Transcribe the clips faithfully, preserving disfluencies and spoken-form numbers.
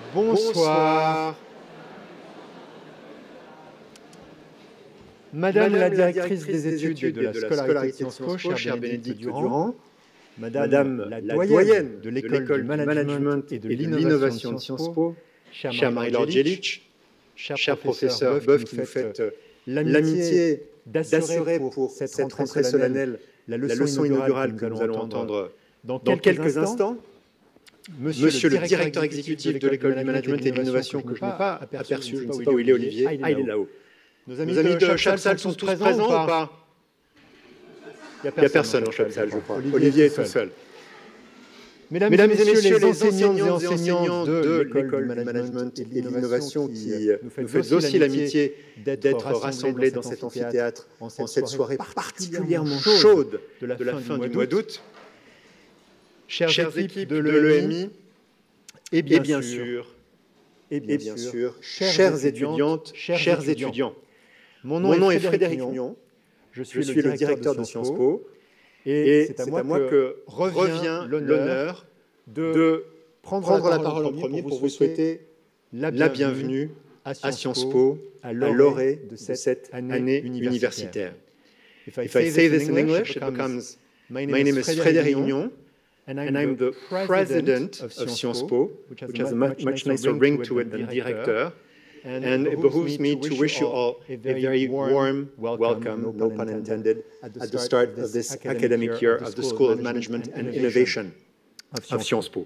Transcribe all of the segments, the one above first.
Bonsoir. Madame, Madame la directrice des études de la scolarité de Sciences Po, chère Bénédicte Durand, Madame, Madame la doyenne de l'école du management et de l'innovation de Sciences Po, chère Marie-Laure Djelic, cher professeur Boeuf, qui nous faites l'amitié d'assurer pour cette rentrée solennelle la leçon inaugurale que nous allons entendre dans quelques instants. Monsieur, Monsieur le directeur, directeur exécutif de l'école du management et de l'innovation que je n'ai pas aperçu, je ne sais pas où il est, Olivier. Ah, il est là-haut. Nos amis, Nos amis de, de Chapsal sont tous présents, présents ou pas? Il n'y a personne en Chapsal, je crois. Olivier, Olivier est tout seul. Mesdames, Mesdames et messieurs, les enseignantes et enseignants de l'école du management et de l'innovation qui nous faites aussi l'amitié d'être rassemblés dans cet amphithéâtre en cette soirée particulièrement chaude de la fin du mois d'août. Chères, Chères équipes de l'E M I, et bien, et bien sûr, et bien, et bien sûr, sûr chères, chères étudiantes, chers étudiants, mon nom, mon nom est Frédéric Nion, je suis, je suis le directeur de Sciences Po, et, et c'est à, à moi que, que revient l'honneur de, de prendre, prendre la parole en premier pour vous souhaiter la bienvenue, la bienvenue à Sciences Po, à l'orée de cette, cette année universitaire. If I, If I say this in English, it becomes, my name, my name is Frédéric Nion, And I'm, and I'm the president of Sciences Po, which has, which has a much, much nicer ring to it than director. And, and it behooves me to wish you all a very warm welcome, no pun intended, at the start of this academic year of the School of Management and Innovation of Sciences Po.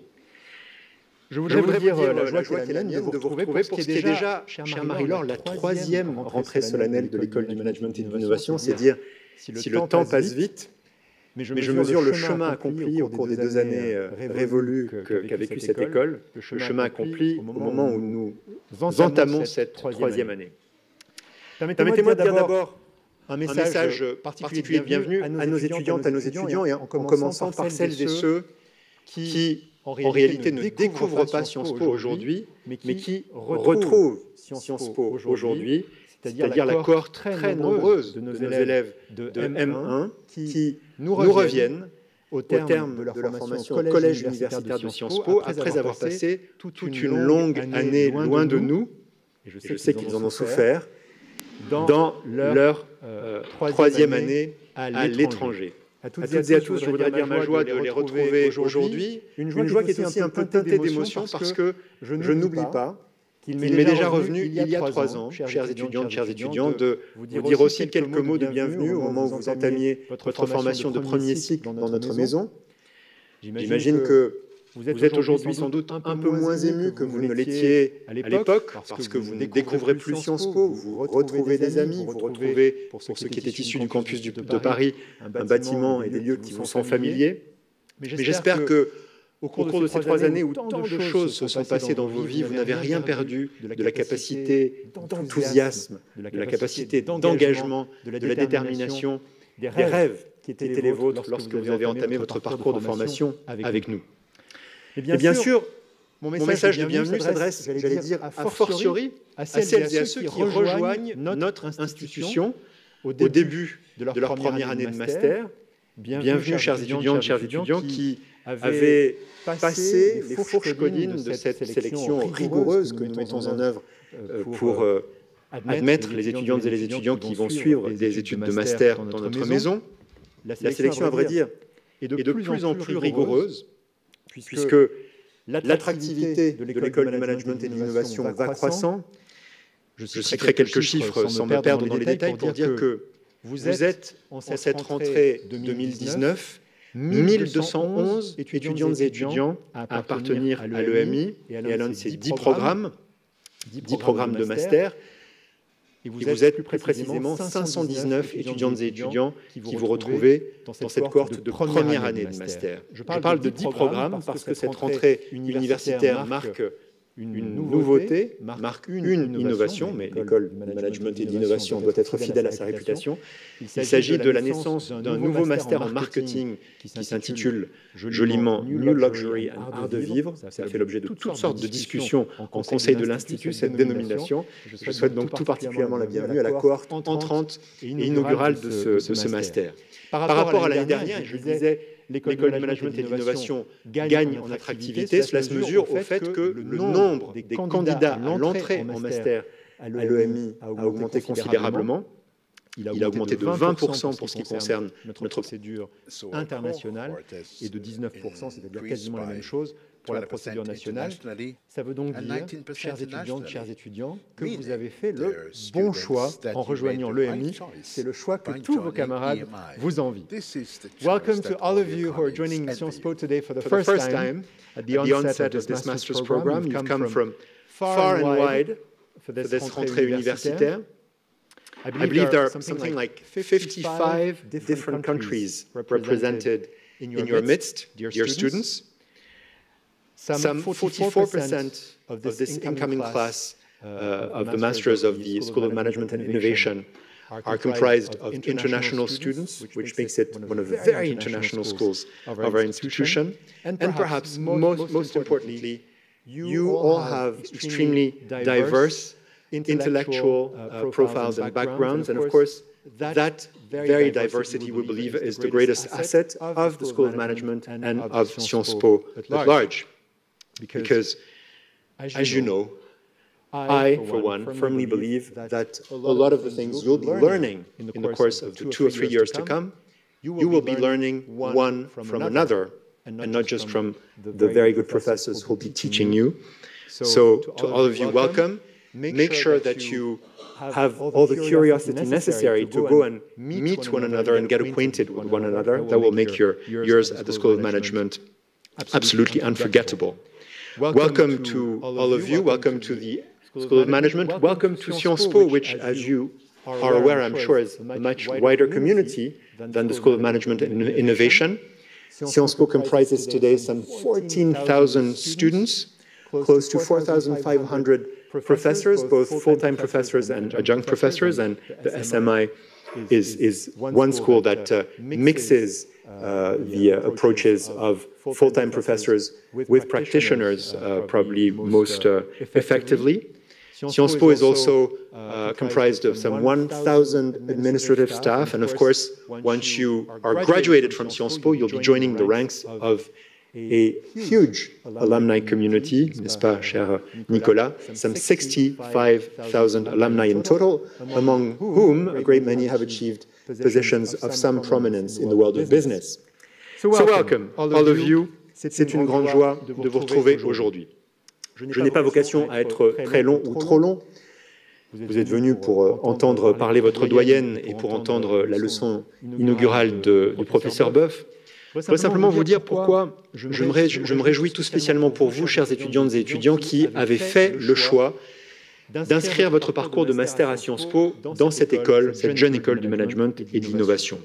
Je voudrais vous dire la joie qui est la mienne de vous retrouver pour ce qui est déjà, chère Marie-Laure, la troisième rentrée solennelle de l'École du Management et de l'Innovation. C'est dire, si le temps passe vite, Mais je, Mais je mesure le chemin accompli au cours des deux années révolues qu'a vécu cette école, le chemin accompli au moment où nous entamons cette troisième année. Permettez-moi de dire d'abord un message particulier de bienvenue à nos étudiantes, à nos étudiants, et en commençant par celles et ceux qui, en réalité, ne découvrent pas Sciences Po aujourd'hui, mais qui retrouvent Sciences Po aujourd'hui, c'est-à-dire la cohorte très nombreuse de nos élèves de M un qui nous reviennent au terme de leur formation au collège universitaire de Sciences Po après avoir passé toute une longue année loin de nous, et je sais qu'ils en ont souffert, dans leur troisième année à l'étranger. À toutes et à tous, je voudrais dire ma joie de les retrouver aujourd'hui, une joie qui est aussi un peu teintée d'émotion parce que je n'oublie pas qu'il m'est déjà revenu il y a trois ans, chères étudiantes, chers étudiants, de vous dire aussi quelques mots de bienvenue au moment où vous entamiez votre formation de premier cycle dans notre maison. J'imagine que vous êtes aujourd'hui sans doute un peu moins ému que vous ne l'étiez à l'époque, parce que vous ne découvrez plus Sciences Po, vous retrouvez des amis, vous retrouvez, pour ceux qui étaient issus du campus de Paris, un bâtiment et des lieux qui vous sont familiers. Mais j'espère que Au cours, Au cours de, de ces trois années où tant de choses se sont passées dans vos vies, vous n'avez rien perdu de la capacité d'enthousiasme, de la capacité d'engagement, de la détermination, des rêves qui étaient les vôtres lorsque vous avez entamé votre parcours de formation avec nous. Et bien sûr, mon message de bienvenue s'adresse, j'allais dire, a fortiori à celles et à ceux qui rejoignent notre institution au début de leur première année de master. Bienvenue, chers étudiantes, chers étudiants, qui avaient passé les fourches codines de cette sélection rigoureuse que nous mettons en œuvre pour admettre les étudiantes et les étudiants qui vont suivre des études de master dans notre maison. La sélection, à vrai dire, est de plus en plus rigoureuse, puisque l'attractivité de l'école du management et de l'innovation va croissant. Je citerai quelques chiffres sans me perdre dans les détails pour dire que vous êtes, en cette rentrée deux mille dix-neuf, mille deux cent onze étudiantes et étudiants à appartenir à l'E M I et à l'un de ses dix programmes, dix programmes de master. Et vous, et vous êtes plus précisément cinq cent dix-neuf étudiantes et étudiants qui vous retrouvez dans cette cohorte de première année de master. Je parle de dix programmes parce que cette rentrée universitaire marque une nouveauté, marque une innovation, mais l'école du management et de l'innovation doit être fidèle à sa réputation. Il s'agit de la naissance d'un nouveau master en marketing qui s'intitule joliment New Luxury and Art de Vivre. Ça fait l'objet de toutes sortes de discussions en conseil de l'Institut, cette dénomination. Je souhaite donc tout particulièrement la bienvenue à la cohorte entrante et inaugurale de ce, de ce master. Par rapport à l'année dernière, je le disais, l'école du management et de l'innovation gagne en attractivité, cela se mesure au fait que le nombre des candidats à l'entrée en master à l'E M I a augmenté considérablement. Il a augmenté de vingt pour cent pour ce qui concerne notre procédure internationale et de dix-neuf pour cent, c'est-à-dire quasiment la même chose, pour la procédure nationale. Ça veut donc dire, chers étudiantes, chers étudiants, que vous avez fait le bon choix en rejoignant l'E M I. C'est le choix que tous vos camarades vous envient. Welcome to all of you who are joining Sciences Po today for the first time at the onset of this master's program. You've come from far and wide for this rentrée universitaire. I believe, I believe there are something, something like fifty-five different countries represented in your, in your midst, dear, dear students. Some forty-four percent of this incoming class uh, of the Masters of the School of Management and Innovation are comprised of international students, which makes it one of the very international schools of our institution. And perhaps most, most importantly, you all have extremely diverse intellectual uh, profiles and backgrounds, and of course, that very diversity, we believe, is the greatest asset of the School of Management and of Sciences Po at large. Because, as you know, I, for one, firmly believe that a lot of the things you'll be learning in the course of the two or three years to come, you will be learning one from another, and not just from the very good professors who will be teaching you. So, to all of you, welcome. Make sure that you have all the curiosity necessary to go and meet one another and get acquainted with one another. That will make your years at the School of Management absolutely unforgettable. Welcome to all of you. Welcome to the School of Management. Welcome to Sciences Po, which, as you are aware, I'm sure, is a much wider community than the School of Management and Innovation. Sciences Po comprises today some fourteen thousand students, close to four thousand five hundred professors, both full-time professors and adjunct professors, and the S M I is, is one school that uh, mixes uh, the uh, approaches of full-time professors with practitioners uh, probably most uh, effectively. Sciences Po is also uh, comprised of some one thousand administrative staff, and of course, once you are graduated from Sciences Po, you'll be joining the ranks of a huge alumni community, n'est-ce pas, cher Nicolas? Some sixty-five thousand alumni in total, among whom a great many have achieved positions of some prominence in the world of business. So welcome, all of you. C'est une grande joie de vous retrouver aujourd'hui. Je n'ai pas vocation à être très long ou trop long. Vous êtes venus pour entendre parler votre doyenne et pour entendre la leçon inaugurale de, du professeur Boeuf. Je voudrais simplement vous dire pourquoi je me, réjouis, je me réjouis tout spécialement pour vous, chers étudiantes et étudiants, qui avez fait le choix d'inscrire votre parcours de master à Sciences Po dans cette école, cette jeune école du management et de l'innovation.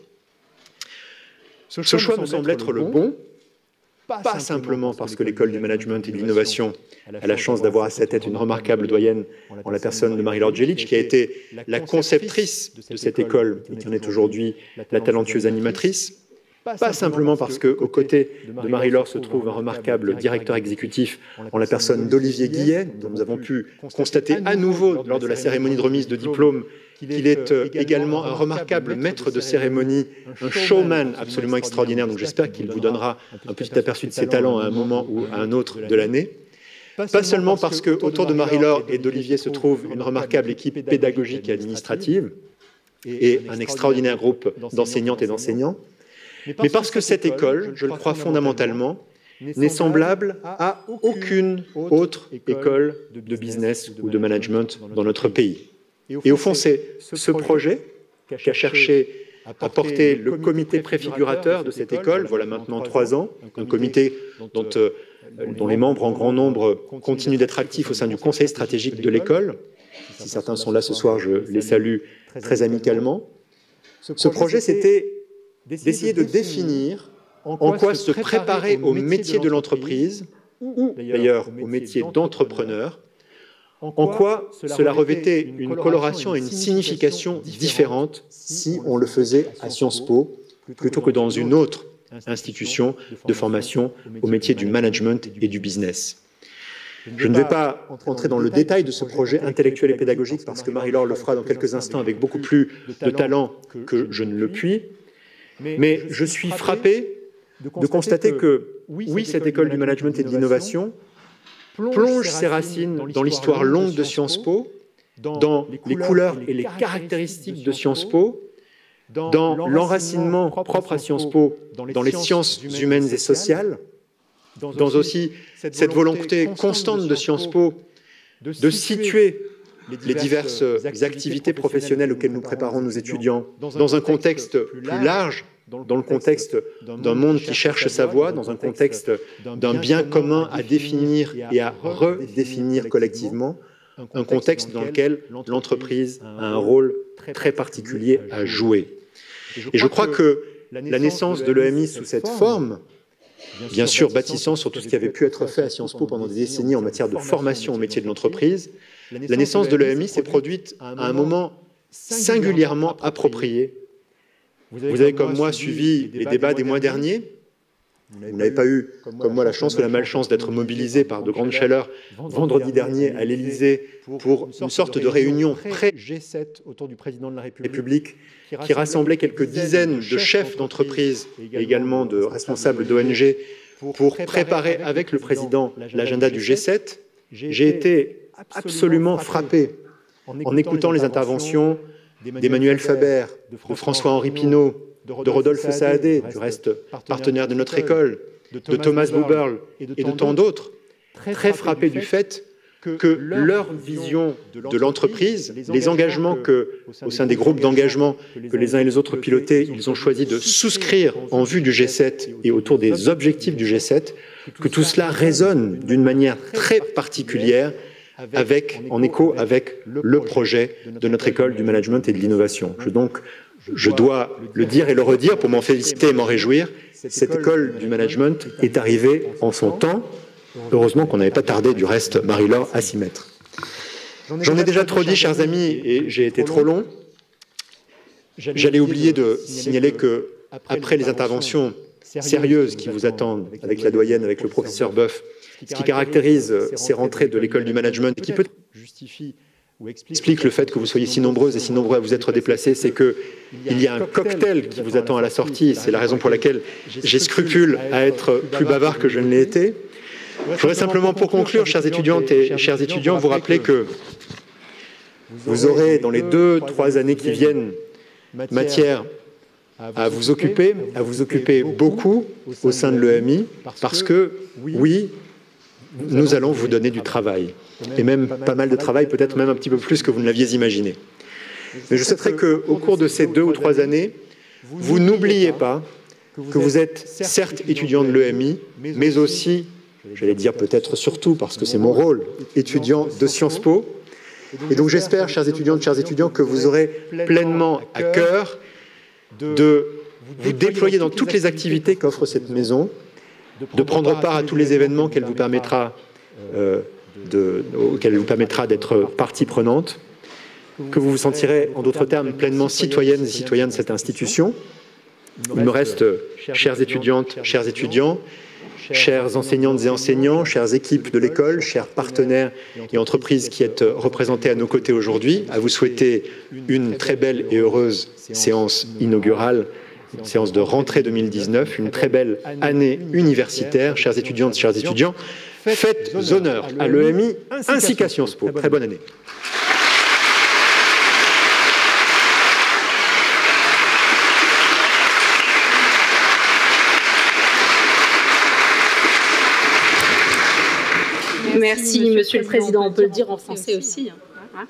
Ce choix me semble être le bon, pas simplement parce que l'école du management et de l'innovation a la chance d'avoir à sa tête une remarquable doyenne en la personne de Marie-Laure Djelic, qui a été la conceptrice de cette école et qui en est aujourd'hui la talentueuse animatrice. Pas simplement parce qu'aux côtés de Marie-Laure se trouve un remarquable directeur exécutif en la personne d'Olivier Guillet, dont nous avons pu constater à nouveau lors de la cérémonie de remise de diplôme qu'il est également un remarquable maître de cérémonie, un showman absolument extraordinaire, donc j'espère qu'il vous donnera un petit aperçu de ses talents à un moment ou à un autre de l'année. Pas seulement parce qu'autour de Marie-Laure et d'Olivier se trouve une remarquable équipe pédagogique et administrative et un extraordinaire groupe d'enseignantes et d'enseignants, mais parce que cette école, je le crois fondamentalement, n'est semblable à aucune autre école de business ou de management dans notre pays. Et au fond, c'est ce projet qu'a cherché à porter le comité préfigurateur de cette école, voilà maintenant trois ans, un comité dont, euh, dont les membres en grand nombre continuent d'être actifs au sein du conseil stratégique de l'école. Si certains sont là ce soir, je les salue très amicalement. Ce projet, c'était d'essayer de définir en quoi se préparer au métier de l'entreprise, ou d'ailleurs au métier d'entrepreneur, en quoi cela revêtait une coloration et une signification différente si on le faisait à Sciences Po plutôt que dans une autre institution de formation au métier du management et du business. Je ne vais pas entrer dans le détail de ce projet intellectuel et pédagogique parce que Marie-Laure le fera dans quelques instants avec beaucoup plus de talent que je ne le puis. Mais je suis frappé de constater que, oui, cette école du management et de l'innovation plonge ses racines dans l'histoire longue de Sciences Po, dans les couleurs et les caractéristiques de Sciences Po, dans l'enracinement propre à Sciences Po, dans les sciences humaines et sociales, dans aussi cette volonté constante de Sciences Po de situer les diverses activités professionnelles auxquelles nous préparons nos étudiants dans un contexte plus large, dans le contexte d'un monde qui cherche sa voie, dans un contexte d'un bien commun à définir et à redéfinir collectivement, un contexte dans lequel l'entreprise a un rôle très particulier à jouer. Et je crois que la naissance de l'E M I sous cette forme, bien sûr bâtissant sur tout ce qui avait pu être fait à Sciences Po pendant des décennies en matière de formation au métier de l'entreprise, la naissance de l'E M I s'est produite à un moment singulièrement approprié. Vous avez comme moi suivi les débats des mois derniers. Vous n'avez pas eu, comme moi, la chance ou la malchance d'être mobilisé par de grandes chaleurs vendredi dernier à l'Élysée pour une sorte de réunion pré-G sept autour du président de la République qui rassemblait quelques dizaines de chefs d'entreprise et également de responsables d'O N G pour préparer avec le président l'agenda du G sept. J'ai été absolument frappé en écoutant les interventions d'Emmanuel Faber, de François-Henri Pinault, de Rodolphe Saadé, du reste partenaire de notre école, de Thomas Buberl et de tant d'autres, très frappés du fait que leur vision de l'entreprise, les engagements que, au sein des groupes d'engagement que les uns et les autres pilotaient, ils ont choisi de souscrire en vue du G sept et autour des objectifs du G sept, que tout cela résonne d'une manière très particulière avec, en écho avec le projet de notre école du management et de l'innovation. Je, donc, je dois le dire et le redire pour m'en féliciter et m'en réjouir. Cette école du management est arrivée en son temps. Heureusement qu'on n'avait pas tardé, du reste, Marie-Laure, à s'y mettre. J'en ai déjà trop dit, chers amis, et j'ai été trop long. J'allais oublier de signaler que, après les interventions sérieuses qui vous attendent avec la doyenne, avec le professeur Boeuf, ce qui caractérise ces rentrées de l'école du management et qui peut justifie ou explique le fait que vous soyez si nombreuses et si nombreux à vous être déplacés, c'est qu'il y a un cocktail qui vous attend à la sortie. C'est la raison pour laquelle j'ai scrupule à être plus bavard que je ne l'ai été. Je voudrais simplement, pour conclure, chères étudiantes et chers étudiants, vous rappeler que vous aurez, dans les deux, trois années qui viennent, matière à vous occuper, à vous occuper beaucoup au sein de l'E M I, parce que, oui, nous allons vous donner du travail, et même pas mal de travail, peut-être même un petit peu plus que vous ne l'aviez imaginé. Mais je souhaiterais qu'au cours de ces deux ou trois années, vous n'oubliez pas que vous êtes certes étudiant de l'E M I, mais aussi, j'allais dire peut-être surtout, parce que c'est mon rôle, étudiant de Sciences Po. Et donc j'espère, chers étudiantes, chers étudiants, que vous aurez pleinement à cœur de vous déployer dans toutes les activités qu'offre cette maison, de prendre part à tous les événements qu'elle vous permettra, euh, de, auxquels elle vous permettra d'être partie prenante, que vous vous sentirez, en d'autres termes, pleinement citoyennes et citoyens de cette institution. Il me reste, chères étudiantes, chers étudiants, chères enseignantes et enseignants, chères équipes de l'école, chers partenaires et entreprises qui êtes représentés à nos côtés aujourd'hui, à vous souhaiter une très belle et heureuse séance inaugurale, une séance de rentrée deux mille dix-neuf, une très belle année universitaire. Chères étudiantes, chers étudiants, faites honneur à l'E M I ainsi qu'à Sciences Po. Très bonne année. Merci, Monsieur le Président. On peut le dire en français aussi. Hein.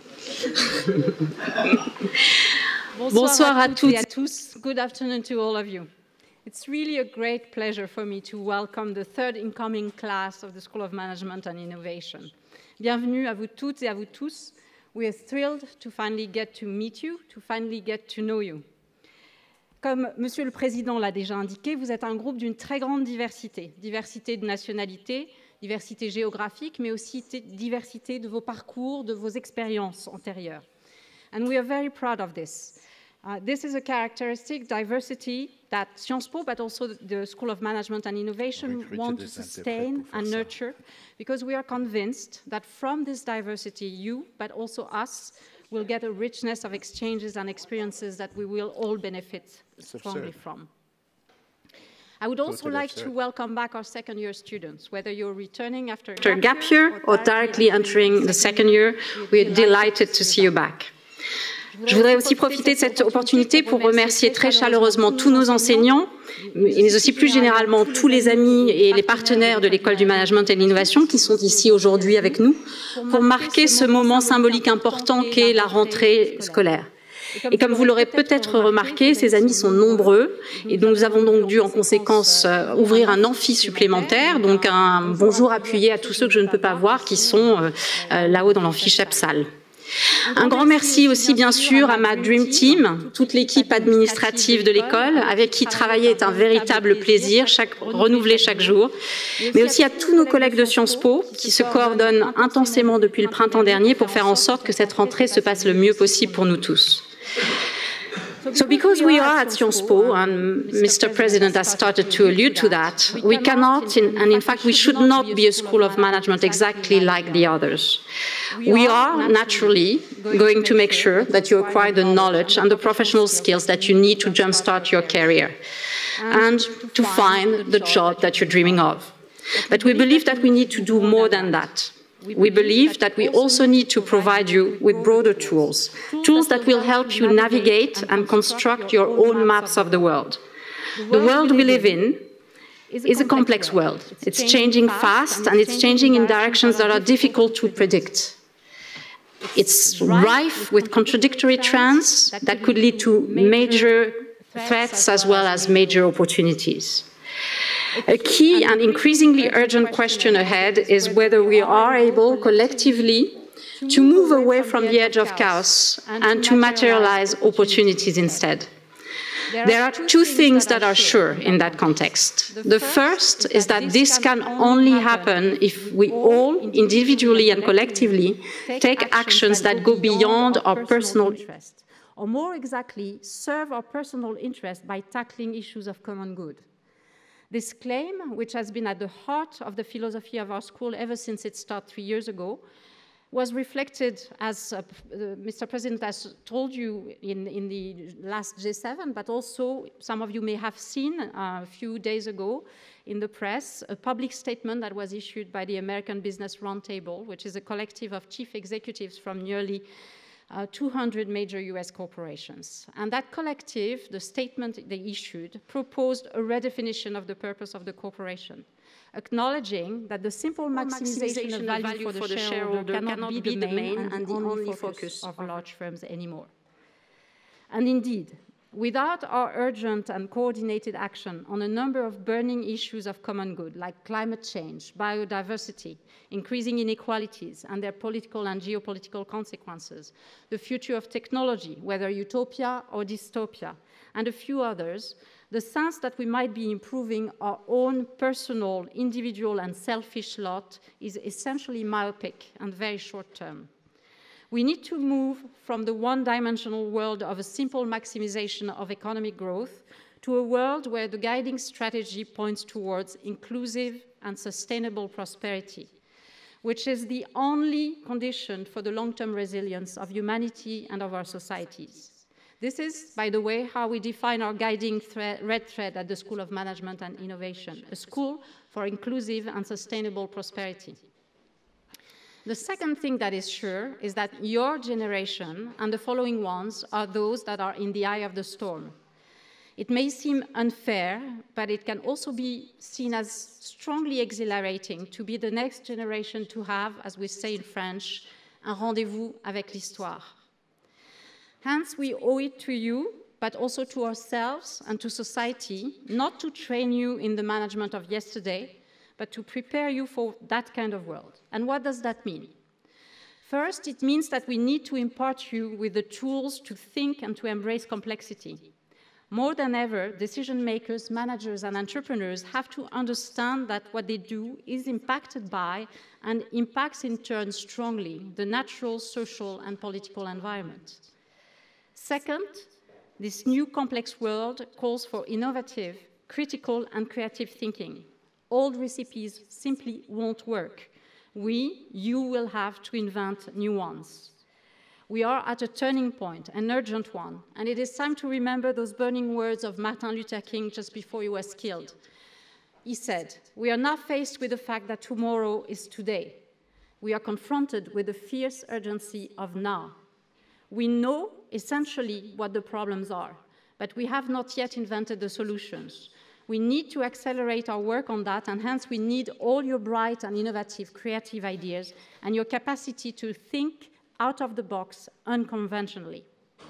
Bonsoir à toutes et à tous. Good afternoon to all of you. It's really a great pleasure for me to welcome the third incoming class of the School of Management and Innovation. Bienvenue à vous toutes et à vous tous. We are thrilled to finally get to meet you, to finally get to know you. Comme Monsieur le Président l'a déjà indiqué, vous êtes un groupe d'une très grande diversité. Diversité de nationalités, diversité géographique, mais aussi diversité de vos parcours, de vos expériences antérieures. And we are very proud of this. Uh, this is a characteristic, diversity, that Sciences Po, but also the School of Management and Innovation want to sustain and nurture, because we are convinced that from this diversity, you, but also us, will get a richness of exchanges and experiences that we will all benefit strongly from. I would also like to welcome back our second year students, whether you're returning after a gap year or directly entering the second year, we're delighted to see you back. Je voudrais aussi profiter de cette opportunité pour remercier très chaleureusement tous nos enseignants, mais aussi plus généralement tous les amis et les partenaires de l'École du Management et de l'Innovation qui sont ici aujourd'hui avec nous pour marquer ce moment symbolique important qu'est la rentrée scolaire. Et comme vous l'aurez peut-être remarqué, ces amis sont nombreux et nous avons donc dû en conséquence ouvrir un amphi supplémentaire, donc un bonjour appuyé à tous ceux que je ne peux pas voir qui sont là-haut dans l'amphi Chepsal. Un grand merci aussi bien sûr à ma Dream Team, toute l'équipe administrative de l'école, avec qui travailler est un véritable plaisir, chaque, renouvelé chaque jour, mais aussi à tous nos collègues de Sciences Po qui se coordonnent intensément depuis le printemps dernier pour faire en sorte que cette rentrée se passe le mieux possible pour nous tous. So because we are at Sciences Po, and Mister President has started to allude to that, we cannot, in, and in fact we should not be a school of management exactly like the others. We are naturally going to make sure that you acquire the knowledge and the professional skills that you need to jumpstart your career and to find the job that you're dreaming of. But we believe that we need to do more than that. We believe that we also need to provide you with broader tools, tools that will help you navigate and construct your own maps of the world. The world we live in is a complex world. It's changing fast and it's changing in directions that are difficult to predict. It's rife with contradictory trends that could lead to major threats as well as major opportunities. A key and increasingly urgent question ahead is whether we are able collectively to move away from the edge of chaos and to materialize opportunities instead. There are two things that are sure in that context. The first is that this can only happen if we all, individually and collectively, take actions that go beyond our personal interest, or more exactly, serve our personal interest by tackling issues of common good. This claim, which has been at the heart of the philosophy of our school ever since its start three years ago, was reflected, as uh, uh, Mister President has told you, in, in the last G seven, but also some of you may have seen uh, a few days ago in the press a public statement that was issued by the American Business Roundtable, which is a collective of chief executives from nearly Uh, two hundred major U S corporations. And that collective, the statement they issued, proposed a redefinition of the purpose of the corporation, acknowledging that the simple maximization of value, value for the, for the shareholder cannot, cannot be, be the main and, and the only focus of large firms anymore. And indeed, without our urgent and coordinated action on a number of burning issues of common good, like climate change, biodiversity, increasing inequalities and their political and geopolitical consequences, the future of technology, whether utopia or dystopia, and a few others, the sense that we might be improving our own personal, individual, and selfish lot is essentially myopic and very short-term. We need to move from the one-dimensional world of a simple maximization of economic growth to a world where the guiding strategy points towards inclusive and sustainable prosperity, which is the only condition for the long-term resilience of humanity and of our societies. This is, by the way, how we define our guiding thread, red thread at the School of Management and Innovation, a school for inclusive and sustainable prosperity. The second thing that is sure is that your generation and the following ones are those that are in the eye of the storm. It may seem unfair, but it can also be seen as strongly exhilarating to be the next generation to have, as we say in French, un rendezvous avec l'histoire. Hence, we owe it to you, but also to ourselves and to society, not to train you in the management of yesterday, but to prepare you for that kind of world. And what does that mean? First, it means that we need to impart you with the tools to think and to embrace complexity. More than ever, decision makers, managers, and entrepreneurs have to understand that what they do is impacted by and impacts in turn strongly the natural, social, and political environment. Second, this new complex world calls for innovative, critical, and creative thinking. Old recipes simply won't work. We, you will have to invent new ones. We are at a turning point, an urgent one, and it is time to remember those burning words of Martin Luther King just before he was killed. He said, "We are not faced with the fact that tomorrow is today. We are confronted with the fierce urgency of now. We know essentially what the problems are, but we have not yet invented the solutions. We need to accelerate our work on that, and hence we need all your bright and innovative, creative ideas and your capacity to think out of the box unconventionally."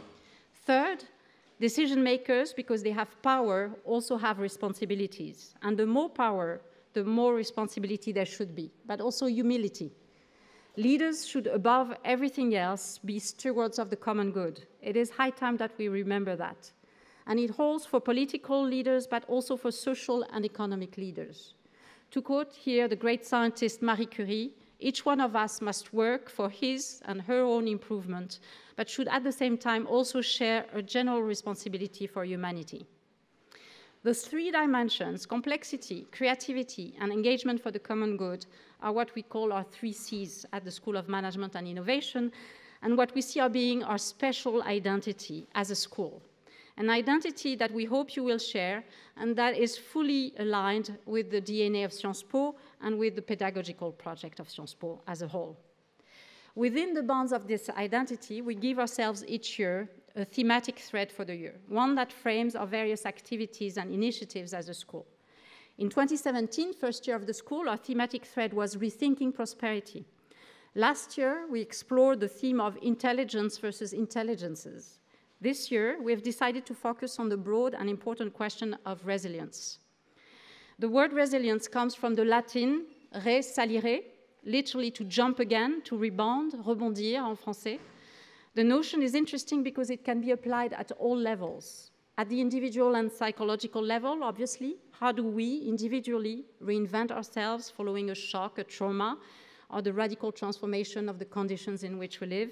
Third, decision makers, because they have power, also have responsibilities. And the more power, the more responsibility there should be, but also humility. Leaders should, above everything else, be stewards of the common good. It is high time that we remember that. And it holds for political leaders, but also for social and economic leaders. To quote here the great scientist Marie Curie, "Each one of us must work for his and her own improvement, but should at the same time also share a general responsibility for humanity." Those three dimensions, complexity, creativity, and engagement for the common good, are what we call our three C's at the School of Management and Innovation, and what we see are being our special identity as a school. An identity that we hope you will share, and that is fully aligned with the D N A of Sciences Po and with the pedagogical project of Sciences Po as a whole. Within the bounds of this identity, we give ourselves each year a thematic thread for the year, one that frames our various activities and initiatives as a school. In twenty seventeen, first year of the school, our thematic thread was Rethinking Prosperity. Last year, we explored the theme of intelligence versus intelligences. This year, we have decided to focus on the broad and important question of resilience. The word resilience comes from the Latin resalire, literally to jump again, to rebound, rebondir en français. The notion is interesting because it can be applied at all levels. At the individual and psychological level, obviously, how do we individually reinvent ourselves following a shock, a trauma, or the radical transformation of the conditions in which we live?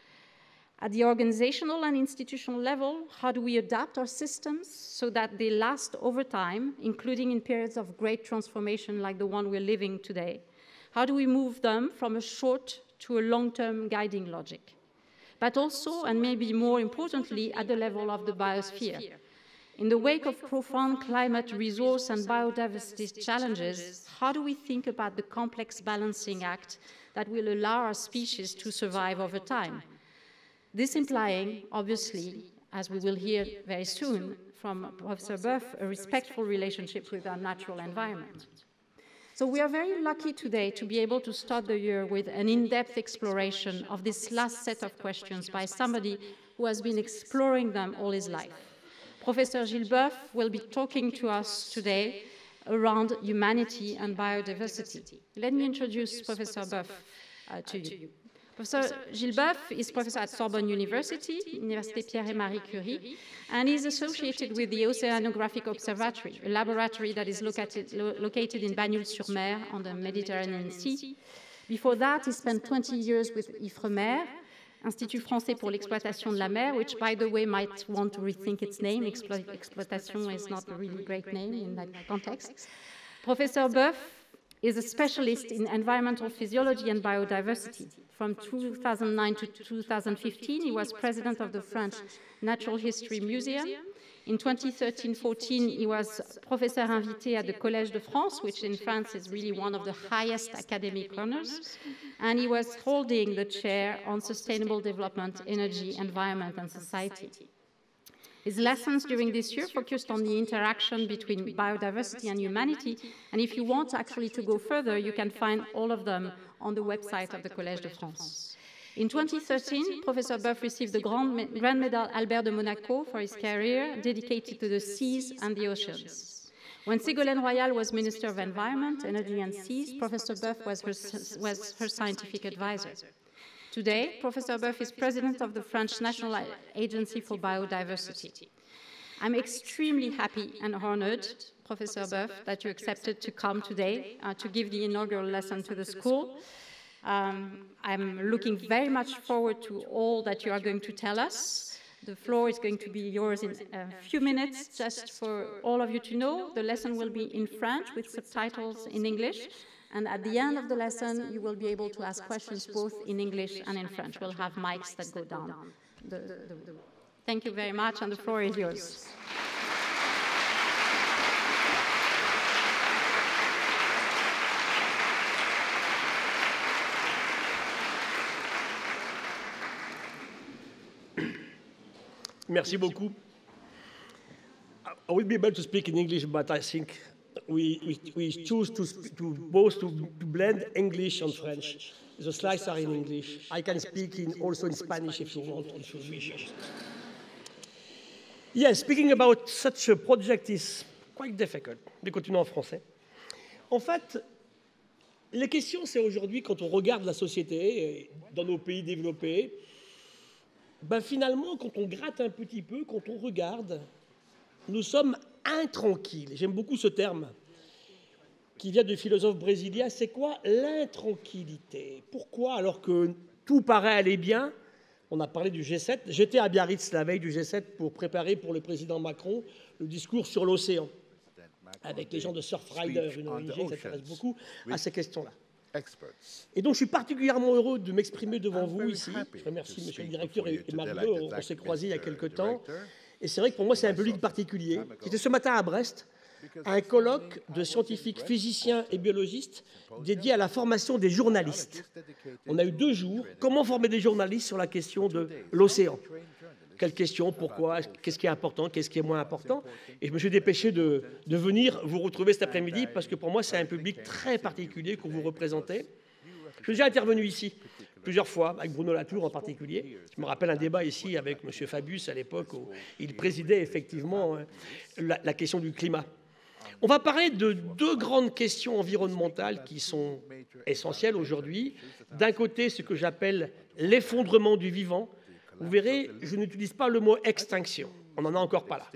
At the organizational and institutional level, how do we adapt our systems so that they last over time, including in periods of great transformation like the one we're living today? How do we move them from a short to a long-term guiding logic? But also, and maybe more importantly, at the level of the biosphere. In the wake of profound climate, resource, and biodiversity challenges, how do we think about the complex balancing act that will allow our species to survive over time? This implying, obviously, as we will hear very soon from Professor Boeuf, a respectful relationship with our natural environment. So we are very lucky today to be able to start the year with an in-depth exploration of this last set of questions by somebody who has been exploring them all his life. Professor Gilles Boeuf will be talking to us today around humanity and biodiversity. Let me introduce Professor Boeuf uh, to you. Professor Gilles Boeuf is professor at Sorbonne University, Université Pierre et Marie Curie, and is associated with the Oceanographic Observatory, a laboratory that is located, lo located in Bagnols-sur-Mer on the Mediterranean Sea. Before that, he spent twenty years with IFREMER, Institut Français pour l'Exploitation de la Mer, which, by the way, might want to rethink its name. Explo exploitation is not a really great name in that context. Professor Boeuf is a specialist in environmental physiology and biodiversity. From two thousand nine to two thousand fifteen, he was president of the French Natural History Museum. In twenty thirteen fourteen, he was professeur invité at the Collège de France, which in France is really one of the highest academic honors. And he was holding the chair on sustainable development, energy, environment, and society. His lessons during this year focused on the interaction between biodiversity and humanity, and if you want actually to go further, you can find all of them on the website of the Collège de France. In twenty thirteen, Professor Boeuf received the Grand, Grand Medal Albert de Monaco for his career dedicated to the seas and the oceans. When Ségolène Royal was Minister of Environment, Energy and Seas, Professor Boeuf was her, was her scientific advisor. Today, Professor Boeuf is president of the French National Agency for Biodiversity. I'm extremely happy and honored, Professor Boeuf, that you accepted to come today uh, to give the inaugural lesson to the school. Um, I'm looking very much forward to all that you are going to tell us. The floor is going to be yours in a few minutes. Just for all of you to know, the lesson will be in French with subtitles in English. And at the end of the lesson, you will be able to ask questions both in English and in French. We'll have mics that go down. The, the, the, thank you very much, and the floor is yours. Merci beaucoup. I will be able to speak in English, but I think we, we, we choose to, to both to, to blend English and French. The slides are in English. I can speak in, also in Spanish if you want, if you wish. Yes, speaking about such a project is quite difficult. Je continue en français. En fait, les questions, c'est aujourd'hui, quand on regarde la société dans nos pays développés, ben finalement, quand on gratte un petit peu, quand on regarde, nous sommes intranquilles. J'aime beaucoup ce terme qui vient du philosophe brésilien. C'est quoi l'intranquillité? Pourquoi, alors que tout paraît aller bien? On a parlé du G sept. J'étais à Biarritz la veille du G sept pour préparer pour le président Macron le discours sur l'océan, avec les gens de Surfrider, une O N G qui s'intéresse beaucoup à ces questions-là. Et donc, je suis particulièrement heureux de m'exprimer devant vous ici. Je remercie Monsieur le directeur et, et Mario. On s'est croisés il y a quelque temps. Et c'est vrai que pour moi, c'est un public particulier. J'étais ce matin à Brest, à un colloque de scientifiques, physiciens et biologistes dédié à la formation des journalistes. On a eu deux jours. Comment former des journalistes sur la question de l'océan? Quelles questions? Pourquoi? Qu'est-ce qui est important? Qu'est-ce qui est moins important? Et je me suis dépêché de, de venir vous retrouver cet après-midi parce que pour moi, c'est un public très particulier que vous représentez. Je suis déjà intervenu ici plusieurs fois, avec Bruno Latour en particulier. Je me rappelle un débat ici avec M. Fabius à l'époque où il présidait effectivement la, la question du climat. On va parler de deux grandes questions environnementales qui sont essentielles aujourd'hui. D'un côté, ce que j'appelle l'effondrement du vivant. Vous verrez, je n'utilise pas le mot extinction, on n'en a encore pas là.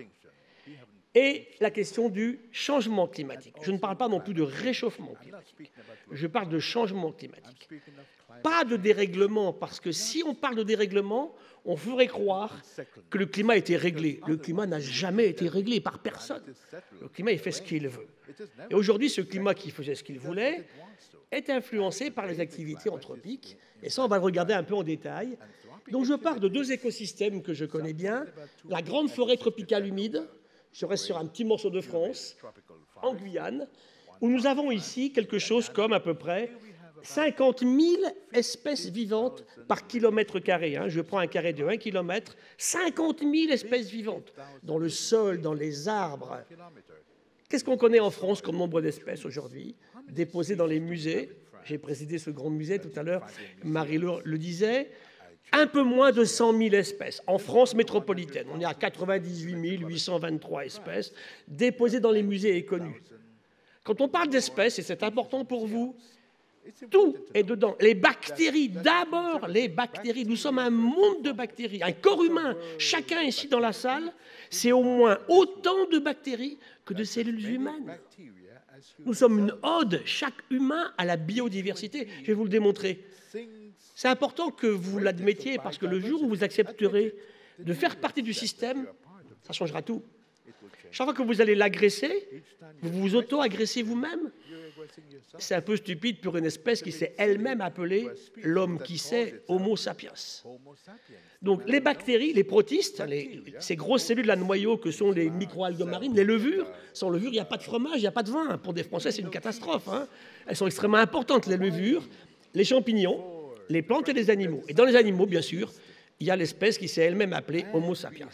Et la question du changement climatique. Je ne parle pas non plus de réchauffement climatique, je parle de changement climatique. Pas de dérèglement, parce que si on parle de dérèglement, on ferait croire que le climat était réglé. Le climat n'a jamais été réglé par personne. Le climat, il fait ce qu'il veut. Et aujourd'hui, ce climat qui faisait ce qu'il voulait est influencé par les activités anthropiques. Et ça, on va le regarder un peu en détail. Donc je pars de deux écosystèmes que je connais bien. La grande forêt tropicale humide, je reste sur un petit morceau de France, en Guyane, où nous avons ici quelque chose comme à peu près cinquante mille espèces vivantes par kilomètre carré. Hein. Je prends un carré de un kilomètre, cinquante mille espèces vivantes, dans le sol, dans les arbres. Qu'est-ce qu'on connaît en France comme nombre d'espèces aujourd'hui, déposées dans les musées? J'ai présidé ce grand musée tout à l'heure, Marie-Laure le disait. Un peu moins de cent mille espèces en France métropolitaine. On est à quatre-vingt-dix-huit mille huit cent vingt-trois espèces déposées dans les musées et connues. Quand on parle d'espèces, et c'est important pour vous, tout est dedans. Les bactéries, d'abord les bactéries. Nous sommes un monde de bactéries. Un corps humain, chacun ici dans la salle, c'est au moins autant de bactéries que de cellules humaines. Nous sommes une ode, chaque humain, à la biodiversité. Je vais vous le démontrer. C'est important que vous l'admettiez, parce que le jour où vous accepterez de faire partie du système, ça changera tout. Chaque fois que vous allez l'agresser, vous vous auto-agressez vous-même. C'est un peu stupide pour une espèce qui s'est elle-même appelée l'homme qui sait, Homo sapiens. Donc les bactéries, les protistes, les, ces grosses cellules à noyau que sont les microalgues marines, les levures, sans levure, il n'y a pas de fromage, il n'y a pas de vin. Pour des Français, c'est une catastrophe. Hein. Elles sont extrêmement importantes, les levures, les champignons, les plantes et les animaux. Et dans les animaux, bien sûr, il y a l'espèce qui s'est elle-même appelée Homo sapiens.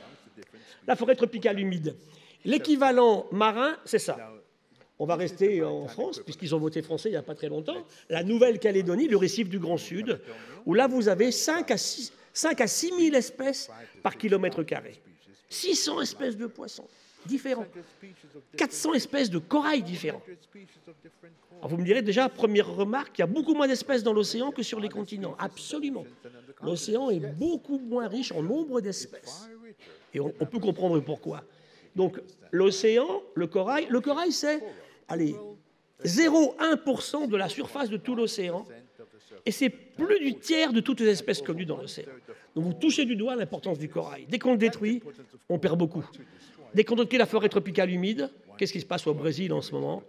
La forêt tropicale humide. L'équivalent marin, c'est ça. On va rester en France, puisqu'ils ont voté français il n'y a pas très longtemps. La Nouvelle-Calédonie, le récif du Grand Sud, où là, vous avez cinq à six mille espèces par kilomètre carré. six cents espèces de poissons différents. quatre cents espèces de corail différents. Alors vous me direz déjà, première remarque, il y a beaucoup moins d'espèces dans l'océan que sur les continents. Absolument. L'océan est beaucoup moins riche en nombre d'espèces. Et on, on peut comprendre pourquoi. Donc, l'océan, le corail, le corail, c'est, allez, zéro virgule un pour cent de la surface de tout l'océan. Et c'est plus du tiers de toutes les espèces connues dans l'océan. Donc, vous touchez du doigt l'importance du corail. Dès qu'on le détruit, on perd beaucoup. Dès qu'on détruit la forêt tropicale humide, qu'est-ce qui se passe au Brésil en ce moment?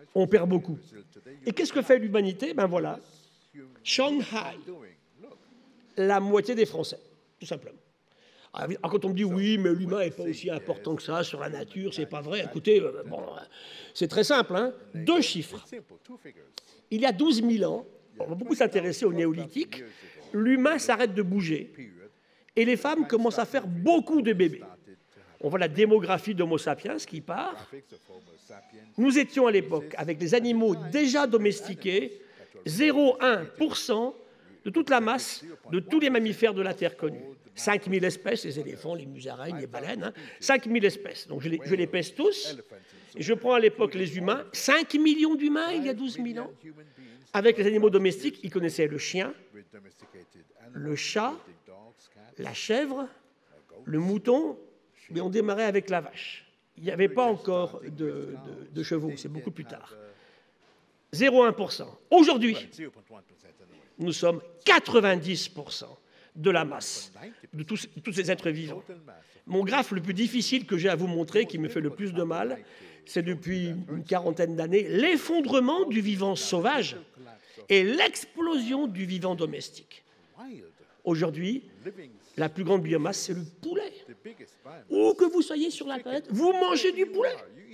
On perd beaucoup. Et qu'est-ce que fait l'humanité? Ben voilà, Shanghai, la moitié des Français, tout simplement. Alors, quand on me dit oui, mais l'humain n'est pas aussi important que ça sur la nature, c'est pas vrai. Écoutez, euh, bon, c'est très simple, hein. Deux chiffres. Il y a douze mille ans, on va beaucoup s'intéresser au néolithique, l'humain s'arrête de bouger et les femmes commencent à faire beaucoup de bébés. On voit la démographie d'Homo sapiens qui part. Nous étions à l'époque, avec des animaux déjà domestiqués, zéro virgule un pour cent de toute la masse de tous les mammifères de la Terre connus. cinq mille espèces, les éléphants, les musaraignes, les baleines, hein, cinq mille espèces. Donc je les, je les pèse tous. Et je prends à l'époque les humains, cinq millions d'humains il y a douze mille ans. Avec les animaux domestiques, ils connaissaient le chien, le chat, la chèvre, le mouton, mais on démarrait avec la vache. Il n'y avait pas encore de, de, de chevaux, c'est beaucoup plus tard. zéro virgule un pour cent. Aujourd'hui, nous sommes quatre-vingt-dix pour cent de la masse, de tous, de tous ces êtres vivants. Mon graphe le plus difficile que j'ai à vous montrer, qui me fait le plus de mal, c'est depuis une quarantaine d'années, l'effondrement du vivant sauvage et l'explosion du vivant domestique. Aujourd'hui, la plus grande biomasse, c'est le poulet. Où que vous soyez sur la planète, vous mangez du poulet.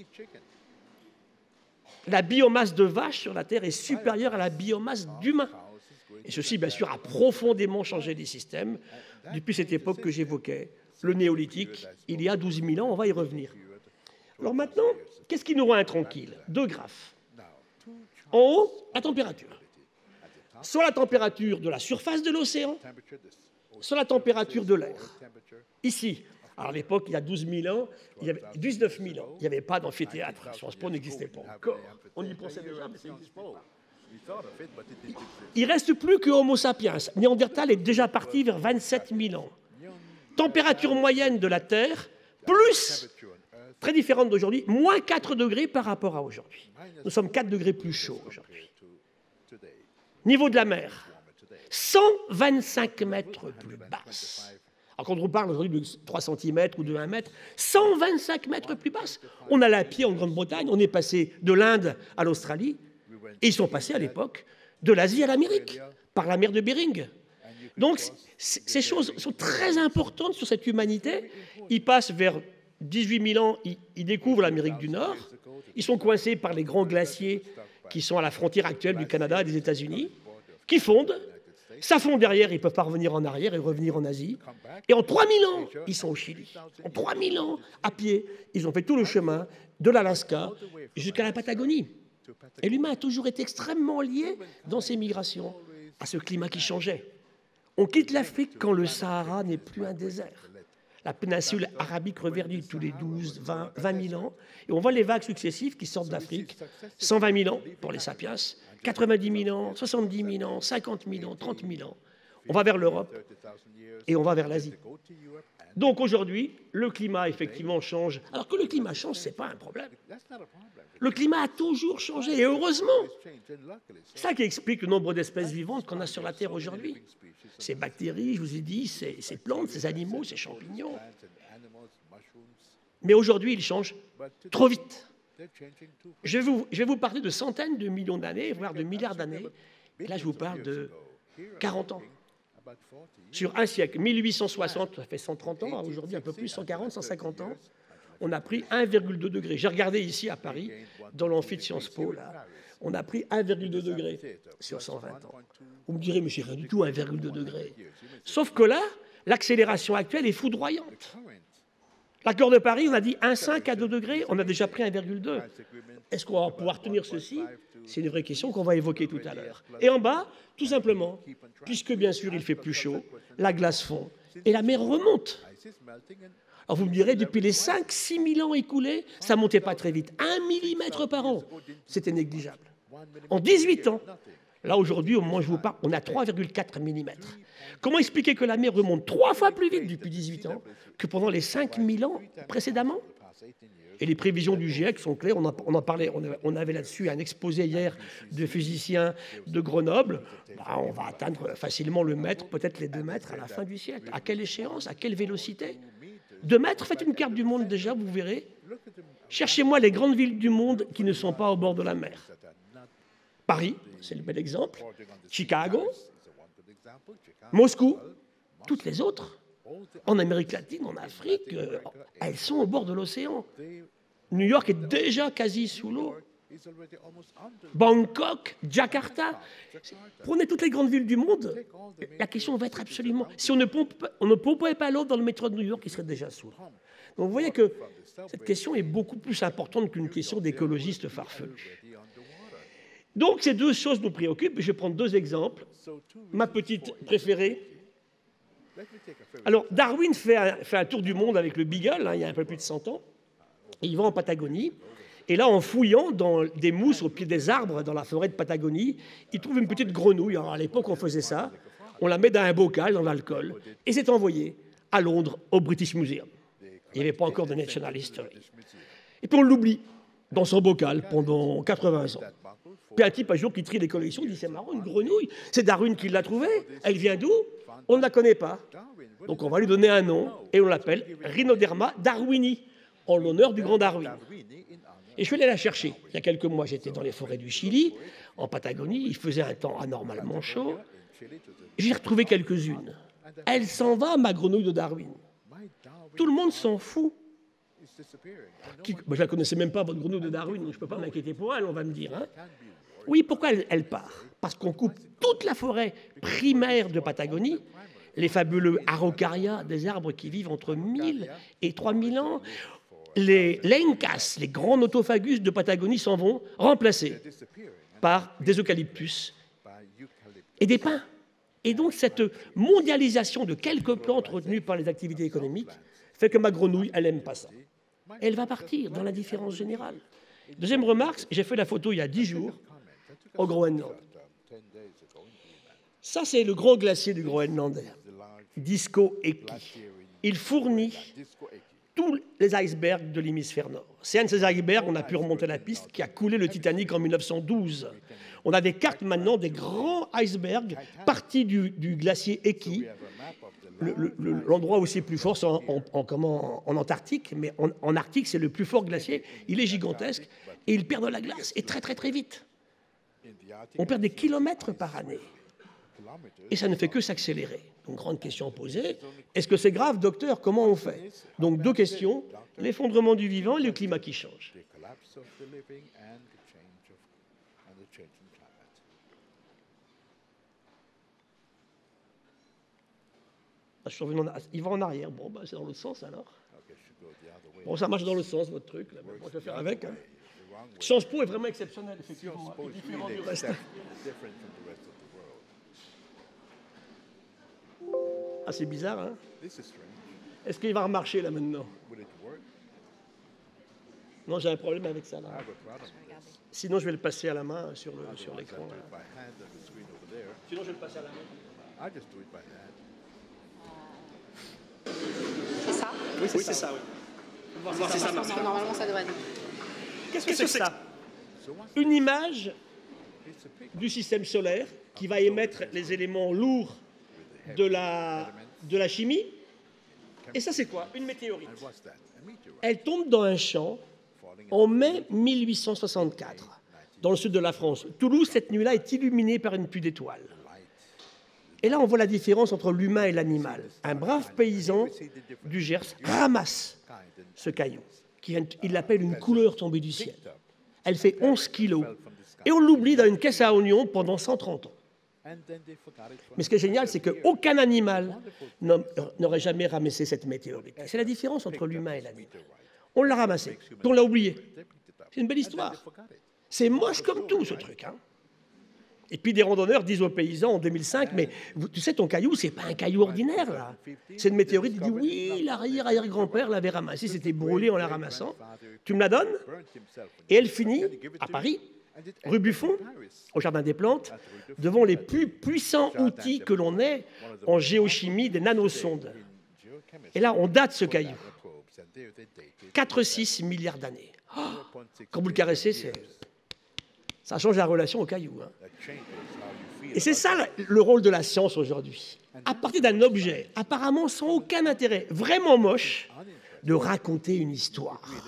La biomasse de vache sur la Terre est supérieure à la biomasse d'humains. Et ceci, bien sûr, a profondément changé les systèmes depuis cette époque que j'évoquais, le néolithique, il y a douze mille ans, on va y revenir. Alors maintenant, qu'est-ce qui nous rend intranquilles? Deux graphes. En haut, la température. Soit la température de la surface de l'océan, soit la température de l'air. Ici, alors à l'époque, il y a douze mille ans, il y avait dix-neuf mille ans, il n'y avait pas d'amphithéâtre. Sciences Po n'existait pas encore. On y pensait déjà, mais ça n'existe pas. Il ne reste plus que Homo sapiens. Néandertal est déjà parti vers vingt-sept mille ans. Température moyenne de la Terre, plus, très différente d'aujourd'hui, moins quatre degrés par rapport à aujourd'hui. Nous sommes quatre degrés plus chauds aujourd'hui. Niveau de la mer, cent vingt-cinq mètres plus basse. Alors quand on parle aujourd'hui de trois centimètres ou de un mètre, cent vingt-cinq mètres plus basse. On allait à pied en Grande-Bretagne, on est passé de l'Inde à l'Australie, et ils sont passés à l'époque de l'Asie à l'Amérique, par la mer de Bering. Donc ces choses sont très importantes sur cette humanité. Ils passent vers dix-huit mille ans, ils, ils découvrent l'Amérique du Nord, ils sont coincés par les grands glaciers qui sont à la frontière actuelle du Canada et des États-Unis, qui fondent. Ça fond derrière, ils ne peuvent pas revenir en arrière et revenir en Asie. Et en trois mille ans, ils sont au Chili. En trois mille ans, à pied, ils ont fait tout le chemin de l'Alaska jusqu'à la Patagonie. Et l'humain a toujours été extrêmement lié dans ses migrations à ce climat qui changeait. On quitte l'Afrique quand le Sahara n'est plus un désert. La péninsule arabique reverdit tous les douze, vingt, vingt mille ans. Et on voit les vagues successives qui sortent d'Afrique. cent vingt mille ans pour les sapiens, quatre-vingt-dix mille ans, soixante-dix mille ans, cinquante mille ans, trente mille ans. On va vers l'Europe et on va vers l'Asie. Donc aujourd'hui, le climat effectivement change. Alors que le climat change, ce n'est pas un problème. Le climat a toujours changé, et heureusement. C'est ça qui explique le nombre d'espèces vivantes qu'on a sur la Terre aujourd'hui. Ces bactéries, je vous ai dit, ces, ces plantes, ces animaux, ces champignons. Mais aujourd'hui, ils changent trop vite. Je vais, vous, je vais vous parler de centaines de millions d'années, voire de milliards d'années. Et là, je vous parle de quarante ans. Sur un siècle, mille huit cent soixante, ça fait cent trente ans, aujourd'hui un peu plus, cent quarante, cent cinquante ans, on a pris un virgule deux degré. J'ai regardé ici à Paris, dans l'amphi de Sciences Po, là, on a pris un virgule deux degré sur cent vingt ans. Vous me direz, mais c'est rien du tout, un virgule deux degré. Sauf que là, l'accélération actuelle est foudroyante. L'accord de Paris, on a dit un virgule cinq à deux degrés, on a déjà pris un virgule deux. Est-ce qu'on va pouvoir tenir ceci? C'est une vraie question qu'on va évoquer tout à l'heure. Et en bas, tout simplement, puisque bien sûr il fait plus chaud, la glace fond et la mer remonte. Alors vous me direz, depuis les cinq à six mille ans écoulés, ça ne montait pas très vite. Un millimètre par an, c'était négligeable. En dix-huit ans, là aujourd'hui, au moment où je vous parle, on a trois virgule quatre millimètres. Comment expliquer que la mer remonte trois fois plus vite depuis dix-huit ans que pendant les cinq mille ans précédemment? Et les prévisions du GIEC sont claires, on en, on en parlait, on avait, on avait là-dessus un exposé hier de physiciens de Grenoble. Bah, on va atteindre facilement le mètre, peut-être les deux mètres à la fin du siècle. À quelle échéance? À quelle vélocité? Deux mètres, faites une carte du monde déjà, vous verrez. Cherchez-moi les grandes villes du monde qui ne sont pas au bord de la mer. Paris, c'est le bel exemple. Chicago, Moscou, toutes les autres, en Amérique latine, en Afrique, euh, elles sont au bord de l'océan. New York est déjà quasi sous l'eau. Bangkok, Jakarta, prenez toutes les grandes villes du monde, la question va être absolument... Si on ne, pompe, on ne pompait pas l'eau dans le métro de New York, il serait déjà sous l'eau. Donc vous voyez que cette question est beaucoup plus importante qu'une question d'écologistes farfelus. Donc ces deux choses nous préoccupent. Je vais prendre deux exemples. Ma petite préférée. Alors Darwin fait un, fait un tour du monde avec le Beagle, hein, il y a un peu plus de cent ans. Et il va en Patagonie. Et là, en fouillant dans des mousses au pied des arbres dans la forêt de Patagonie, il trouve une petite grenouille. Alors, à l'époque, on faisait ça. On la met dans un bocal, dans l'alcool. Et c'est envoyé à Londres, au British Museum. Il n'y avait pas encore de National History. Et puis on l'oublie dans son bocal pendant quatre-vingts ans. Puis un type un jour qui trie les collections dit c'est marrant, une grenouille, c'est Darwin qui l'a trouvée, elle vient d'où? On ne la connaît pas. Donc on va lui donner un nom et on l'appelle Rhinoderma darwini, en l'honneur du grand Darwin. Et je suis allé la chercher. Il y a quelques mois, j'étais dans les forêts du Chili, en Patagonie, il faisait un temps anormalement chaud. J'ai retrouvé quelques-unes. Elle s'en va, ma grenouille de Darwin. Tout le monde s'en fout. Qui, ben, je ne la connaissais même pas, votre grenouille de Darwin, donc je ne peux pas m'inquiéter pour elle, on va me dire. Hein. Oui, pourquoi elle, elle part? Parce qu'on coupe toute la forêt primaire de Patagonie, les fabuleux araucarias, des arbres qui vivent entre mille et trois mille ans. Les lencas, les grands notophagus de Patagonie s'en vont remplacés par des eucalyptus et des pins. Et donc cette mondialisation de quelques plantes retenues par les activités économiques fait que ma grenouille, elle n'aime pas ça. Elle va partir dans l'indifférence générale. Deuxième remarque, j'ai fait la photo il y a dix jours au Groenland. Ça, c'est le grand glacier du Groenland, Disko Eki. Il fournit tous les icebergs de l'hémisphère nord. C'est un de ces icebergs, on a pu remonter la piste, qui a coulé le Titanic en mille neuf cent douze. On a des cartes maintenant des grands icebergs partis du, du glacier Eki. L'endroit où c'est plus fort, c'est en, en, en, comment, en Antarctique, mais en, en Arctique, c'est le plus fort glacier. Il est gigantesque et il perd de la glace, et très très très vite. On perd des kilomètres par année. Et ça ne fait que s'accélérer. Donc, grande question posée. Est-ce que c'est grave, docteur? Comment on fait? Donc, deux questions. L'effondrement du vivant et le climat qui change. Ah, je suis revenu en... Il va en arrière. Bon, bah, c'est dans l'autre sens, alors. Bon, ça marche dans l'autre sens, votre truc. Là. Bon, je vais faire avec. Hein. Sciences Po est vraiment exceptionnel, effectivement. Et différent du reste. Ah, c'est bizarre, hein? Est-ce qu'il va remarcher, là, maintenant? Non, j'ai un problème avec ça, là. Sinon, je vais le passer à la main sur le, sur l'écran. Sinon, je vais le passer à la main. C'est ça? Oui, c'est ça, oui. On va voir si ça marche. Normalement, ça devrait être. Qu'est-ce que c'est que ça? Une image du système solaire qui va émettre les éléments lourds de la, de la chimie. Et ça, c'est quoi? Une météorite. Elle tombe dans un champ en mai mille huit cent soixante-quatre, dans le sud de la France. Toulouse, cette nuit-là, est illuminée par une pluie d'étoiles. Et là, on voit la différence entre l'humain et l'animal. Un brave paysan du Gers ramasse ce caillou, qu'il appelle une couleur tombée du ciel. Elle fait onze kilos. Et on l'oublie dans une caisse à oignons pendant cent trente ans. Mais ce qui est génial, c'est qu'aucun animal n'aurait jamais ramassé cette météorite. C'est la différence entre l'humain et l'animal. On l'a ramassé, puis on l'a oublié. C'est une belle histoire. C'est moche comme tout, ce truc. Hein. Et puis des randonneurs disent aux paysans en deux mille cinq, mais tu sais, ton caillou, c'est pas un caillou ordinaire, là. C'est une météorite. Il dit, oui, l'arrière-arrière-grand-père l'avait ramassé, c'était brûlé en la ramassant. Tu me la donnes? Et elle finit à Paris, rue Buffon, au Jardin des Plantes, devant les plus puissants outils que l'on ait en géochimie des nanosondes. Et là, on date ce caillou. quatre à six milliards d'années. Oh, quand vous le caressez, ça change la relation au caillou. Hein. Et c'est ça le rôle de la science aujourd'hui. À partir d'un objet, apparemment sans aucun intérêt, vraiment moche, de raconter une histoire.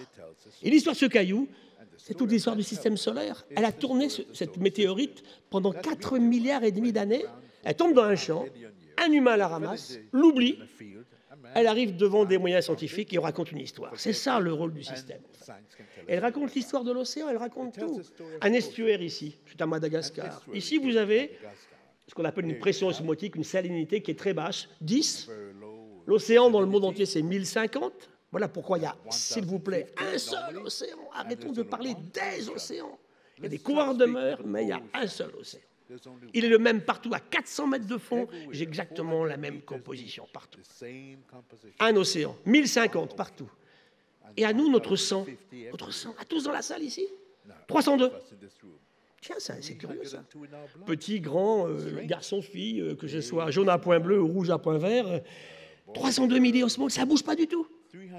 Et l'histoire de ce caillou, c'est toute l'histoire du système solaire. Elle a tourné, cette météorite, pendant quatre milliards et demi d'années. Elle tombe dans un champ, un humain la ramasse, l'oublie, elle arrive devant des moyens scientifiques et on raconte une histoire. C'est ça le rôle du système. Elle raconte l'histoire de l'océan, elle raconte tout. Un estuaire ici, c'est à Madagascar. Ici, vous avez ce qu'on appelle une pression osmotique, une salinité qui est très basse, dix. L'océan dans le monde entier, c'est mille cinquante. Voilà pourquoi il y a, s'il vous plaît, un seul océan. Arrêtons de parler des océans. Il y a des couloirs de mer, mais il y a un seul océan. Il est le même partout, à quatre cents mètres de fond, j'ai exactement la même composition partout. Un océan, mille cinquante partout. Et à nous, notre sang, notre sang, à tous dans la salle ici, trois cent deux. Tiens, c'est curieux ça. Petit, grand, euh, garçon, fille, euh, que je sois jaune à point bleu ou rouge à point vert, euh, trois cent deux milliosmoles, ça ne bouge pas du tout.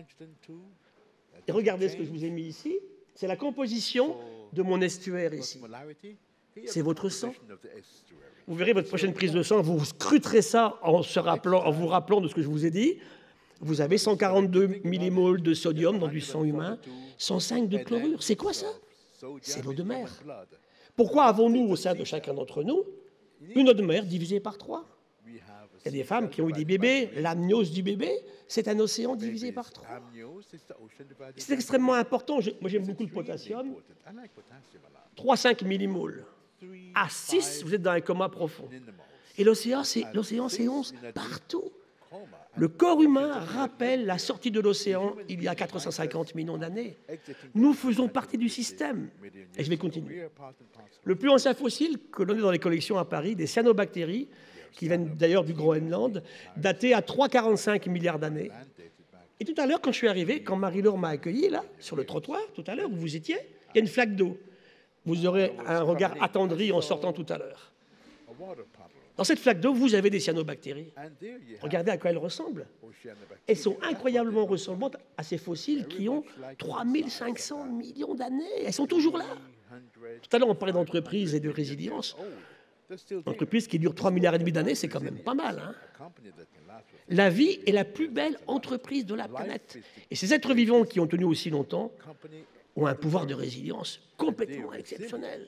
Et regardez ce que je vous ai mis ici, c'est la composition de mon estuaire ici. C'est votre sang. Vous verrez votre prochaine prise de sang, vous scruterez ça en, se rappelant, en vous rappelant de ce que je vous ai dit. Vous avez cent quarante-deux millimoles de sodium dans du sang humain, cent cinq de chlorure. C'est quoi ça? C'est l'eau de mer. Pourquoi avons-nous au sein de chacun d'entre nous une eau de mer divisée par trois? Il y a des femmes qui ont eu des bébés, l'amnios du bébé, c'est un océan divisé par trois. C'est extrêmement important. Moi, j'aime beaucoup le potassium. trois à cinq millimoles. À six, vous êtes dans un coma profond. Et l'océan, c'est onze partout. Le corps humain rappelle la sortie de l'océan il y a quatre cent cinquante millions d'années. Nous faisons partie du système. Et je vais continuer. Le plus ancien fossile que l'on ait dans les collections à Paris, des cyanobactéries, qui viennent d'ailleurs du Groenland, daté à trois virgule quarante-cinq milliards d'années. Et tout à l'heure, quand je suis arrivé, quand Marie-Laure m'a accueilli, là, sur le trottoir, tout à l'heure, où vous étiez, il y a une flaque d'eau. Vous aurez un regard attendri en sortant tout à l'heure. Dans cette flaque d'eau, vous avez des cyanobactéries. Regardez à quoi elles ressemblent. Elles sont incroyablement ressemblantes à ces fossiles qui ont trois mille cinq cents millions d'années. Elles sont toujours là. Tout à l'heure, on parlait d'entreprise et de résilience. Entreprise qui dure trois milliards et demi d'années, c'est quand même pas mal. Hein. La vie est la plus belle entreprise de la planète. Et ces êtres vivants qui ont tenu aussi longtemps ont un pouvoir de résilience complètement exceptionnel.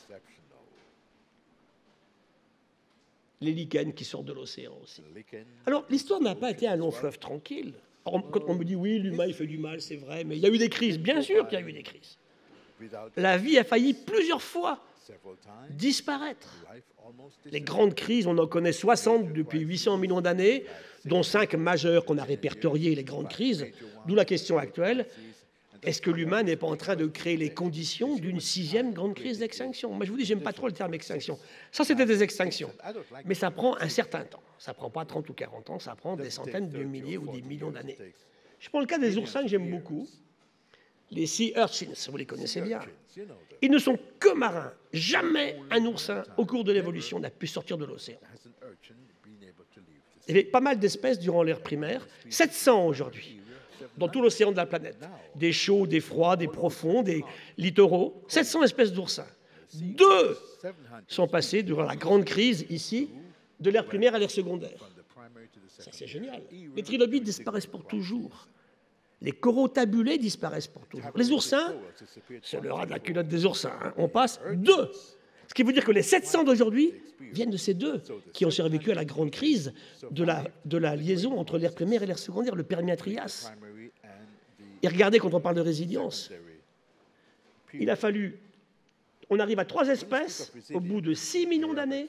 Les lichens qui sortent de l'océan aussi. Alors, l'histoire n'a pas été un long fleuve tranquille. Alors, quand on me dit, oui, l'humain, il fait du mal, c'est vrai, mais il y a eu des crises. Bien sûr qu'il y a eu des crises. La vie a failli plusieurs fois disparaître. Les grandes crises, on en connaît soixante depuis huit cents millions d'années, dont cinq majeures qu'on a répertoriées, les grandes crises. D'où la question actuelle, est-ce que l'humain n'est pas en train de créer les conditions d'une sixième grande crise d'extinction? Moi, je vous dis, j'aime pas trop le terme extinction. Ça, c'était des extinctions. Mais ça prend un certain temps. Ça prend pas trente ou quarante ans, ça prend des centaines de milliers ou des millions d'années. Je prends le cas des oursins que j'aime beaucoup. Les sea urchins, vous les connaissez bien. Ils ne sont que marins. Jamais un oursin, au cours de l'évolution, n'a pu sortir de l'océan. Il y avait pas mal d'espèces durant l'ère primaire, sept cents aujourd'hui, dans tout l'océan de la planète. Des chauds, des froids, des profonds, des littoraux. sept cents espèces d'oursins. Deux sont passés durant la grande crise, ici, de l'ère primaire à l'ère secondaire. Ça, c'est génial. Les trilobites disparaissent pour toujours. Les coraux tabulés disparaissent pour toujours. Les oursins, c'est le ras de la culotte des oursins. Hein. On passe deux. Ce qui veut dire que les sept cents d'aujourd'hui viennent de ces deux qui ont survécu à la grande crise de la, de la liaison entre l'ère primaire et l'ère secondaire, le Permien-Trias. Et regardez, quand on parle de résilience, il a fallu... On arrive à trois espèces au bout de six millions d'années,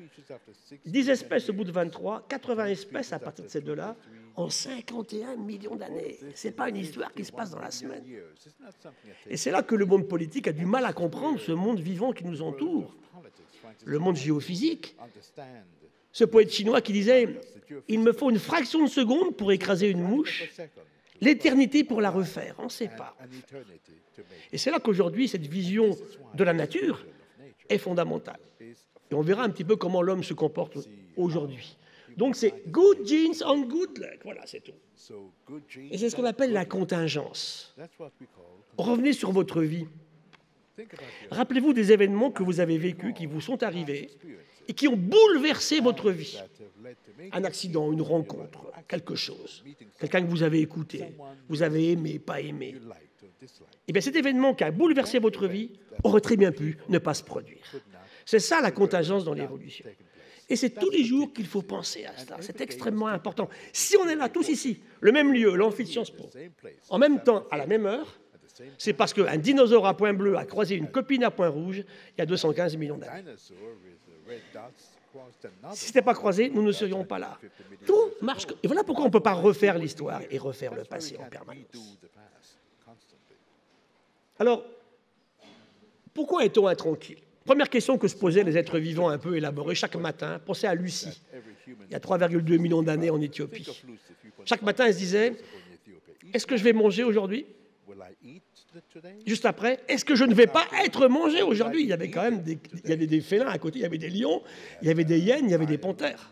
dix espèces au bout de vingt-trois, quatre-vingts espèces à partir de ces deux-là, en cinquante et un millions d'années. Ce n'est pas une histoire qui se passe dans la semaine. Et c'est là que le monde politique a du mal à comprendre ce monde vivant qui nous entoure, le monde géophysique. Ce poète chinois qui disait « Il me faut une fraction de seconde pour écraser une mouche, l'éternité pour la refaire. » On ne sait pas. Et c'est là qu'aujourd'hui, cette vision de la nature est fondamentale. Et on verra un petit peu comment l'homme se comporte aujourd'hui. Donc c'est good genes on good luck. Voilà, c'est tout. Et c'est ce qu'on appelle la contingence. Revenez sur votre vie. Rappelez-vous des événements que vous avez vécus, qui vous sont arrivés, et qui ont bouleversé votre vie. Un accident, une rencontre, quelque chose. Quelqu'un que vous avez écouté, vous avez aimé, pas aimé. eh bien cet événement qui a bouleversé votre vie aurait très bien pu ne pas se produire. C'est ça la contingence dans l'évolution. Et c'est tous les jours qu'il faut penser à ça. C'est extrêmement important. Si on est là tous ici, le même lieu, l'amphi de Sciences Po, en même temps, à la même heure, c'est parce qu'un dinosaure à point bleu a croisé une copine à point rouge il y a deux cent quinze millions d'années. Si ce n'était pas croisé, nous ne serions pas là. Tout marche. Et voilà pourquoi on ne peut pas refaire l'histoire et refaire le passé en permanence. Alors, pourquoi est-on intranquille? Première question que se posaient les êtres vivants un peu élaborés chaque matin. Pensez à Lucie, il y a trois virgule deux millions d'années en Éthiopie. Chaque matin, elle se disait, est-ce que je vais manger aujourd'hui? Juste après, est-ce que je ne vais pas être mangé aujourd'hui? Il y avait quand même des, il y avait des félins à côté, il y avait des lions, il y avait des hyènes, il y avait des panthères.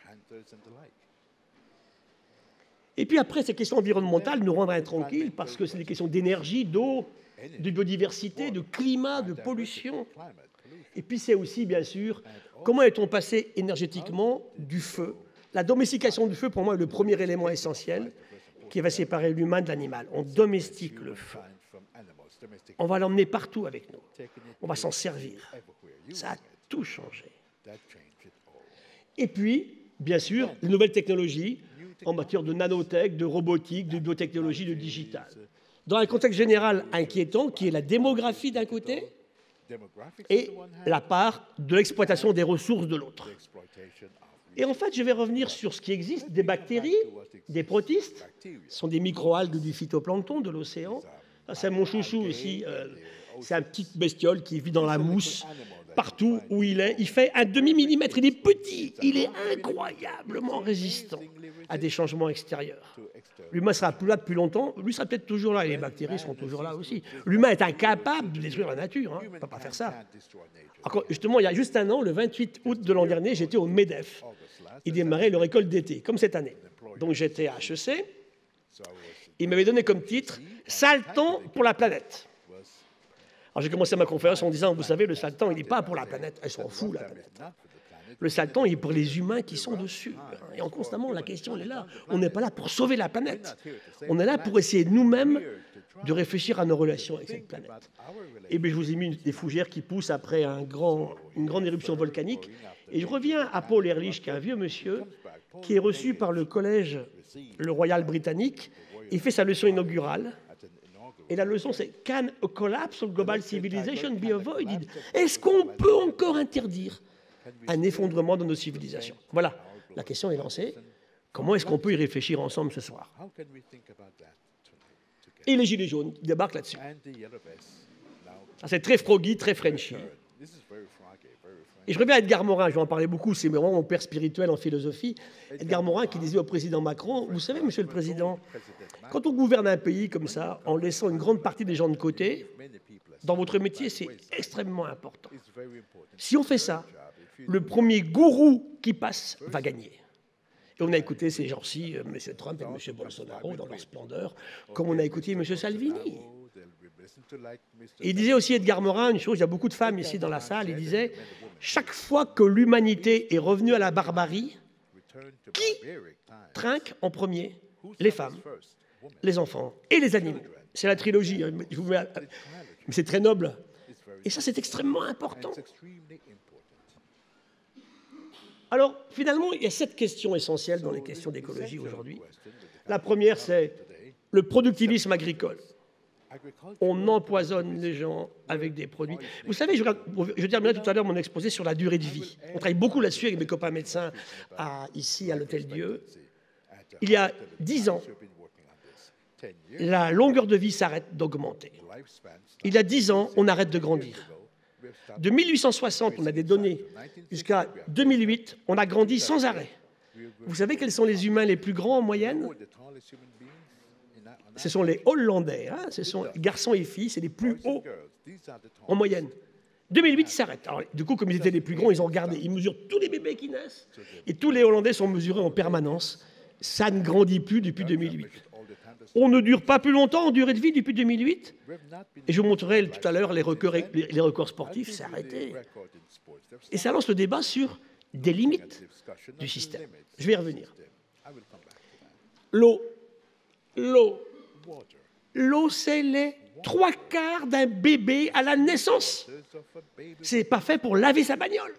Et puis après, ces questions environnementales nous rendent intranquilles parce que c'est des questions d'énergie, d'eau, de biodiversité, de climat, de pollution. Et puis c'est aussi, bien sûr, comment est-on passé énergétiquement du feu? La domestication du feu, pour moi, est le premier élément essentiel qui va séparer l'humain de l'animal. On domestique le feu. On va l'emmener partout avec nous. On va s'en servir. Ça a tout changé. Et puis, bien sûr, les nouvelles technologies en matière de nanotech, de robotique, de biotechnologie, de digital. Dans un contexte général inquiétant, qui est la démographie d'un côté et la part de l'exploitation des ressources de l'autre. Et en fait, je vais revenir sur ce qui existe, des bactéries, des protistes, ce sont des microalgues du phytoplancton, de l'océan. C'est mon chouchou ici, euh, c'est un petit bestiole qui vit dans la mousse, partout où il est. Il fait un demi-millimètre, il est petit, il est incroyablement résistant à des changements extérieurs. L'humain sera plus là depuis longtemps, lui sera peut-être toujours là, et les bactéries seront toujours là aussi. L'humain est incapable de détruire la nature, hein. On ne peut pas faire ça. Alors, justement, il y a juste un an, le vingt-huit août de l'an dernier, j'étais au MEDEF. Il démarrait leur école d'été, comme cette année. Donc j'étais à H E C. Il m'avait donné comme titre « Sale temps pour la planète ». Alors j'ai commencé ma conférence en disant « Vous savez, le sale temps, il n'est pas pour la planète, elle s'en fout, la planète. Le sale temps, il est pour les humains qui sont dessus. » Et en constamment, la question, elle est là. On n'est pas là pour sauver la planète. On est là pour essayer nous-mêmes de réfléchir à nos relations avec cette planète. Et bien, je vous ai mis des fougères qui poussent après un grand, une grande éruption volcanique. Et je reviens à Paul Ehrlich, qui est un vieux monsieur, qui est reçu par le collège, le Royal britannique. Il fait sa leçon inaugurale. Et la leçon, c'est « Can a collapse of global civilization be avoided ?» Est-ce qu'on peut encore interdire un effondrement de nos civilisations? Voilà, la question est lancée. Comment est-ce qu'on peut y réfléchir ensemble ce soir? Et les Gilets jaunes débarquent là-dessus. C'est très froggy, très Frenchy. Et je reviens à Edgar Morin, je vais en parler beaucoup, c'est vraiment mon père spirituel en philosophie. Edgar Morin qui disait au président Macron, vous savez, monsieur le président, quand on gouverne un pays comme ça, en laissant une grande partie des gens de côté, dans votre métier, c'est extrêmement important. Si on fait ça, le premier gourou qui passe va gagner. Et on a écouté ces gens-ci, M. Trump et M. Bolsonaro, dans leur splendeur, comme on a écouté M. Salvini. Et il disait aussi, Edgar Morin, une chose, il y a beaucoup de femmes ici dans la salle, il disait, chaque fois que l'humanité est revenue à la barbarie, qui trinque en premier? Les femmes, les enfants et les animaux. C'est la trilogie, je vous mets... mais c'est très noble. Et ça, c'est extrêmement important. Alors, finalement, il y a sept questions essentielles dans les questions d'écologie aujourd'hui. La première, c'est le productivisme agricole. On empoisonne les gens avec des produits. Vous savez, je, je terminerai tout à l'heure mon exposé sur la durée de vie. On travaille beaucoup là-dessus avec mes copains médecins à, ici à l'Hôtel Dieu. Il y a dix ans, la longueur de vie s'arrête d'augmenter. Il y a dix ans, on arrête de grandir. De mille huit cent soixante, on a des données, jusqu'à deux mille huit, on a grandi sans arrêt. Vous savez quels sont les humains les plus grands en moyenne? Ce sont les Hollandais, hein, ce sont garçons et filles, c'est les plus hauts en moyenne. deux mille huit, ils s'arrêtent. Alors, du coup, comme ils étaient les plus grands, ils ont regardé. Ils mesurent tous les bébés qui naissent et tous les Hollandais sont mesurés en permanence. Ça ne grandit plus depuis deux mille huit. On ne dure pas plus longtemps en durée de vie depuis deux mille huit. Et je vous montrerai tout à l'heure les records, les records sportifs, c'est arrêté. Et ça lance le débat sur des limites du système. Je vais y revenir. L'eau. L'eau. L'eau, c'est les trois quarts d'un bébé à la naissance. C'est pas fait pour laver sa bagnole.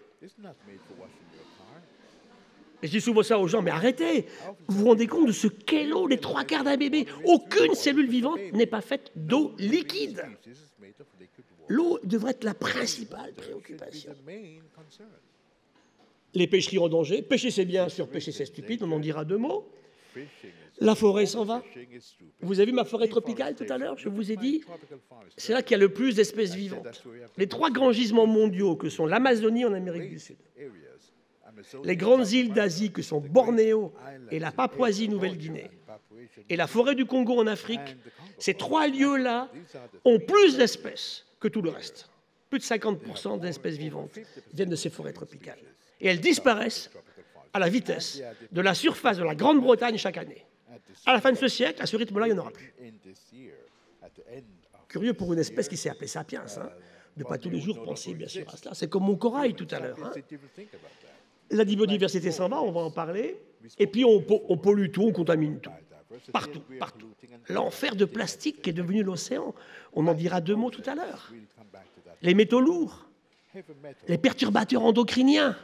Et je dis souvent ça aux gens, mais arrêtez. Vous vous rendez compte de ce qu'est l'eau, les trois quarts d'un bébé? Aucune cellule vivante n'est pas faite d'eau liquide. L'eau devrait être la principale préoccupation. Les pêcheries en danger. Pêcher, c'est bien sûr, pêcher, c'est stupide, on en dira deux mots. La forêt s'en va. Vous avez vu ma forêt tropicale tout à l'heure? Je vous ai dit, c'est là qu'il y a le plus d'espèces vivantes. Les trois grands gisements mondiaux que sont l'Amazonie en Amérique du Sud, les grandes îles d'Asie que sont Bornéo et la Papouasie-Nouvelle-Guinée, et la forêt du Congo en Afrique, ces trois lieux-là ont plus d'espèces que tout le reste. Plus de cinquante pour cent des espèces vivantes viennent de ces forêts tropicales. Et elles disparaissent à la vitesse de la surface de la Grande-Bretagne chaque année. À la fin de ce siècle, à ce rythme-là, il n'y en aura plus. Curieux pour une espèce qui s'est appelée Sapiens, hein, de pas tous les jours penser bien sûr à cela. C'est comme mon corail tout à l'heure. Hein. La biodiversité s'en va, on va en parler. Et puis on, on pollue tout, on contamine tout. Partout, partout. L'enfer de plastique qui est devenu l'océan, on en dira deux mots tout à l'heure. Les métaux lourds, les perturbateurs endocriniens,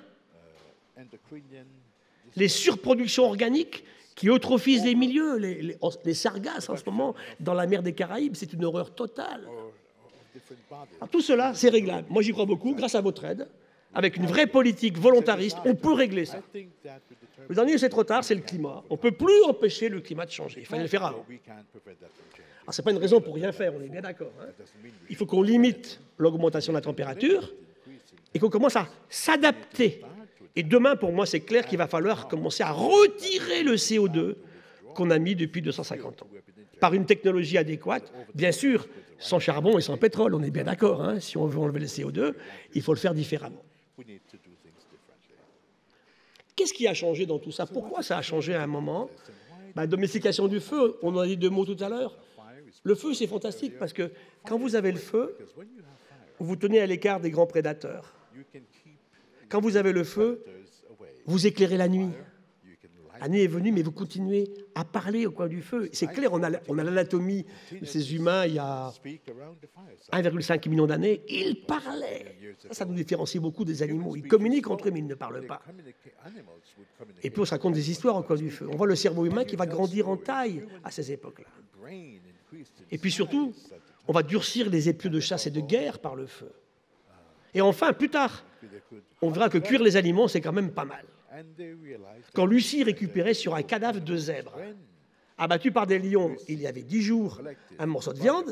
les surproductions organiques qui eutrophisent les milieux, les, les, les sargasses en ce moment dans la mer des Caraïbes, c'est une horreur totale. Alors, tout cela, c'est réglable. Moi, j'y crois beaucoup, grâce à votre aide. Avec une vraie politique volontariste, on peut régler ça. Le dernier, c'est trop tard, c'est le climat. On ne peut plus empêcher le climat de changer. Il fallait le faire avant. Alors, ce n'est pas une raison pour rien faire, on est bien d'accord. Hein. Il faut qu'on limite l'augmentation de la température et qu'on commence à s'adapter. Et demain, pour moi, c'est clair qu'il va falloir commencer à retirer le C O deux qu'on a mis depuis deux cent cinquante ans. Par une technologie adéquate, bien sûr, sans charbon et sans pétrole, on est bien d'accord. Hein. Si on veut enlever le C O deux, il faut le faire différemment. Qu'est-ce qui a changé dans tout ça? Pourquoi ça a changé à un moment? La domestication du feu, on en a dit deux mots tout à l'heure. Le feu, c'est fantastique parce que quand vous avez le feu, vous vous tenez à l'écart des grands prédateurs. Quand vous avez le feu, vous éclairez la nuit. La nuit est venue, mais vous continuez à parler au coin du feu. C'est clair, on a, on a l'anatomie de ces humains il y a un virgule cinq million d'années. Ils parlaient. Ça, ça nous différencie beaucoup des animaux. Ils communiquent entre eux, mais ils ne parlent pas. Et puis on se raconte des histoires au coin du feu. On voit le cerveau humain qui va grandir en taille à ces époques-là. Et puis surtout, on va durcir les épieux de chasse et de guerre par le feu. Et enfin, plus tard, on verra que cuire les aliments, c'est quand même pas mal. Quand Lucie récupérait sur un cadavre de zèbre, abattu par des lions il y avait dix jours, un morceau de viande,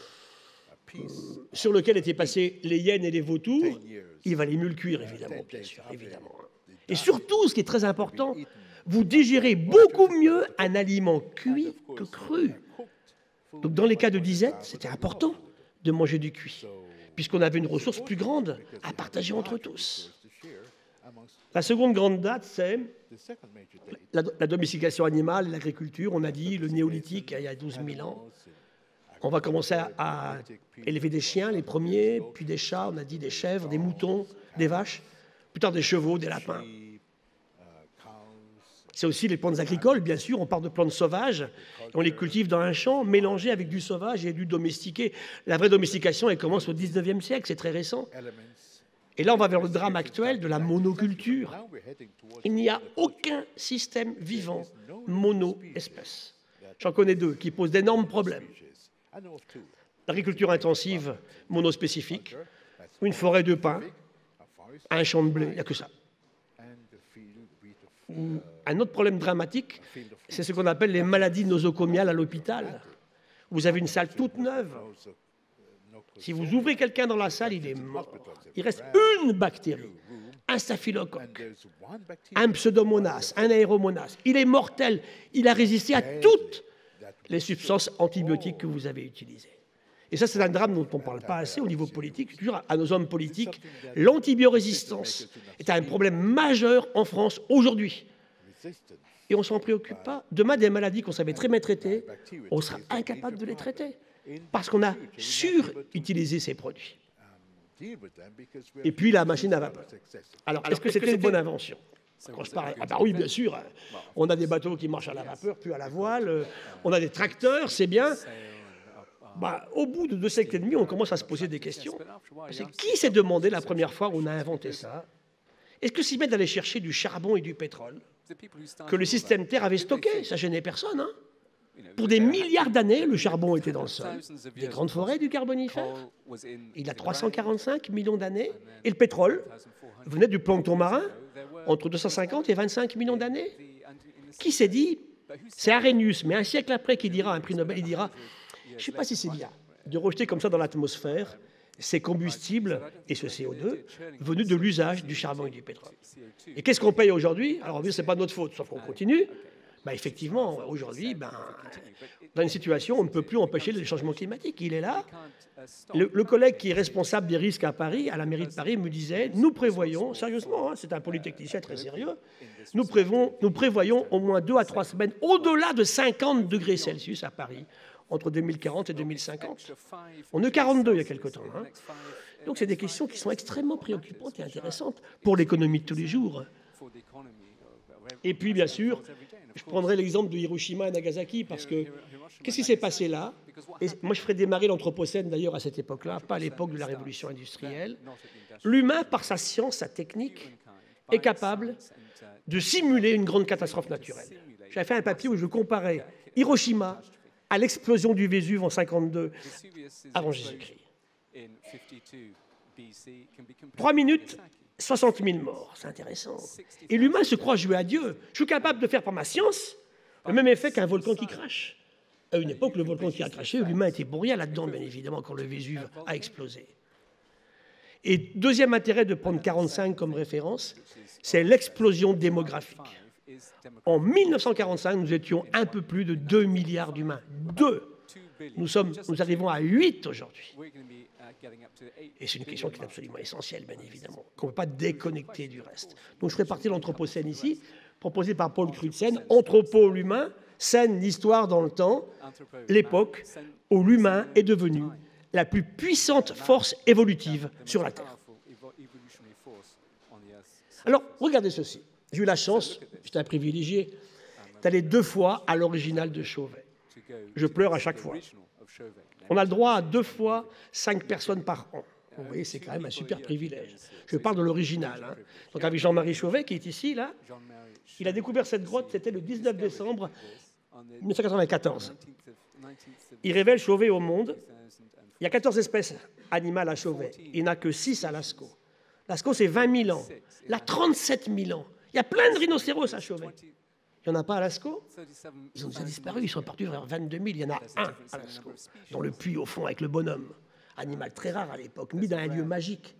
sur lequel étaient passés les hyènes et les vautours, il valait mieux le cuire, évidemment, bien sûr, évidemment. Et surtout, ce qui est très important, vous digérez beaucoup mieux un aliment cuit que cru. Donc, dans les cas de disette, c'était important de manger du cuit, puisqu'on avait une ressource plus grande à partager entre tous. La seconde grande date, c'est la, la domestication animale et l'agriculture. On a dit le néolithique, il y a douze mille ans. On va commencer à, à élever des chiens, les premiers, puis des chats, on a dit des chèvres, des moutons, des vaches, plus tard des chevaux, des lapins. C'est aussi les plantes agricoles, bien sûr. On parle de plantes sauvages, on les cultive dans un champ, mélangées avec du sauvage et du domestiqué. La vraie domestication, elle commence au dix-neuvième siècle, c'est très récent. Et là, on va vers le drame actuel de la monoculture. Il n'y a aucun système vivant mono-espèce. J'en connais deux qui posent d'énormes problèmes. L'agriculture intensive monospécifique, une forêt de pins, un champ de blé, il n'y a que ça. Un autre problème dramatique, c'est ce qu'on appelle les maladies nosocomiales à l'hôpital. Vous avez une salle toute neuve. Si vous ouvrez quelqu'un dans la salle, il est mort. Il reste une bactérie, un staphylocoque, un pseudomonas, un aéromonas. Il est mortel. Il a résisté à toutes les substances antibiotiques que vous avez utilisées. Et ça, c'est un drame dont on ne parle pas assez au niveau politique. Toujours à nos hommes politiques, l'antibiorésistance est un problème majeur en France aujourd'hui. Et on ne s'en préoccupe pas. Demain, des maladies qu'on savait très bien traiter, on sera incapable de les traiter. Parce qu'on a surutilisé ces produits. Et puis la machine à vapeur. Alors, est-ce que c'était une bonne invention? Quand je parle, ah bah oui, bien sûr. On a des bateaux qui marchent à la vapeur, puis à la voile. On a des tracteurs, c'est bien. bah, au bout de deux siècles et demi, on commence à se poser des questions. C'est qui s'est demandé la première fois où on a inventé ça? Est-ce que c'est bien d'aller chercher du charbon et du pétrole que le système Terre avait stocké? Ça gênait personne. Hein. Pour des milliards d'années, le charbon était dans le sol. Des grandes forêts du Carbonifère, il y a trois cent quarante-cinq millions d'années. Et le pétrole venait du plancton marin, entre deux cent cinquante et vingt-cinq millions d'années. Qui s'est dit? C'est Arrhenius, mais un siècle après, qui dira, un prix Nobel, il dira, je ne sais pas si c'est bien de rejeter comme ça dans l'atmosphère ces combustibles et ce C O deux venus de l'usage du charbon et du pétrole. Et qu'est-ce qu'on paye aujourd'hui? Alors, ce n'est pas notre faute, sauf qu'on continue. Ben, effectivement, aujourd'hui, ben, dans une situation où on ne peut plus empêcher le changement climatique. Il est là. Le, le collègue qui est responsable des risques à Paris, à la mairie de Paris, me disait, nous prévoyons, sérieusement, hein, c'est un polytechnicien très sérieux, nous, prévoyons, nous prévoyons au moins deux à trois semaines au-delà de cinquante degrés Celsius à Paris, entre deux mille quarante et deux mille cinquante. On est quarante-deux il y a quelque temps. Hein. Donc c'est des questions qui sont extrêmement préoccupantes et intéressantes pour l'économie de tous les jours. Et puis, bien sûr, je prendrai l'exemple de Hiroshima et Nagasaki, parce que qu'est-ce qui s'est passé là? Et moi, je ferai démarrer l'Anthropocène, d'ailleurs, à cette époque-là, pas à l'époque de la révolution industrielle. L'humain, par sa science, sa technique, est capable de simuler une grande catastrophe naturelle. J'avais fait un papier où je comparais Hiroshima à l'explosion du Vésuve en cinquante-deux, avant Jésus-Christ. Trois minutes, soixante mille morts, c'est intéressant. Et l'humain se croit jouer à Dieu. Je suis capable de faire par ma science le même effet qu'un volcan qui crache. À une époque, le volcan qui a craché, l'humain était pour rien là-dedans, bien évidemment, quand le Vésuve a explosé. Et deuxième intérêt de prendre quarante-cinq comme référence, c'est l'explosion démographique. En mille neuf cent quarante-cinq, nous étions un peu plus de deux milliards d'humains. deux. Nous, sommes, nous arrivons à huit aujourd'hui. Et c'est une question qui est absolument essentielle, bien évidemment, qu'on ne peut pas déconnecter du reste. Donc je ferai partie de l'Anthropocène ici, proposé par Paul Crutzen, Anthropo, l'humain, scène, l'histoire dans le temps, l'époque où l'humain est devenu la plus puissante force évolutive sur la Terre. Alors, regardez ceci. J'ai eu la chance, j'étais un privilégié, d'aller deux fois à l'original de Chauvet. Je pleure à chaque fois. On a le droit à deux fois cinq personnes par an. Vous voyez, c'est quand même un super privilège. Je parle de l'original. Hein. Donc avec Jean-Marie Chauvet, qui est ici, là, il a découvert cette grotte, c'était le dix-neuf décembre mille neuf cent quatre-vingt-quatorze. Il révèle Chauvet au monde. Il y a quatorze espèces animales à Chauvet. Il n'y en a que six à Lascaux. Lascaux, c'est vingt mille ans. Là, trente-sept mille ans. Il y a plein de rhinocéros à Chauvet. Il n'y en a pas à Lascaux. Ils ont déjà disparu, ils sont partis vers vingt-deux mille. Il y en a un à Lascaux, dans le puits au fond avec le bonhomme. Animal très rare à l'époque, mis dans un lieu magique.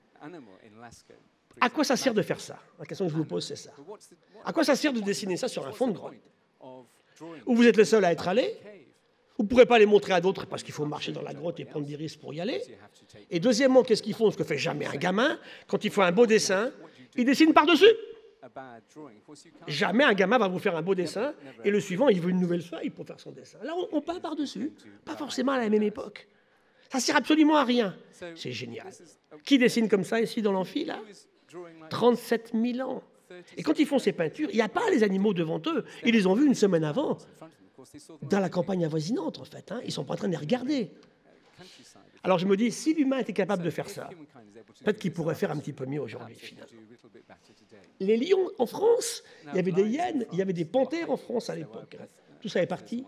À quoi ça sert de faire ça? La question que je vous pose, c'est ça. À quoi ça sert de dessiner ça sur un fond de grotte où vous êtes le seul à être allé? Vous ne pourrez pas les montrer à d'autres parce qu'il faut marcher dans la grotte et prendre des risques pour y aller. Et deuxièmement, qu'est-ce qu'ils font? Ce que fait jamais un gamin. Quand il faut un beau dessin, il dessine par-dessus. Jamais un gamin va vous faire un beau dessin et le suivant, il veut une nouvelle feuille pour faire son dessin. Là, on, on peint par-dessus, pas forcément à la même époque. Ça ne sert absolument à rien. C'est génial. Qui dessine comme ça ici dans l'amphi, là? trente-sept mille ans. Et quand ils font ces peintures, il n'y a pas les animaux devant eux. Ils les ont vus une semaine avant, dans la campagne avoisinante, en fait. Hein. Ils ne sont pas en train de les regarder. Alors je me dis, si l'humain était capable de faire ça, peut-être qu'il pourrait faire un petit peu mieux aujourd'hui, finalement. Les lions en France, il y avait des hyènes, il y avait des panthères en France à l'époque. Tout ça est parti.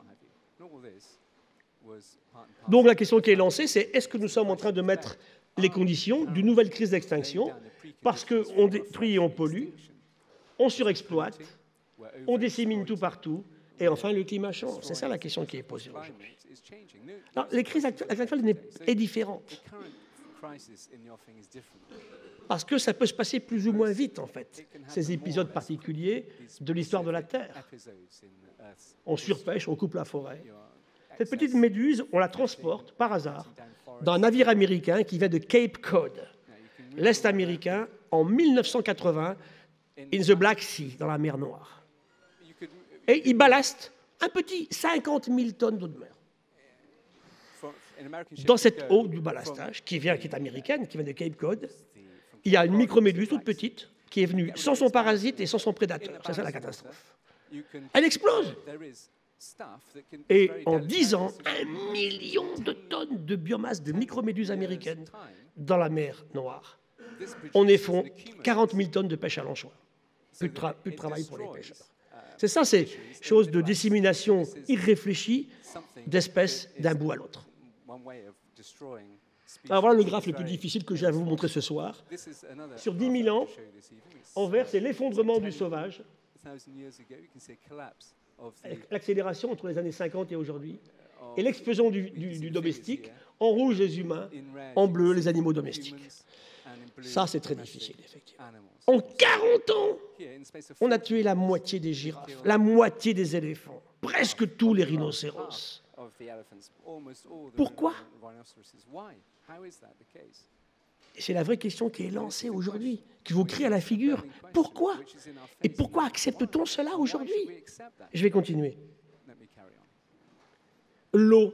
Donc la question qui est lancée, c'est est-ce que nous sommes en train de mettre les conditions d'une nouvelle crise d'extinction parce qu'on détruit et on pollue, on surexploite, on dissémine tout partout, et enfin le climat change. C'est ça la question qui est posée aujourd'hui. Alors, les crises actuelles est différente. Parce que ça peut se passer plus ou moins vite, en fait, ces épisodes particuliers de l'histoire de la Terre. On surpêche, on coupe la forêt. Cette petite méduse, on la transporte, par hasard, dans un navire américain qui vient de Cape Cod, l'Est américain, en mille neuf cent quatre-vingts, in the Black Sea, dans la mer Noire. Et il ballaste un petit cinquante mille tonnes d'eau de mer. Dans cette eau du ballastage, qui vient, qui est américaine, qui vient de Cape Cod, il y a une microméduse toute petite qui est venue sans son parasite et sans son prédateur. C'est ça la catastrophe. Elle explose. Et en dix ans, un million de tonnes de biomasse de microméduses américaines dans la mer Noire. On effondre quarante mille tonnes de pêche à l'anchois. Plus de, tra plus de travail pour les pêcheurs. C'est ça, ces choses de dissémination irréfléchie d'espèces d'un bout à l'autre. Alors voilà le graphe le plus difficile que j'ai à vous montrer ce soir. Sur dix mille ans, en vert, c'est l'effondrement du sauvage. L'accélération entre les années cinquante et aujourd'hui. Et l'explosion du, du, du domestique. En rouge, les humains. En bleu, les animaux domestiques. Ça, c'est très difficile, effectivement. En quarante ans, on a tué la moitié des girafes, la moitié des éléphants, presque tous les rhinocéros. Pourquoi? Et c'est la vraie question qui est lancée aujourd'hui, qui vous crie à la figure. Pourquoi? Et pourquoi accepte-t-on cela aujourd'hui? Je vais continuer. L'eau.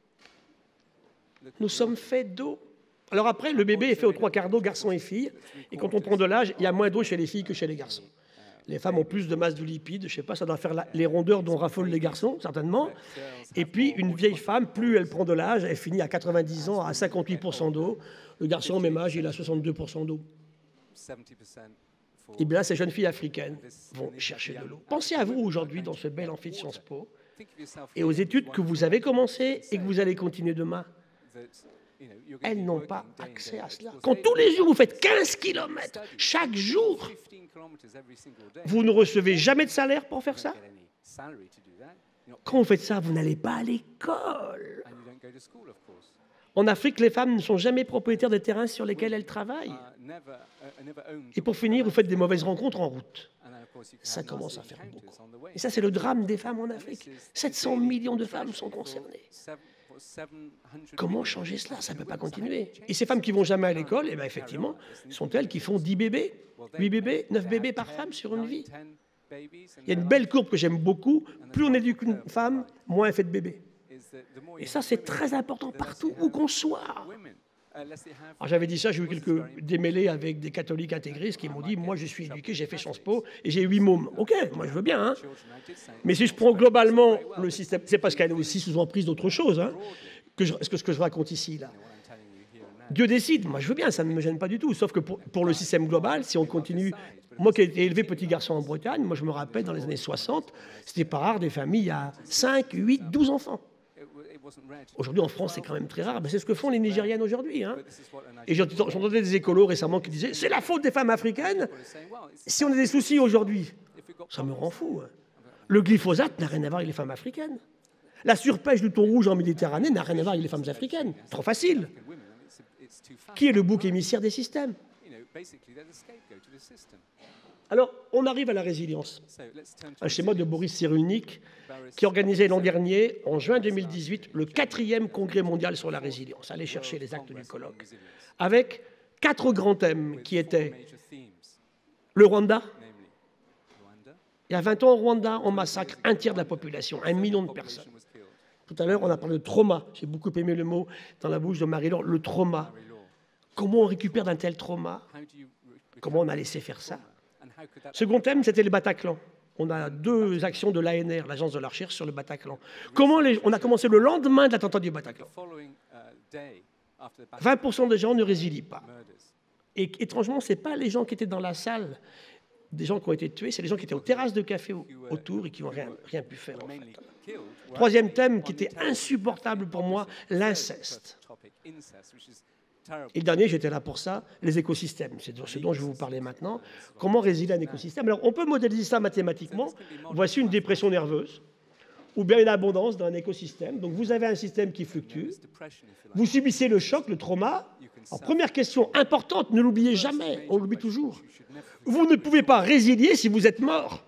Nous sommes faits d'eau. Alors après, le bébé est fait aux trois quarts d'eau, garçons et filles. Et quand on prend de l'âge, il y a moins d'eau chez les filles que chez les garçons. Les femmes ont plus de masse de lipides, je ne sais pas, ça doit faire la, les rondeurs dont raffolent les garçons, certainement. Et puis, une vieille femme, plus elle prend de l'âge, elle finit à quatre-vingt-dix ans à cinquante-huit pour cent d'eau. Le garçon, au même âge, il a soixante-deux pour cent d'eau. Et bien là, ces jeunes filles africaines vont chercher de l'eau. Pensez à vous aujourd'hui dans ce bel amphi de Sciences Po et aux études que vous avez commencées et que vous allez continuer demain. Elles n'ont pas accès à cela. Quand tous les jours vous faites quinze kilomètres chaque jour, vous ne recevez jamais de salaire pour faire ça. Quand vous faites ça, vous n'allez pas à l'école. En Afrique, les femmes ne sont jamais propriétaires des terrains sur lesquels elles travaillent. Et pour finir, vous faites des mauvaises rencontres en route. Ça commence à faire beaucoup. Et ça, c'est le drame des femmes en Afrique. sept cents millions de femmes sont concernées. Comment changer cela? Ça ne peut pas continuer. Et ces femmes qui ne vont jamais à l'école, eh bien, effectivement, sont elles qui font dix bébés, huit bébés, neuf bébés par femme sur une vie. Il y a une belle courbe que j'aime beaucoup. Plus on éduque une femme, moins elle fait de bébés. Et ça, c'est très important partout où qu'on soit. J'avais dit ça, j'ai eu quelques démêlés avec des catholiques intégristes qui m'ont dit « Moi, je suis éduqué, j'ai fait Sciences Po et j'ai huit mômes. » Ok, moi, je veux bien. Hein. Mais si je prends globalement le système, c'est parce qu'elle est aussi sous emprise d'autre chose, hein, que, je, que ce que je raconte ici. Là. Dieu décide, moi, je veux bien, ça ne me gêne pas du tout. Sauf que pour, pour le système global, si on continue... Moi qui ai été élevé petit garçon en Bretagne, moi, je me rappelle, dans les années soixante, c'était pas rare des familles à cinq, huit, douze enfants. Aujourd'hui, en France, c'est quand même très rare. Mais c'est ce que font les Nigériennes aujourd'hui. Hein. Et j'entendais des écolos récemment qui disaient « C'est la faute des femmes africaines si on a des soucis aujourd'hui. » Ça me rend fou. Hein. Le glyphosate n'a rien à voir avec les femmes africaines. La surpêche du thon rouge en Méditerranée n'a rien à voir avec les femmes africaines. Trop facile. Qui est le bouc émissaire des systèmes? Alors, on arrive à la résilience. Un schéma de Boris Cyrulnik qui organisait l'an dernier, en juin deux mille dix-huit, le quatrième congrès mondial sur la résilience. Allez chercher les actes du colloque. Avec quatre grands thèmes qui étaient le Rwanda. Il y a vingt ans, au Rwanda, on massacre un tiers de la population, un million de personnes. Tout à l'heure, on a parlé de trauma. J'ai beaucoup aimé le mot dans la bouche de Marie-Laure, le trauma. Comment on récupère d'un tel trauma? Comment on a laissé faire ça? Second thème, c'était le Bataclan. On a deux actions de l'A N R, l'Agence de la recherche, sur le Bataclan. Comment les... On a commencé le lendemain de l'attentat du Bataclan. vingt pour cent des gens ne résilient pas. Et étrangement, ce n'est pas les gens qui étaient dans la salle, des gens qui ont été tués, c'est les gens qui étaient aux terrasses de café autour et qui n'ont rien, rien pu faire. En fait. Troisième thème qui était insupportable pour moi, l'inceste. Et le dernier, j'étais là pour ça, les écosystèmes. C'est ce dont je vais vous parler maintenant. Comment résilier un écosystème? Alors, on peut modéliser ça mathématiquement. Voici une dépression nerveuse, ou bien une abondance dans un écosystème. Donc, vous avez un système qui fluctue. Vous subissez le choc, le trauma. Alors, première question importante, ne l'oubliez jamais, on l'oublie toujours. Vous ne pouvez pas résilier si vous êtes mort.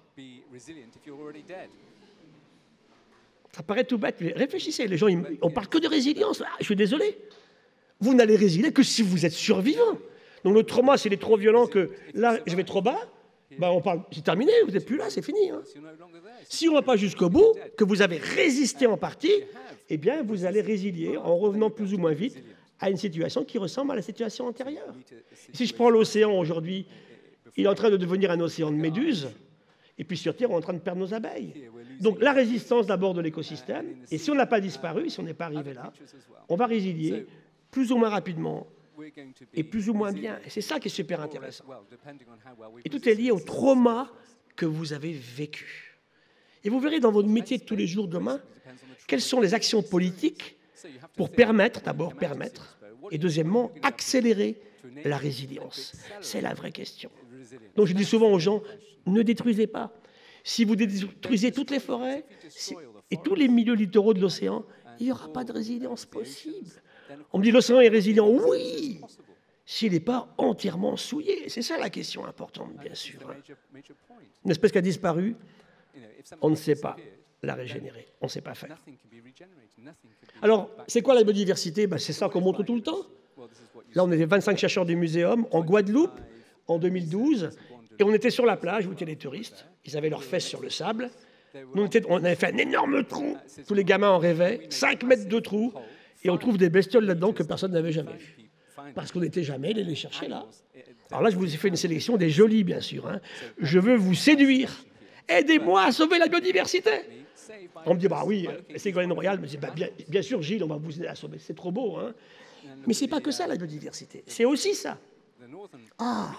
Ça paraît tout bête, mais réfléchissez. Les gens, ils, on parle que de résilience. Ah, je suis désolé. Vous n'allez résilier que si vous êtes survivant. Donc le trauma, c'est trop violent que là, je vais trop bas, ben on parle, c'est terminé, vous n'êtes plus là, c'est fini. Hein. Si on ne va pas jusqu'au bout, que vous avez résisté en partie, eh bien, vous allez résilier en revenant plus ou moins vite à une situation qui ressemble à la situation antérieure. Si je prends l'océan aujourd'hui, il est en train de devenir un océan de méduses, Et puis sur Terre, on est en train de perdre nos abeilles. Donc la résistance d'abord de l'écosystème, et si on n'a pas disparu, si on n'est pas arrivé là, on va résilier plus ou moins rapidement et plus ou moins bien. Et c'est ça qui est super intéressant. Et tout est lié au trauma que vous avez vécu. Et vous verrez dans votre métier de tous les jours demain, quelles sont les actions politiques pour permettre, d'abord permettre, et deuxièmement, accélérer la résilience. C'est la vraie question. Donc je dis souvent aux gens, ne détruisez pas. Si vous détruisez toutes les forêts si, et tous les milieux littoraux de l'océan, il n'y aura pas de résilience possible. On me dit l'océan est résilient, oui, s'il n'est pas entièrement souillé. C'est ça la question importante, bien sûr. Une espèce qui a disparu, on ne sait pas la régénérer, on ne sait pas faire. Alors, c'est quoi la biodiversité? Ben, c'est ça qu'on montre tout le temps. Là, on était vingt-cinq chercheurs du muséum en Guadeloupe en deux mille douze, et on était sur la plage, où étaient les touristes, ils avaient leurs fesses sur le sable. Nous, on, était, on avait fait un énorme trou, tous les gamins en rêvaient, cinq mètres de trou, et on trouve des bestioles là-dedans que personne n'avait jamais vues. Parce qu'on n'était jamais allé les chercher là. Alors là, je vous ai fait une sélection des jolies, bien sûr. Hein. Je veux vous séduire. Aidez-moi à sauver la biodiversité. On me dit, bah oui, Ségolène Royal me dit, bah, bien, bien sûr, Gilles, on va vous aider à sauver. C'est trop beau, hein. Mais c'est pas que ça, la biodiversité. C'est aussi ça. Ah.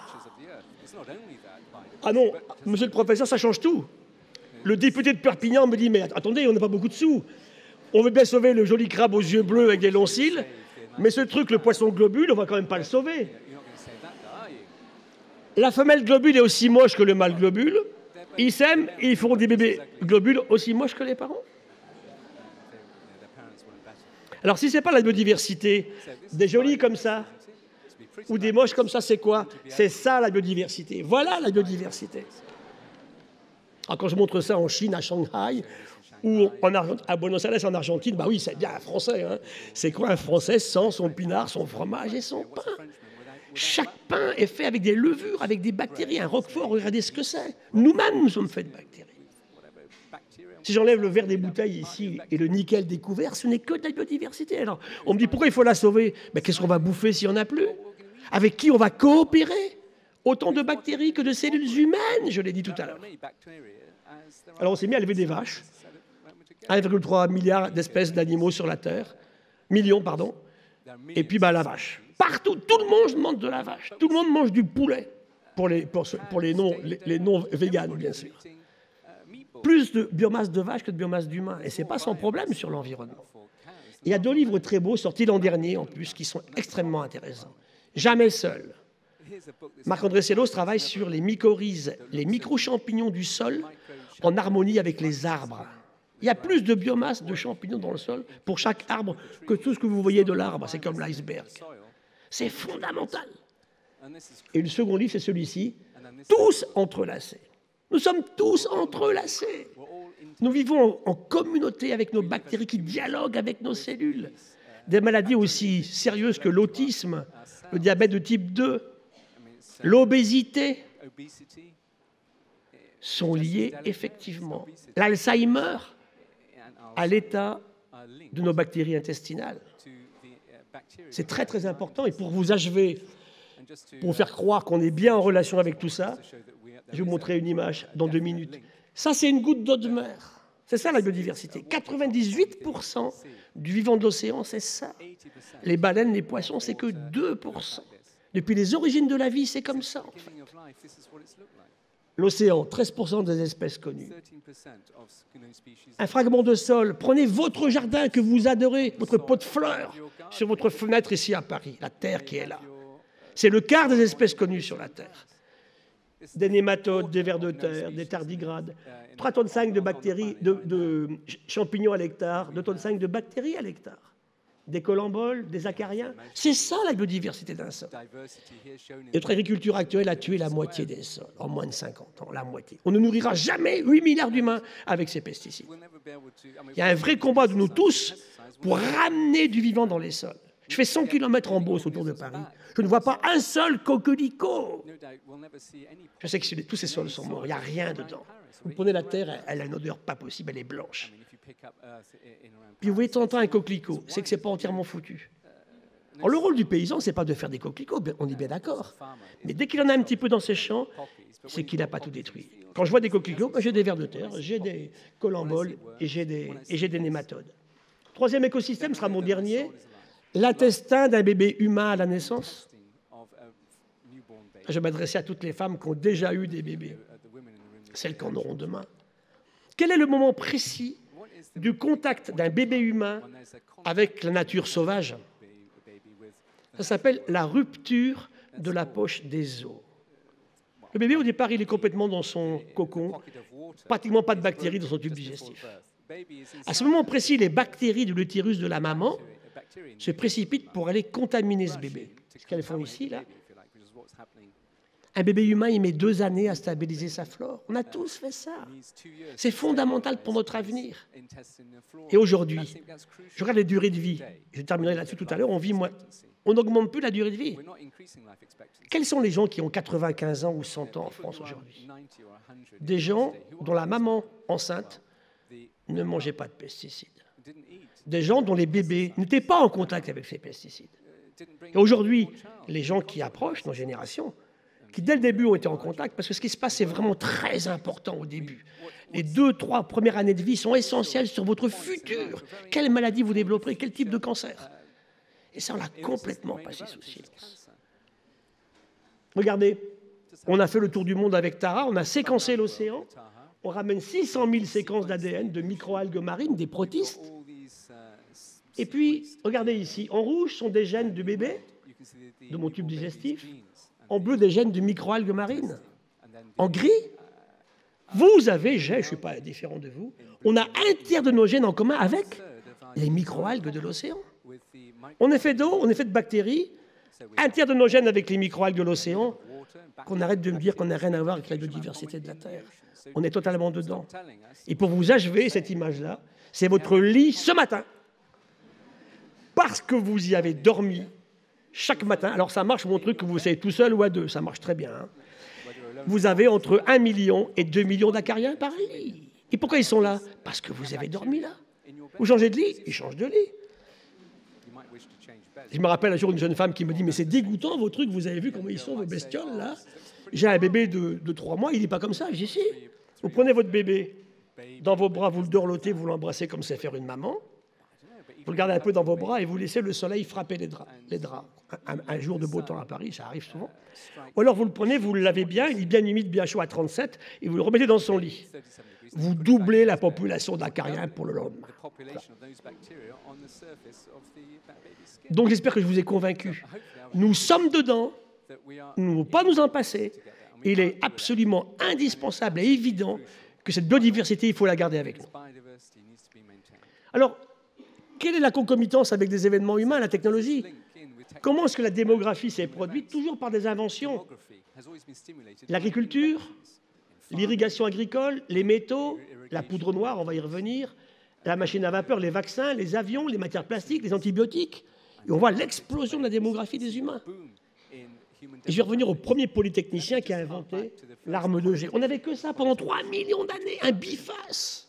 Ah non, monsieur le professeur, ça change tout. Le député de Perpignan me dit, mais attendez, on n'a pas beaucoup de sous. On veut bien sauver le joli crabe aux yeux bleus avec des longs cils, mais ce truc, le poisson globule, on va quand même pas le sauver. La femelle globule est aussi moche que le mâle globule. Ils s'aiment et ils feront des bébés globules aussi moches que les parents. Alors si ce n'est pas la biodiversité, des jolis comme ça, ou des moches comme ça, c'est quoi? C'est ça la biodiversité. Voilà la biodiversité. Alors quand je montre ça en Chine, à Shanghai, ou en Argent- à Buenos Aires, en Argentine, bah oui, c'est bien un Français. Hein. C'est quoi un Français sans son pinard, son fromage et son pain? Chaque pain est fait avec des levures, avec des bactéries. Un roquefort, regardez ce que c'est. Nous-mêmes, nous sommes faits de bactéries. Si j'enlève le verre des bouteilles ici et le nickel découvert, ce n'est que de la biodiversité. Alors, on me dit, pourquoi il faut la sauver? Ben, qu'est-ce qu'on va bouffer s'il n'y en a plus? Avec qui on va coopérer? Autant de bactéries que de cellules humaines, je l'ai dit tout à l'heure. Alors, on s'est mis à élever des vaches. un virgule trois milliard d'espèces d'animaux sur la Terre. Millions, pardon. Et puis, bah, la vache. Partout, tout le monde mange de la vache. Tout le monde mange du poulet, pour les, pour ce, pour les non, les, les non véganes, bien sûr. Plus de biomasse de vache que de biomasse d'humains. Et ce n'est pas sans problème sur l'environnement. Il y a deux livres très beaux, sortis l'an dernier, en plus, qui sont extrêmement intéressants. Jamais seul. Marc-André Sellos travaille sur les mycorhizes, les micro-champignons du sol, en harmonie avec les arbres. Il y a plus de biomasse de champignons dans le sol pour chaque arbre que tout ce que vous voyez de l'arbre. C'est comme l'iceberg. C'est fondamental. Et le second livre, c'est celui-ci. Tous entrelacés. Nous sommes tous entrelacés. Nous vivons en, en communauté avec nos bactéries qui dialoguent avec nos cellules. Des maladies aussi sérieuses que l'autisme, le diabète de type deux, l'obésité sont liées effectivement. L'Alzheimer à l'état de nos bactéries intestinales. C'est très très important. Et pour vous achever, pour vous faire croire qu'on est bien en relation avec tout ça, je vais vous montrer une image dans deux minutes. Ça, c'est une goutte d'eau de mer. C'est ça la biodiversité. quatre-vingt-dix-huit pour cent du vivant de l'océan, c'est ça. Les baleines, les poissons, c'est que deux pour cent. Depuis les origines de la vie, c'est comme ça, en fait. L'océan, treize pour cent des espèces connues. Un fragment de sol, prenez votre jardin que vous adorez, votre pot de fleurs, sur votre fenêtre ici à Paris, la Terre qui est là. C'est le quart des espèces connues sur la Terre. Des nématodes, des vers de terre, des tardigrades, trois tonnes cinq de bactéries, de, de champignons à l'hectare, deux tonnes cinq de bactéries à l'hectare, des colamboles, des acariens. C'est ça la biodiversité d'un sol. Et notre agriculture actuelle a tué la moitié des sols en moins de cinquante ans, la moitié. On ne nourrira jamais huit milliards d'humains avec ces pesticides. Il y a un vrai combat de nous tous pour ramener du vivant dans les sols. Je fais cent kilomètres en Beauce autour de Paris. Je ne vois pas un seul coquelicot. Je sais que tous ces sols sont morts. Il n'y a rien dedans. Vous prenez la terre, elle a une odeur pas possible, elle est blanche. Puis vous voyez de temps en temps un coquelicot, c'est que ce n'est pas entièrement foutu. Alors, le rôle du paysan, ce n'est pas de faire des coquelicots, on est bien d'accord. Mais dès qu'il en a un petit peu dans ses champs, c'est qu'il n'a pas tout détruit. Quand je vois des coquelicots, ben j'ai des vers de terre, j'ai des colamboles et j'ai des, et j'ai des nématodes. Troisième écosystème sera mon dernier, l'intestin d'un bébé humain à la naissance. Je m'adressais à toutes les femmes qui ont déjà eu des bébés, celles qui en auront demain. Quel est le moment précis du contact d'un bébé humain avec la nature sauvage? Ça s'appelle la rupture de la poche des os. Le bébé, au départ, il est complètement dans son cocon, pratiquement pas de bactéries dans son tube digestif. À ce moment précis, les bactéries de l'utérus de la maman se précipitent pour aller contaminer ce bébé. C'est ce qu'elles font ici, là. Un bébé humain, il met deux années à stabiliser sa flore. On a tous fait ça. C'est fondamental pour notre avenir. Et aujourd'hui, je regarde les durées de vie. Je terminerai là-dessus tout à l'heure. On vit moins. On n'augmente plus la durée de vie. Quels sont les gens qui ont quatre-vingt-quinze ans ou cent ans en France aujourd'hui? Des gens dont la maman enceinte ne mangeait pas de pesticides. Des gens dont les bébés n'étaient pas en contact avec ces pesticides. Et aujourd'hui, les gens qui approchent, nos générations, qui dès le début ont été en contact, parce que ce qui se passe, c'est vraiment très important au début. Les deux, trois premières années de vie sont essentielles sur votre futur. Quelle maladie vous développerez, quel type de cancer? Et ça, on l'a complètement passé sous silence. Regardez, on a fait le tour du monde avec Tara, on a séquencé l'océan, on ramène six cent mille séquences d'A D N de microalgues marines, des protistes. Et puis, regardez ici, en rouge sont des gènes du bébé, de mon tube digestif, en bleu des gènes de microalgues marines, en gris, vous avez, j'ai, je ne suis pas différent de vous, on a un tiers de nos gènes en commun avec les microalgues de l'océan. On est fait d'eau, on est fait de bactéries, un tiers de nos gènes avec les microalgues de l'océan, qu'on arrête de me dire qu'on n'a rien à voir avec la biodiversité de la Terre. On est totalement dedans. Et pour vous achever cette image-là, c'est votre lit ce matin. Parce que vous y avez dormi chaque matin. Alors ça marche, mon truc, que vous savez tout seul ou à deux, ça marche très bien. Hein. Vous avez entre un million et deux millions d'acariens par lit. Et pourquoi ils sont là? Parce que vous avez dormi là. Vous changez de lit, ils changent de lit. Je me rappelle un jour une jeune femme qui me dit « Mais c'est dégoûtant vos trucs, vous avez vu comment ils sont, vos bestioles là? J'ai un bébé de, de trois mois, il n'est pas comme ça. » Je dis « Si, vous prenez votre bébé dans vos bras, vous le dorlotez, vous l'embrassez comme c'est faire une maman. Vous le gardez un peu dans vos bras et vous laissez le soleil frapper les draps. Les draps. Un, un jour de beau temps à Paris, ça arrive souvent. Ou alors vous le prenez, vous le lavez bien, il est bien humide, bien chaud à trente-sept, et vous le remettez dans son lit. Vous doublez la population d'acariens pour le lendemain. Voilà. Donc j'espère que je vous ai convaincu. Nous sommes dedans, nous ne pouvons pas nous en passer. Il est absolument indispensable et évident que cette biodiversité, il faut la garder avec nous. Alors, quelle est la concomitance avec des événements humains, la technologie? Comment est-ce que la démographie s'est produite? Toujours par des inventions. L'agriculture, l'irrigation agricole, les métaux, la poudre noire, on va y revenir, la machine à vapeur, les vaccins, les avions, les matières plastiques, les antibiotiques. Et on voit l'explosion de la démographie des humains. Et je vais revenir au premier polytechnicien qui a inventé l'arme de jet. On n'avait que ça pendant trois millions d'années, un biface.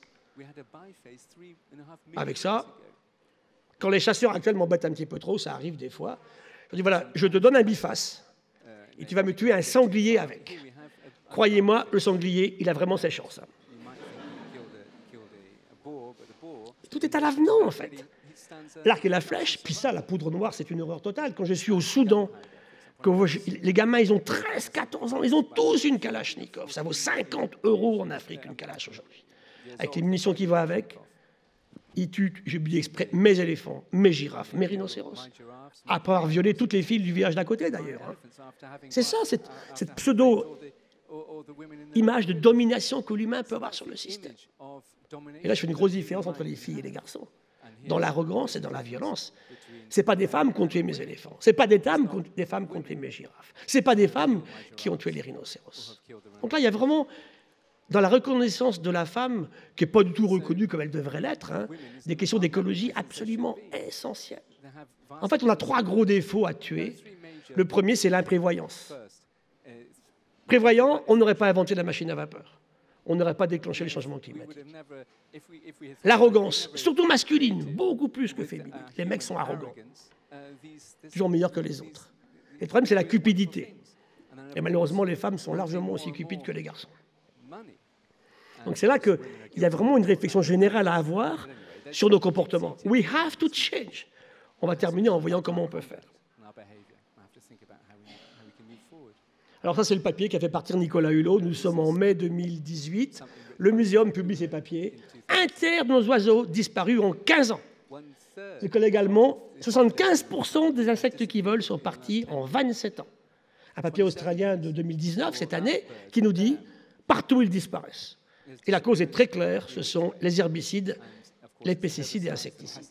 Avec ça, quand les chasseurs actuels m'embêtent un petit peu trop, ça arrive des fois, je dis voilà, je te donne un biface et tu vas me tuer un sanglier avec. Croyez-moi, le sanglier, il a vraiment ses chances. Tout est à l'avenant, en fait. L'arc et la flèche, puis ça, la poudre noire, c'est une horreur totale. Quand je suis au Soudan, que les gamins, ils ont treize, quatorze ans, ils ont tous une Kalachnikov. Ça vaut cinquante euros en Afrique, une Kalach aujourd'hui. Avec les munitions qui vont avec, ils tuent, j'ai oublié exprès, mes éléphants, mes girafes, mes rhinocéros. Après avoir violé toutes les filles du village d'à côté, d'ailleurs. Hein. C'est ça, cette, cette pseudo-image de domination que l'humain peut avoir sur le système. Et là, je fais une grosse différence entre les filles et les garçons. Dans l'arrogance et dans la violence. Ce n'est pas des femmes qui ont tué mes éléphants. Ce n'est pas des femmes, des femmes qui ont tué mes girafes. Ce n'est pas des femmes qui ont tué les rhinocéros. Donc là, il y a vraiment, dans la reconnaissance de la femme, qui n'est pas du tout reconnue comme elle devrait l'être, hein, des questions d'écologie absolument essentielles. En fait, on a trois gros défauts à tuer. Le premier, c'est l'imprévoyance. Prévoyant, on n'aurait pas inventé la machine à vapeur. On n'aurait pas déclenché les changements climatiques. L'arrogance, surtout masculine, beaucoup plus que féminine. Les mecs sont arrogants, toujours meilleurs que les autres. Et le problème, c'est la cupidité. Et malheureusement, les femmes sont largement aussi cupides que les garçons. Donc c'est là qu'il y a vraiment une réflexion générale à avoir sur nos comportements. We have to change. On va terminer en voyant comment on peut faire. Alors ça, c'est le papier qu'a fait partir Nicolas Hulot. Nous sommes en mai deux mille dix-huit. Le muséum publie ses papiers. Un tiers de nos oiseaux disparus en quinze ans. Les collègues allemands, soixante-quinze pour cent des insectes qui volent sont partis en vingt-sept ans. Un papier australien de deux mille dix-neuf, cette année, qui nous dit « partout ils disparaissent ». Et la cause est très claire, ce sont les herbicides, les pesticides et insecticides.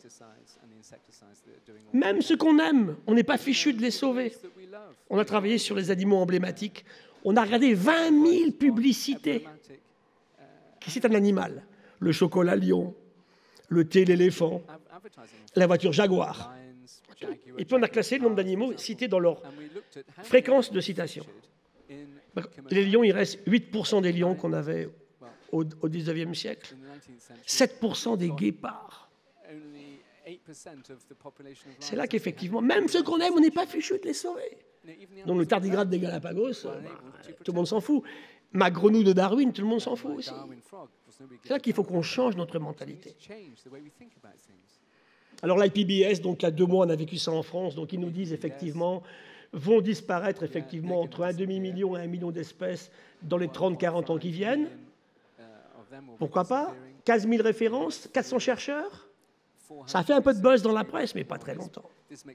Même ceux qu'on aime, on n'est pas fichu de les sauver. On a travaillé sur les animaux emblématiques. On a regardé vingt mille publicités qui citent un animal. Le chocolat lion, le thé l'éléphant, la voiture Jaguar. Et puis on a classé le nombre d'animaux cités dans leur fréquence de citation. Les lions, il reste huit pour cent des lions qu'on avait au, au dix-neuvième siècle, sept pour cent des guépards. C'est là qu'effectivement, même ceux qu'on aime, on n'est pas fichu de les sauver. Donc le tardigrade des Galapagos, bah, tout le monde s'en fout. Ma grenouille de Darwin, tout le monde s'en fout aussi. C'est là qu'il faut qu'on change notre mentalité. Alors l'I P B S, donc il y a deux mois, on a vécu ça en France, donc ils nous disent effectivement, vont disparaître effectivement entre un demi-million et un million d'espèces dans les trente à quarante ans qui viennent. Pourquoi pas? quinze mille références, quatre cents chercheurs. Ça a fait un peu de buzz dans la presse, mais pas très longtemps.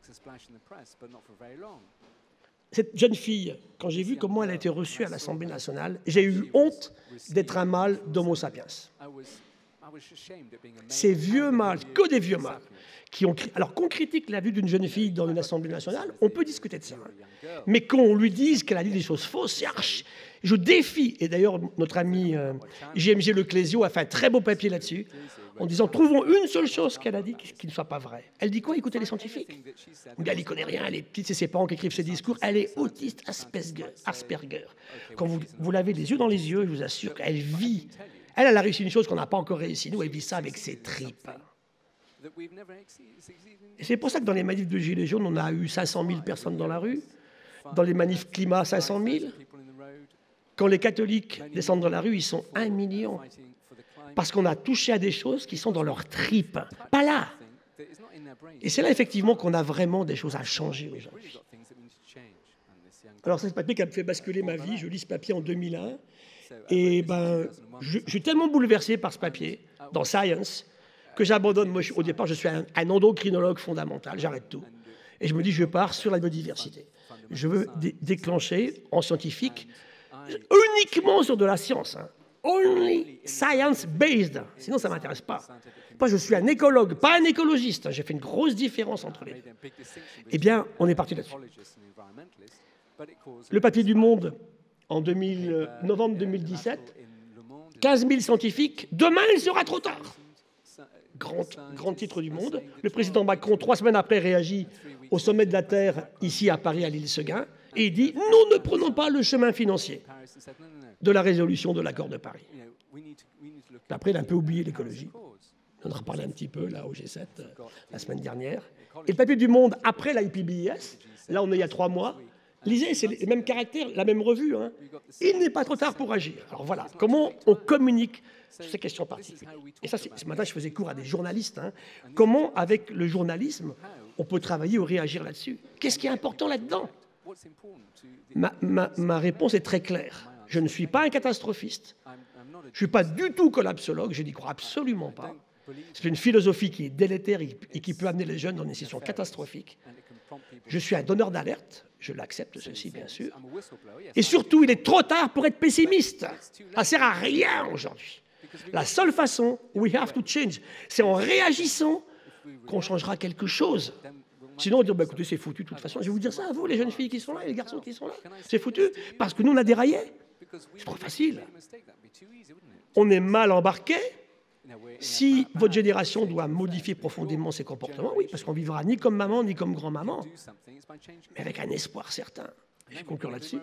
Cette jeune fille, quand j'ai vu comment elle a été reçue à l'Assemblée nationale, j'ai eu honte d'être un mâle d'Homo sapiens. Ces vieux mâles, que des vieux mâles, qui ont... Alors qu'on critique la vue d'une jeune fille dans une Assemblée nationale, on peut discuter de ça. Hein. Mais qu'on lui dise qu'elle a dit des choses fausses, je défie, et d'ailleurs notre ami euh, J M G Leclésio a fait un très beau papier là-dessus, en disant, trouvons une seule chose qu'elle a dit qui ne soit pas vraie. Elle dit quoi? Écoutez les scientifiques. Elle n'y connaît rien, elle est petite, c'est ses parents qui écrivent ses discours. Elle est autiste Asperger. Asperger. Quand vous, vous l'avez les yeux dans les yeux, je vous assure qu'elle vit. Elle, elle a réussi une chose qu'on n'a pas encore réussi. Nous, elle vit ça avec ses tripes. Et c'est pour ça que dans les manifs de Gilets jaunes, on a eu cinq cent mille personnes dans la rue. Dans les manifs climat, cinq cent mille. Quand les catholiques descendent dans la rue, ils sont un million. Parce qu'on a touché à des choses qui sont dans leurs tripes, pas là. Et c'est là, effectivement, qu'on a vraiment des choses à changer aujourd'hui. Alors, c'est ce papier qui a fait basculer ma vie. Je lis ce papier en deux mille un. Et ben, je, je suis tellement bouleversé par ce papier, dans Science, que j'abandonne. Moi, je, au départ, je suis un, un endocrinologue fondamental. J'arrête tout. Et je me dis, je pars sur la biodiversité. Je veux dé déclencher, en scientifique, uniquement sur de la science, hein. Only science-based. Sinon, ça ne m'intéresse pas. Moi, je suis un écologue, pas un écologiste. J'ai fait une grosse différence entre les deux. Eh bien, on est parti là-dessus. Le papier du Monde, en deux mille, novembre deux mille dix-sept, quinze mille scientifiques. Demain, il sera trop tard. Grand, grand titre du Monde. Le président Macron, trois semaines après, réagit au sommet de la Terre, ici à Paris, à l'île Seguin, et il dit « Nous ne prenons pas le chemin financier de la résolution de l'accord de Paris ». Après, il a un peu oublié l'écologie. On en a reparlé un petit peu, là, au G sept, euh, la semaine dernière. Et le papier du Monde, après l'I P B S, là, on est il y a trois mois, lisez, c'est les mêmes caractères, la même revue. Hein. Il n'est pas trop tard pour agir. Alors voilà, comment on communique sur ces questions particulières. Et ça, ce matin, je faisais cours à des journalistes. Hein. Comment, avec le journalisme, on peut travailler ou réagir là-dessus? Qu'est-ce qui est important là-dedans? ma, ma, ma réponse est très claire. Je ne suis pas un catastrophiste. Je ne suis pas du tout collapsologue, je n'y crois absolument pas. C'est une philosophie qui est délétère et qui peut amener les jeunes dans une situation catastrophique. Je suis un donneur d'alerte, je l'accepte ceci bien sûr. Et surtout, il est trop tard pour être pessimiste. Ça ne sert à rien aujourd'hui. La seule façon, we have to change, c'est en réagissant qu'on changera quelque chose. Sinon, on dit, bah, écoutez, c'est foutu de toute façon. Je vais vous dire ça à vous, les jeunes filles qui sont là, et les garçons qui sont là. C'est foutu, parce que nous, on a déraillé. C'est trop facile. On est mal embarqué. Si votre génération doit modifier profondément ses comportements, oui, parce qu'on vivra ni comme maman, ni comme grand-maman, mais avec un espoir certain. Je vais conclure là-dessus.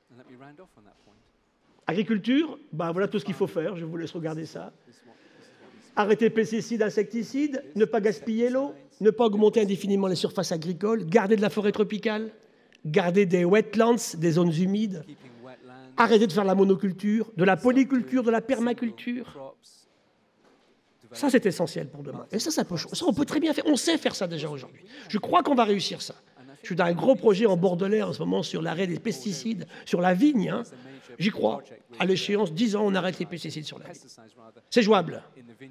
Agriculture, ben voilà tout ce qu'il faut faire. Je vous laisse regarder ça. Arrêter pesticides, insecticides, ne pas gaspiller l'eau, ne pas augmenter indéfiniment les surfaces agricoles, garder de la forêt tropicale, garder des wetlands, des zones humides, arrêter de faire la monoculture, de la polyculture, de la permaculture. Ça, c'est essentiel pour demain. Et ça, ça, peut, ça, on peut très bien faire. On sait faire ça déjà aujourd'hui. Je crois qu'on va réussir ça. Je suis dans un gros projet en Bordelais en ce moment sur l'arrêt des pesticides, sur la vigne. Hein. J'y crois. À l'échéance, dix ans, on arrête les pesticides sur la vigne. C'est jouable.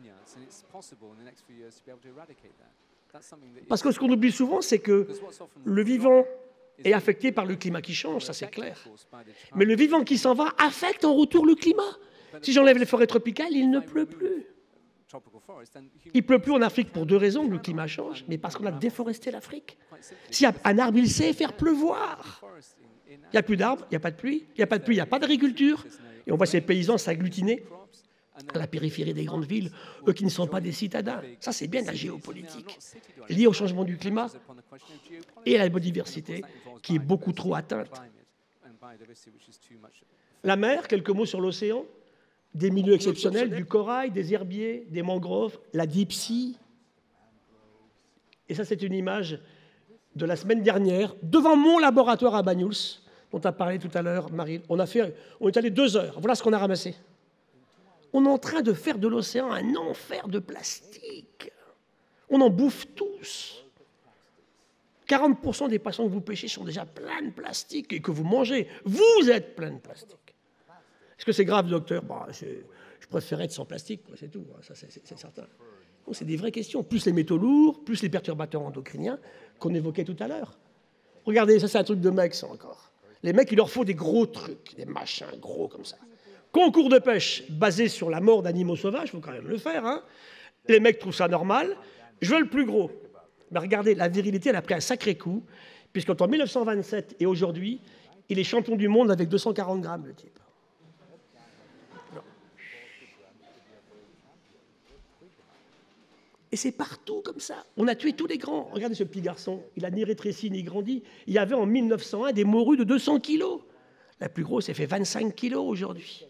Parce que ce qu'on oublie souvent, c'est que le vivant est affecté par le climat qui change, ça c'est clair. Mais le vivant qui s'en va affecte en retour le climat. Si j'enlève les forêts tropicales, il ne pleut plus. Il ne pleut plus en Afrique pour deux raisons, le climat change, mais parce qu'on a déforesté l'Afrique. S'il y a un arbre, il sait faire pleuvoir. Il n'y a plus d'arbres, il n'y a pas de pluie, il n'y a pas de pluie, il n'y a pas d'agriculture. Et on voit ces paysans s'agglutiner à la périphérie des grandes villes, eux qui ne sont pas des citadins. Ça, c'est bien de la géopolitique, liée au changement du climat et à la biodiversité, qui est beaucoup trop atteinte. La mer, quelques mots sur l'océan. Des milieux exceptionnels, du corail, des herbiers, des mangroves, la deep sea. Et ça, c'est une image de la semaine dernière, devant mon laboratoire à Banyuls, dont a parlé tout à l'heure Marie. On, a fait, on est allé deux heures. Voilà ce qu'on a ramassé. On est en train de faire de l'océan un enfer de plastique. On en bouffe tous. quarante pour cent des poissons que vous pêchez sont déjà pleins de plastique et que vous mangez. Vous êtes plein de plastique. Est-ce que c'est grave, docteur? Bah, je préfère être sans plastique, c'est tout, ça c'est certain. C'est des vraies questions. Plus les métaux lourds, plus les perturbateurs endocriniens qu'on évoquait tout à l'heure. Regardez, ça c'est un truc de mec, ça encore. Les mecs, il leur faut des gros trucs, des machins gros comme ça. Concours de pêche basé sur la mort d'animaux sauvages, il faut quand même le faire. Hein. Les mecs trouvent ça normal. Je veux le plus gros. Mais regardez, la virilité, elle a pris un sacré coup, puisqu'entre mille neuf cent vingt-sept et aujourd'hui, il est champion du monde avec deux cent quarante grammes, le type. Et c'est partout comme ça. On a tué tous les grands. Regardez ce petit garçon. Il n'a ni rétréci ni grandi. Il y avait en mille neuf cent un des morues de deux cents kilos. La plus grosse, elle fait vingt-cinq kilos aujourd'hui.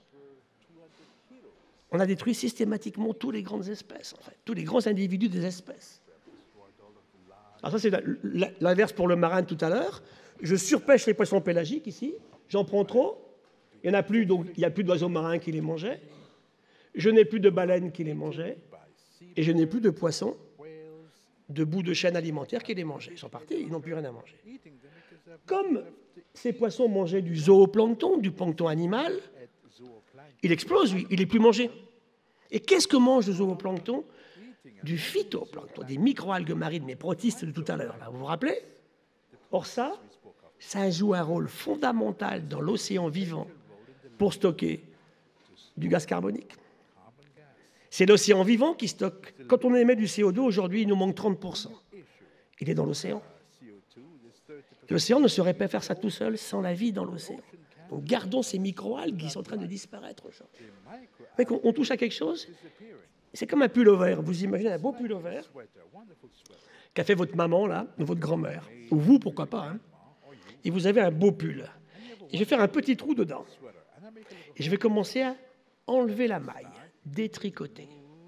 On a détruit systématiquement toutes les grandes espèces, en fait, tous les grands individus des espèces. Alors ça, c'est l'inverse pour le marin de tout à l'heure. Je surpêche les poissons pélagiques ici. J'en prends trop. Il n'y en a plus, donc il n'y a plus d'oiseaux marins qui les mangeaient. Je n'ai plus de baleines qui les mangeaient. Et je n'ai plus de poissons de bout de chaîne alimentaire qui les mangeaient. Ils sont partis, ils n'ont plus rien à manger. Comme ces poissons mangeaient du zooplancton, du plancton animal, il explose, lui, il n'est plus mangé. Et qu'est-ce que mange le zooplancton? Du phytoplancton, des microalgues marines, mes protistes de tout à l'heure. Vous vous rappelez? Or ça, ça joue un rôle fondamental dans l'océan vivant pour stocker du gaz carbonique. C'est l'océan vivant qui stocke. Quand on émet du C O deux, aujourd'hui, il nous manque trente pour cent. Il est dans l'océan. L'océan ne saurait pas faire ça tout seul sans la vie dans l'océan. Donc gardons ces microalgues qui sont en train de disparaître aujourd'hui. On, on touche à quelque chose, c'est comme un pullover. Vous imaginez un beau pullover qu'a fait votre maman, là, ou votre grand-mère, ou vous, pourquoi pas. Hein, et vous avez un beau pull. Et je vais faire un petit trou dedans. Et je vais commencer à enlever la maille. Détricoter.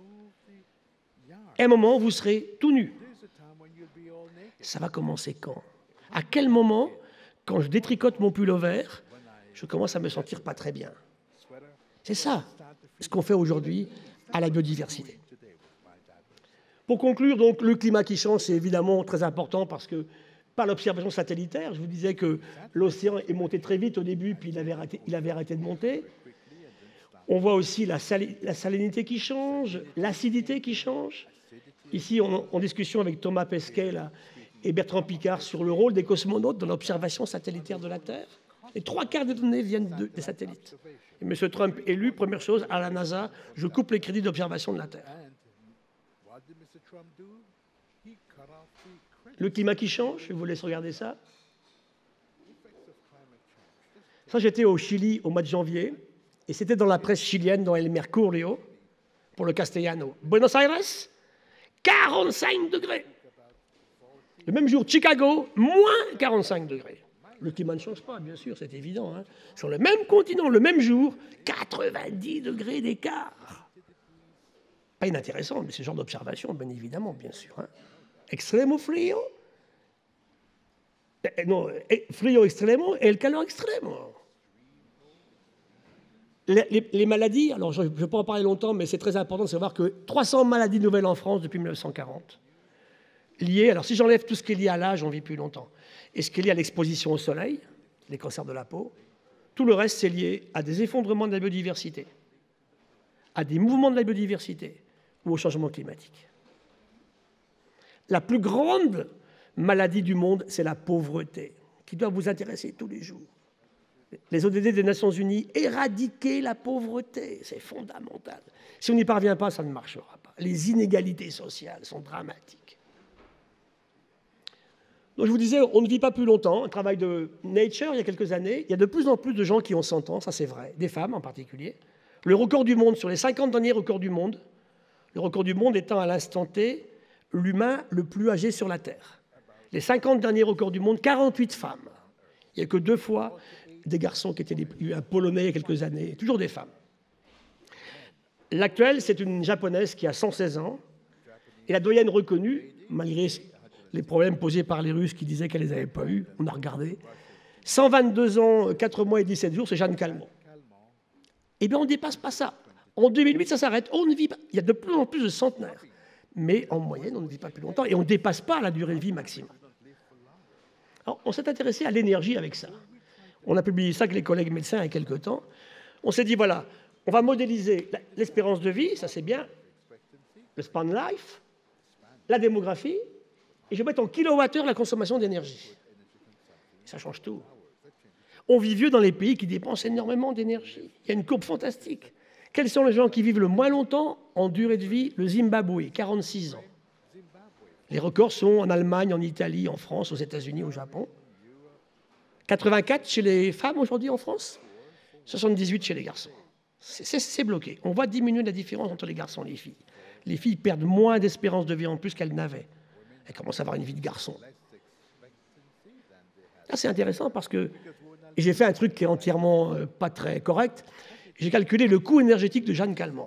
À un moment, vous serez tout nu. Ça va commencer quand? À quel moment, quand je détricote mon pullover, je commence à me sentir pas très bien? C'est ça, ce qu'on fait aujourd'hui à la biodiversité. Pour conclure, donc, le climat qui change, c'est évidemment très important parce que par l'observation satellitaire, je vous disais que l'océan est monté très vite au début, puis il avait arrêté, il avait arrêté de monter. On voit aussi la, sali la salinité qui change, l'acidité qui change. Ici, on, en discussion avec Thomas Pesquet là, et Bertrand Piccard sur le rôle des cosmonautes dans l'observation satellitaire de la Terre. Les trois quarts des données viennent de, des satellites. Et M. Trump élu, première chose, à la NASA, je coupe les crédits d'observation de la Terre. Le climat qui change, je vous laisse regarder ça. Ça, j'étais au Chili au mois de janvier. Et c'était dans la presse chilienne, dans El Mercurio, pour le Castellano. Buenos Aires, quarante-cinq degrés. Le même jour, Chicago, moins quarante-cinq degrés. Le climat ne change pas, bien sûr, c'est évident. Hein. Sur le même continent, le même jour, quatre-vingt-dix degrés d'écart. Pas inintéressant, mais ce genre d'observation, bien évidemment, bien sûr. Hein. Extremo frio. Eh, non, frio extremo et le calor extremo. Les, les, les maladies, alors je ne vais pas en parler longtemps, mais c'est très important de savoir que trois cents maladies nouvelles en France depuis mille neuf cent quarante, liées, alors si j'enlève tout ce qui est lié à l'âge, on vit plus longtemps, et ce qui est lié à l'exposition au soleil, les cancers de la peau, tout le reste c'est lié à des effondrements de la biodiversité, à des mouvements de la biodiversité ou au changement climatique. La plus grande maladie du monde, c'est la pauvreté, qui doit vous intéresser tous les jours. Les O D D des Nations Unies, éradiquer la pauvreté, c'est fondamental. Si on n'y parvient pas, ça ne marchera pas. Les inégalités sociales sont dramatiques. Donc je vous disais, on ne vit pas plus longtemps. Un travail de Nature, il y a quelques années, il y a de plus en plus de gens qui ont cent ans, ça c'est vrai, des femmes en particulier. Le record du monde, sur les cinquante derniers records du monde, le record du monde étant à l'instant T l'humain le plus âgé sur la Terre. Les cinquante derniers records du monde, quarante-huit femmes. Il n'y a que deux fois des garçons qui étaient des, un Polonais il y a quelques années, toujours des femmes. L'actuelle, c'est une Japonaise qui a cent seize ans, et la doyenne reconnue, malgré les problèmes posés par les Russes qui disaient qu'elle ne les avait pas eus, on a regardé, cent vingt-deux ans, quatre mois et dix-sept jours, c'est Jeanne Calment. Eh bien, on ne dépasse pas ça. En deux mille huit, ça s'arrête. On ne vit pas. Il y a de plus en plus de centenaires. Mais en moyenne, on ne vit pas plus longtemps et on ne dépasse pas la durée de vie maximale. Alors, on s'est intéressé à l'énergie avec ça. On a publié ça avec les collègues médecins il y a quelque temps. On s'est dit, voilà, on va modéliser l'espérance de vie, ça c'est bien, le span life, la démographie, et je vais mettre en kilowattheure la consommation d'énergie. Ça change tout. On vit vieux dans les pays qui dépensent énormément d'énergie. Il y a une courbe fantastique. Quels sont les gens qui vivent le moins longtemps en durée de vie? Le Zimbabwe, quarante-six ans. Les records sont en Allemagne, en Italie, en France, aux États-Unis, au Japon. quatre-vingt-quatre chez les femmes aujourd'hui en France, soixante-dix-huit chez les garçons. C'est bloqué. On voit diminuer la différence entre les garçons et les filles. Les filles perdent moins d'espérance de vie en plus qu'elles n'avaient. Elles commencent à avoir une vie de garçon. C'est intéressant parce que j'ai fait un truc qui est entièrement euh, pas très correct. J'ai calculé le coût énergétique de Jeanne Calment.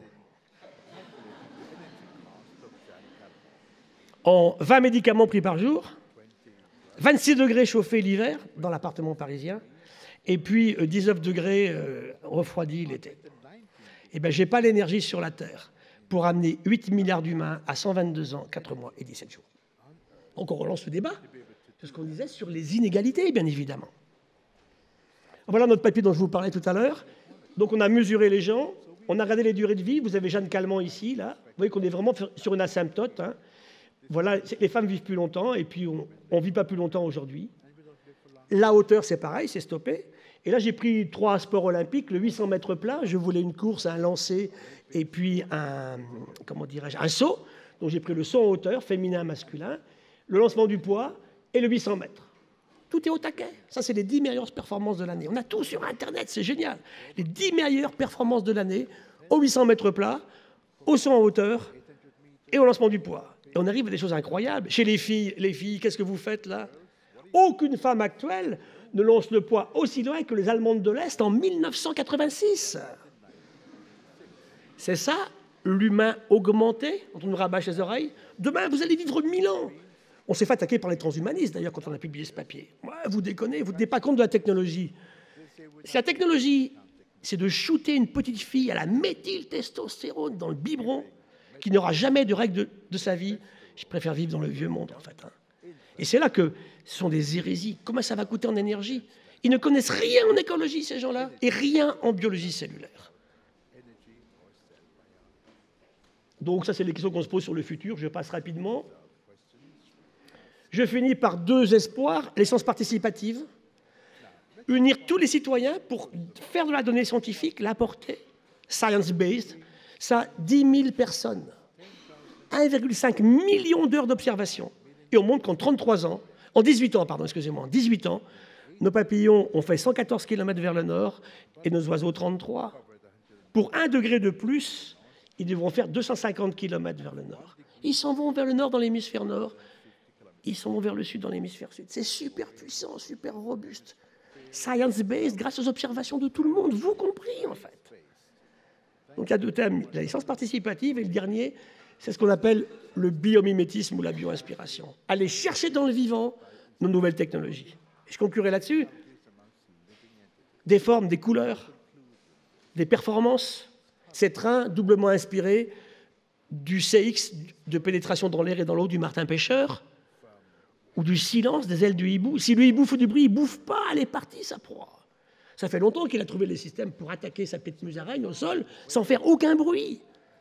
En vingt médicaments pris par jour, vingt-six degrés chauffés l'hiver dans l'appartement parisien, et puis dix-neuf degrés euh, refroidis l'été. Eh bien, je n'ai pas l'énergie sur la Terre pour amener huit milliards d'humains à cent vingt-deux ans, quatre mois et dix-sept jours. Donc on relance le débat, c'est ce qu'on disait sur les inégalités, bien évidemment. Voilà notre papier dont je vous parlais tout à l'heure. Donc on a mesuré les gens, on a regardé les durées de vie. Vous avez Jeanne Calment ici, là. Vous voyez qu'on est vraiment sur une asymptote. Hein. Voilà, les femmes vivent plus longtemps, et puis on ne vit pas plus longtemps aujourd'hui. La hauteur, c'est pareil, c'est stoppé. Et là, j'ai pris trois sports olympiques, le huit cents mètres plat. Je voulais une course, un lancer, et puis un, comment dirais-je, un saut. Donc j'ai pris le saut en hauteur, féminin, masculin, le lancement du poids et le huit cents mètres. Tout est au taquet. Ça, c'est les dix meilleures performances de l'année. On a tout sur Internet, c'est génial. Les dix meilleures performances de l'année au huit cents mètres plat, au saut en hauteur et au lancement du poids. Et on arrive à des choses incroyables. Chez les filles, les filles, qu'est-ce que vous faites là? Aucune femme actuelle ne lance le poids aussi loin que les Allemandes de l'Est en mille neuf cent quatre-vingt-six. C'est ça, l'humain augmenté, dont on nous rabâche les oreilles. Demain, vous allez vivre mille ans. On s'est fait attaquer par les transhumanistes, d'ailleurs, quand on a publié ce papier. Ouais, vous déconnez, vous ne tenez pas compte de la technologie. Si la technologie, c'est de shooter une petite fille à la méthyltestostérone dans le biberon, qui n'aura jamais de règles de, de sa vie, je préfère vivre dans le vieux monde, en fait. Hein. Et c'est là que ce sont des hérésies. Comment ça va coûter en énergie? Ils ne connaissent rien en écologie, ces gens-là, et rien en biologie cellulaire. Donc ça, c'est les questions qu'on se pose sur le futur. Je passe rapidement. Je finis par deux espoirs. L'essence participative. Unir tous les citoyens pour faire de la donnée scientifique, l'apporter. Science-based. Ça, dix mille personnes. un virgule cinq million d'heures d'observation. Et on montre qu'en trente-trois ans, en dix-huit ans, pardon, excusez-moi, en dix-huit ans, nos papillons ont fait cent quatorze kilomètres vers le nord et nos oiseaux trente-trois. Pour un degré de plus, ils devront faire deux cent cinquante kilomètres vers le nord. Ils s'en vont vers le nord dans l'hémisphère nord, ils s'en vont vers le sud dans l'hémisphère sud. C'est super puissant, super robuste. Science-based, grâce aux observations de tout le monde, vous compris en fait. Donc il y a deux thèmes, la licence participative, et le dernier, c'est ce qu'on appelle le biomimétisme ou la bioinspiration. Aller chercher dans le vivant nos nouvelles technologies. Et je conclurai là-dessus. Des formes, des couleurs. des performances. Ces trains doublement inspirés du C X de pénétration dans l'air et dans l'eau du martin pêcheur, ou du silence des ailes du hibou. Si le hibou fait du bruit, il ne bouffe pas, elle est partie, sa proie. Ça fait longtemps qu'il a trouvé les systèmes pour attaquer sa petite musaraigne au sol sans faire aucun bruit.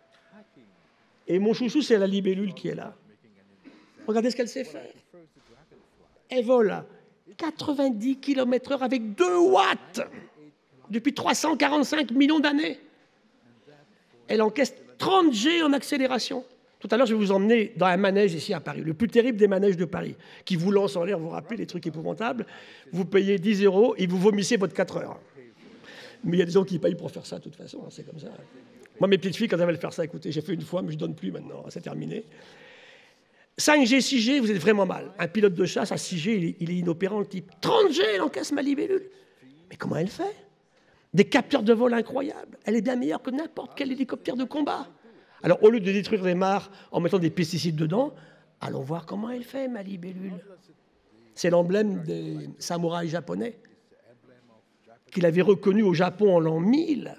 Et mon chouchou, c'est la libellule qui est là. Regardez ce qu'elle sait faire. Elle vole à quatre-vingt-dix kilomètres heure avec deux watts depuis trois cent quarante-cinq millions d'années. Elle encaisse trente G en accélération. Tout à l'heure, je vais vous emmener dans un manège ici à Paris, le plus terrible des manèges de Paris, qui vous lance en l'air, vous rappelez, les trucs épouvantables. Vous payez dix euros et vous vomissez votre quatre heures. Mais il y a des gens qui payent pour faire ça, de toute façon, hein, c'est comme ça. Moi, mes petites filles, quand elles veulent faire ça, écoutez, j'ai fait une fois, mais je ne donne plus maintenant, c'est terminé. cinq G, six G, vous êtes vraiment mal. Un pilote de chasse à six G, il est, il est inopérant, le type. trente G, elle encaisse ma libellule. Mais comment elle fait? Des capteurs de vol incroyables. Elle est bien meilleure que n'importe quel hélicoptère de combat. Alors, au lieu de détruire les mares en mettant des pesticides dedans, allons voir comment elle fait, ma libellule. C'est l'emblème des samouraïs japonais qu'il avait reconnu au Japon en l'an mille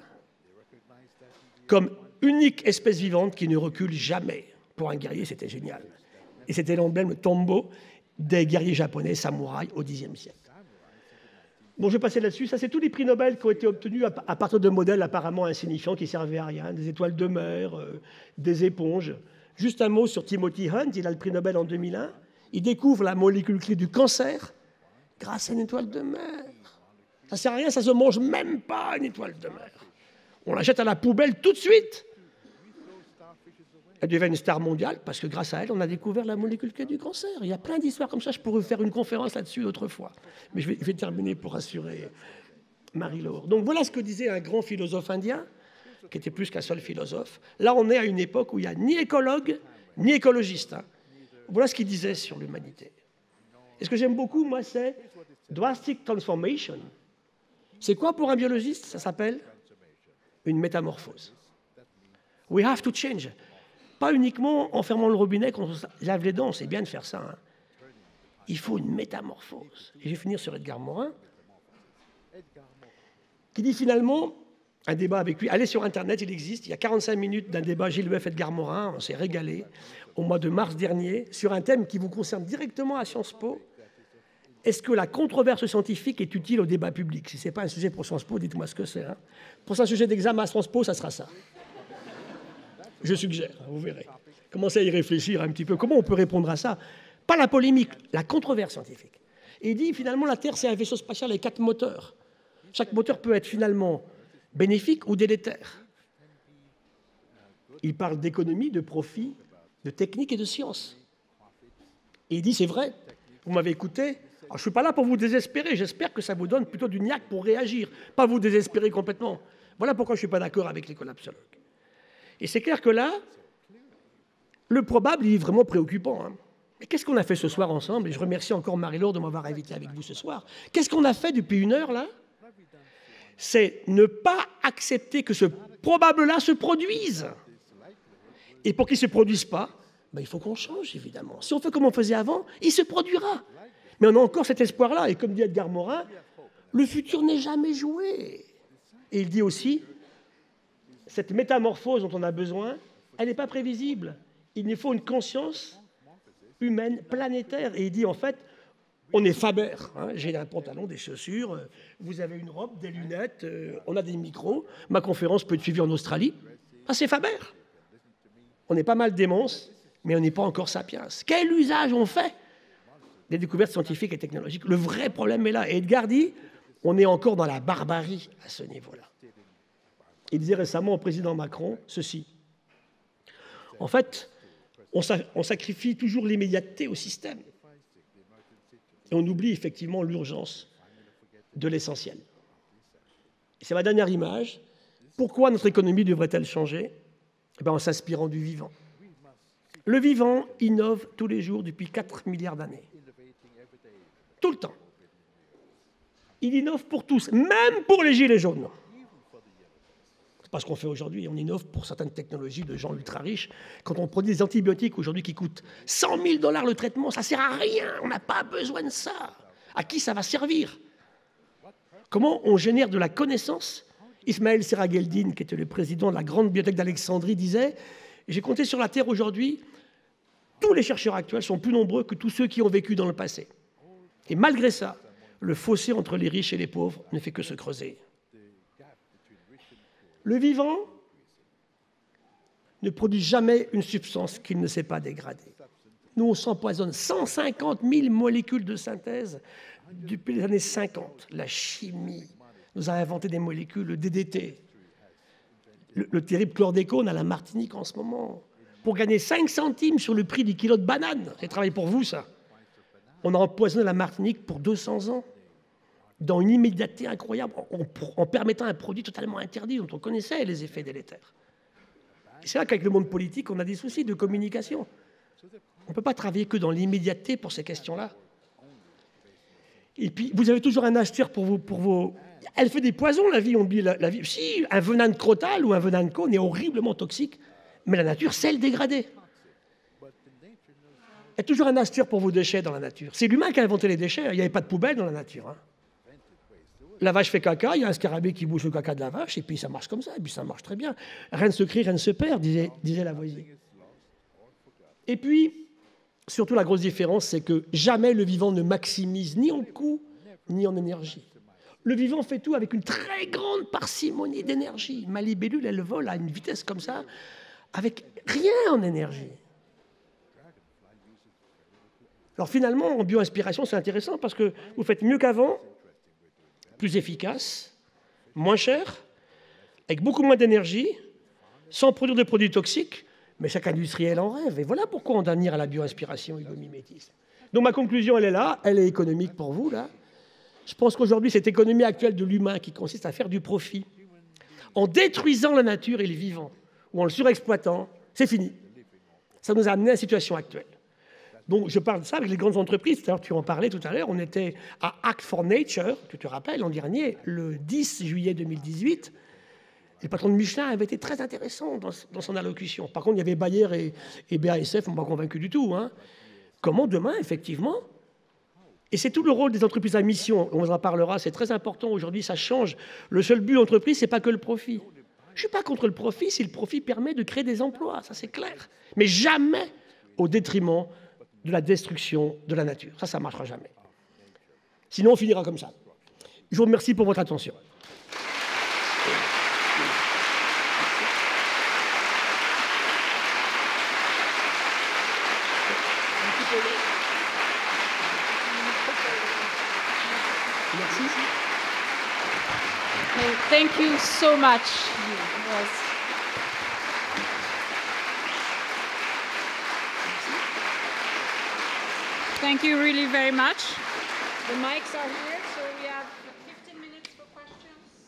comme unique espèce vivante qui ne recule jamais. Pour un guerrier, c'était génial. Et c'était l'emblème, le tombo, des guerriers japonais samouraïs au dixième siècle. Bon, je vais passer là-dessus. Ça, c'est tous les prix Nobel qui ont été obtenus à partir de modèles apparemment insignifiants qui ne servaient à rien, des étoiles de mer, euh, des éponges. Juste un mot sur Timothy Hunt, il a le prix Nobel en deux mille un. Il découvre la molécule clé du cancer grâce à une étoile de mer. Ça ne sert à rien, ça ne se mange même pas, une étoile de mer. On la jette à la poubelle tout de suite. Elle devient une star mondiale parce que grâce à elle, on a découvert la molécule clé du cancer. Il y a plein d'histoires comme ça. Je pourrais faire une conférence là-dessus autrefois. Mais je vais, je vais terminer pour rassurer Marie-Laure. Donc voilà ce que disait un grand philosophe indien, qui était plus qu'un seul philosophe. Là, on est à une époque où il n'y a ni écologue, ni écologiste. Hein. Voilà ce qu'il disait sur l'humanité. Et ce que j'aime beaucoup, moi, c'est drastic transformation. C'est quoi pour un biologiste? Ça s'appelle une métamorphose. We have to change. Pas uniquement en fermant le robinet quand on lave les dents, c'est bien de faire ça. Hein. Il faut une métamorphose. Et je vais finir sur Edgar Morin, qui dit finalement, un débat avec lui, allez sur Internet, il existe, il y a quarante-cinq minutes d'un débat Gilles Boeuf Edgar Morin, on s'est régalé, au mois de mars dernier, sur un thème qui vous concerne directement à Sciences Po. Est-ce que la controverse scientifique est utile au débat public? Si ce n'est pas un sujet pour Sciences Po, dites-moi ce que c'est. Hein. Pour un sujet d'examen à Sciences Po, ça sera ça. Je suggère, vous verrez. Commencez à y réfléchir un petit peu. Comment on peut répondre à ça? Pas la polémique, la controverse scientifique. Et il dit, finalement, la Terre, c'est un vaisseau spatial avec quatre moteurs. Chaque moteur peut être finalement bénéfique ou délétère. Il parle d'économie, de profit, de technique et de science. Et il dit, c'est vrai, vous m'avez écouté, alors, je ne suis pas là pour vous désespérer, j'espère que ça vous donne plutôt du niaque pour réagir, pas vous désespérer complètement. Voilà pourquoi je ne suis pas d'accord avec les collapsologues. Et c'est clair que là, le probable, il est vraiment préoccupant. Hein. Mais qu'est-ce qu'on a fait ce soir ensemble? Et je remercie encore Marie-Laure de m'avoir invité avec vous ce soir. Qu'est-ce qu'on a fait depuis une heure, là? C'est ne pas accepter que ce probable-là se produise. Et pour qu'il ne se produise pas, ben, il faut qu'on change, évidemment. Si on fait comme on faisait avant, il se produira. Mais on a encore cet espoir-là. Et comme dit Edgar Morin, le futur n'est jamais joué. Et il dit aussi, cette métamorphose dont on a besoin, elle n'est pas prévisible. Il nous faut une conscience humaine planétaire. Et il dit, en fait, on est Faber. Hein, j'ai un pantalon, des chaussures, vous avez une robe, des lunettes, euh, on a des micros. Ma conférence peut être suivie en Australie. Ah, c'est Faber. On est pas mal démence, mais on n'est pas encore sapiens. Quel usage on fait des découvertes scientifiques et technologiques? Le vrai problème est là. Et Edgar dit, on est encore dans la barbarie à ce niveau-là. Il disait récemment au président Macron ceci. En fait, on, sa on sacrifie toujours l'immédiateté au système. Et on oublie effectivement l'urgence de l'essentiel. C'est ma dernière image. Pourquoi notre économie devrait-elle changer? Eh bien, en s'inspirant du vivant. Le vivant innove tous les jours depuis quatre milliards d'années. Tout le temps. Il innove pour tous, même pour les gilets jaunes. C'est pas ce qu'on fait aujourd'hui. On innove pour certaines technologies de gens ultra riches. Quand on produit des antibiotiques aujourd'hui qui coûtent cent mille dollars le traitement, ça ne sert à rien. On n'a pas besoin de ça. À qui ça va servir? Comment on génère de la connaissance Ismaël Serageldine, qui était le président de la grande bibliothèque d'Alexandrie, disait « J'ai compté sur la Terre aujourd'hui, tous les chercheurs actuels sont plus nombreux que tous ceux qui ont vécu dans le passé. Et malgré ça, le fossé entre les riches et les pauvres ne fait que se creuser. » Le vivant ne produit jamais une substance qu'il ne sait pas dégrader. Nous, on s'empoisonne cent cinquante mille molécules de synthèse depuis les années cinquante. La chimie nous a inventé des molécules, le D D T, le, le terrible chlordécone à la Martinique en ce moment, pour gagner cinq centimes sur le prix du kilo de banane. C'est travail pour vous, ça. On a empoisonné la Martinique pour deux cents ans, dans une immédiateté incroyable, en, en permettant un produit totalement interdit, dont on connaissait les effets délétères. C'est là qu'avec le monde politique, on a des soucis de communication. On ne peut pas travailler que dans l'immédiateté pour ces questions-là. Et puis, vous avez toujours un acheteur pour, vous, pour vos... Elle fait des poisons, la vie, on dit la, la vie. Si, un venin de crotal ou un venin de cône est horriblement toxique, mais la nature sait le dégrader. Il y a toujours un acheteur pour vos déchets dans la nature. C'est l'humain qui a inventé les déchets. Il n'y avait pas de poubelle dans la nature. Hein. La vache fait caca, il y a un scarabée qui bouge le caca de la vache, et puis ça marche comme ça, et puis ça marche très bien. Rien ne se crie, rien ne se perd, disait, disait Lavoisier. Et puis, surtout la grosse différence, c'est que jamais le vivant ne maximise ni en coût, ni en énergie. Le vivant fait tout avec une très grande parcimonie d'énergie. Ma libellule, elle vole à une vitesse comme ça, avec rien en énergie. Alors finalement, en bio-inspiration, c'est intéressant parce que vous faites mieux qu'avant, plus efficace, moins cher, avec beaucoup moins d'énergie, sans produire de produits toxiques, mais chaque industriel en rêve. Et voilà pourquoi on doit venir à la bio-inspiration et au mimétisme. Donc ma conclusion, elle est là, elle est économique pour vous, là. Je pense qu'aujourd'hui, cette économie actuelle de l'humain qui consiste à faire du profit, en détruisant la nature et le vivant, ou en le surexploitant, c'est fini. Ça nous a amené à la situation actuelle. Donc, je parle de ça avec les grandes entreprises. D'ailleurs, tu en parlais tout à l'heure. On était à Act for Nature, tu te rappelles, l'an dernier, le dix juillet deux mille dix-huit. Le patron de Michelin avait été très intéressant dans, dans son allocution. Par contre, il y avait Bayer et, et B A S F, on ne m'a pas convaincu du tout. Hein. Comment demain, effectivement, et c'est tout le rôle des entreprises à mission, on en parlera, c'est très important aujourd'hui, ça change. Le seul but de l'entreprise, ce n'est pas que le profit. Je ne suis pas contre le profit si le profit permet de créer des emplois, ça c'est clair. Mais jamais au détriment de la destruction de la nature. Ça, ça ne marchera jamais. Sinon, on finira comme ça. Je vous remercie pour votre attention. Merci. Thank you so much. Yes. Thank you really very much. The mics are here, so we have fifteen minutes for questions.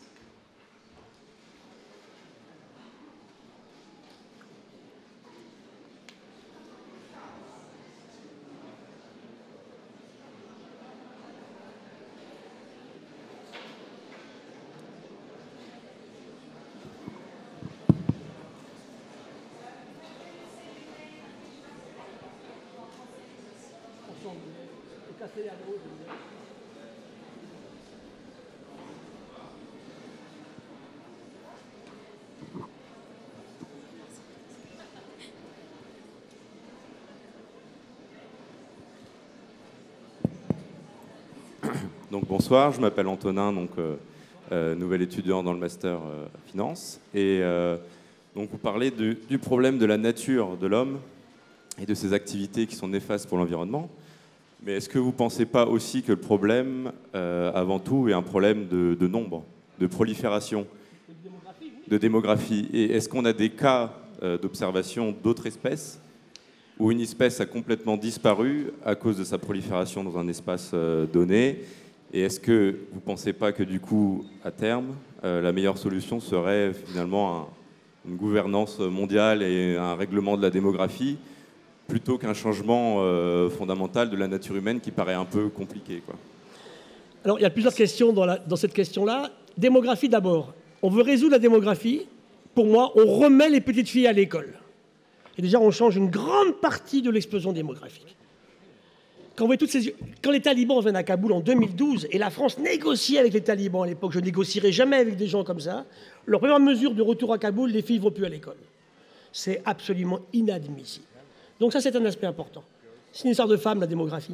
Donc bonsoir, je m'appelle Antonin, donc euh, euh, nouvel étudiant dans le master euh, finance, et euh, donc vous parlez de, du problème de la nature de l'homme et de ses activités qui sont néfastes pour l'environnement. Mais est-ce que vous ne pensez pas aussi que le problème, euh, avant tout, est un problème de, de nombre, de prolifération, de démographie? Et est-ce qu'on a des cas euh, d'observation d'autres espèces où une espèce a complètement disparu à cause de sa prolifération dans un espace euh, donné? Et est-ce que vous ne pensez pas que du coup, à terme, euh, la meilleure solution serait finalement un, une gouvernance mondiale et un règlement de la démographie plutôt qu'un changement euh, fondamental de la nature humaine qui paraît un peu compliqué, quoi? Alors, il y a plusieurs questions dans, la, dans cette question-là. Démographie d'abord. On veut résoudre la démographie. Pour moi, on remet les petites filles à l'école. Et déjà, on change une grande partie de l'explosion démographique. Quand, vous voyez toutes ces... Quand les talibans viennent à Kaboul en deux mille douze, et la France négociait avec les talibans à l'époque, je ne négocierai jamais avec des gens comme ça, leur première mesure de retour à Kaboul, les filles ne vont plus à l'école. C'est absolument inadmissible. Donc ça, c'est un aspect important. C'est une histoire de femmes, la démographie.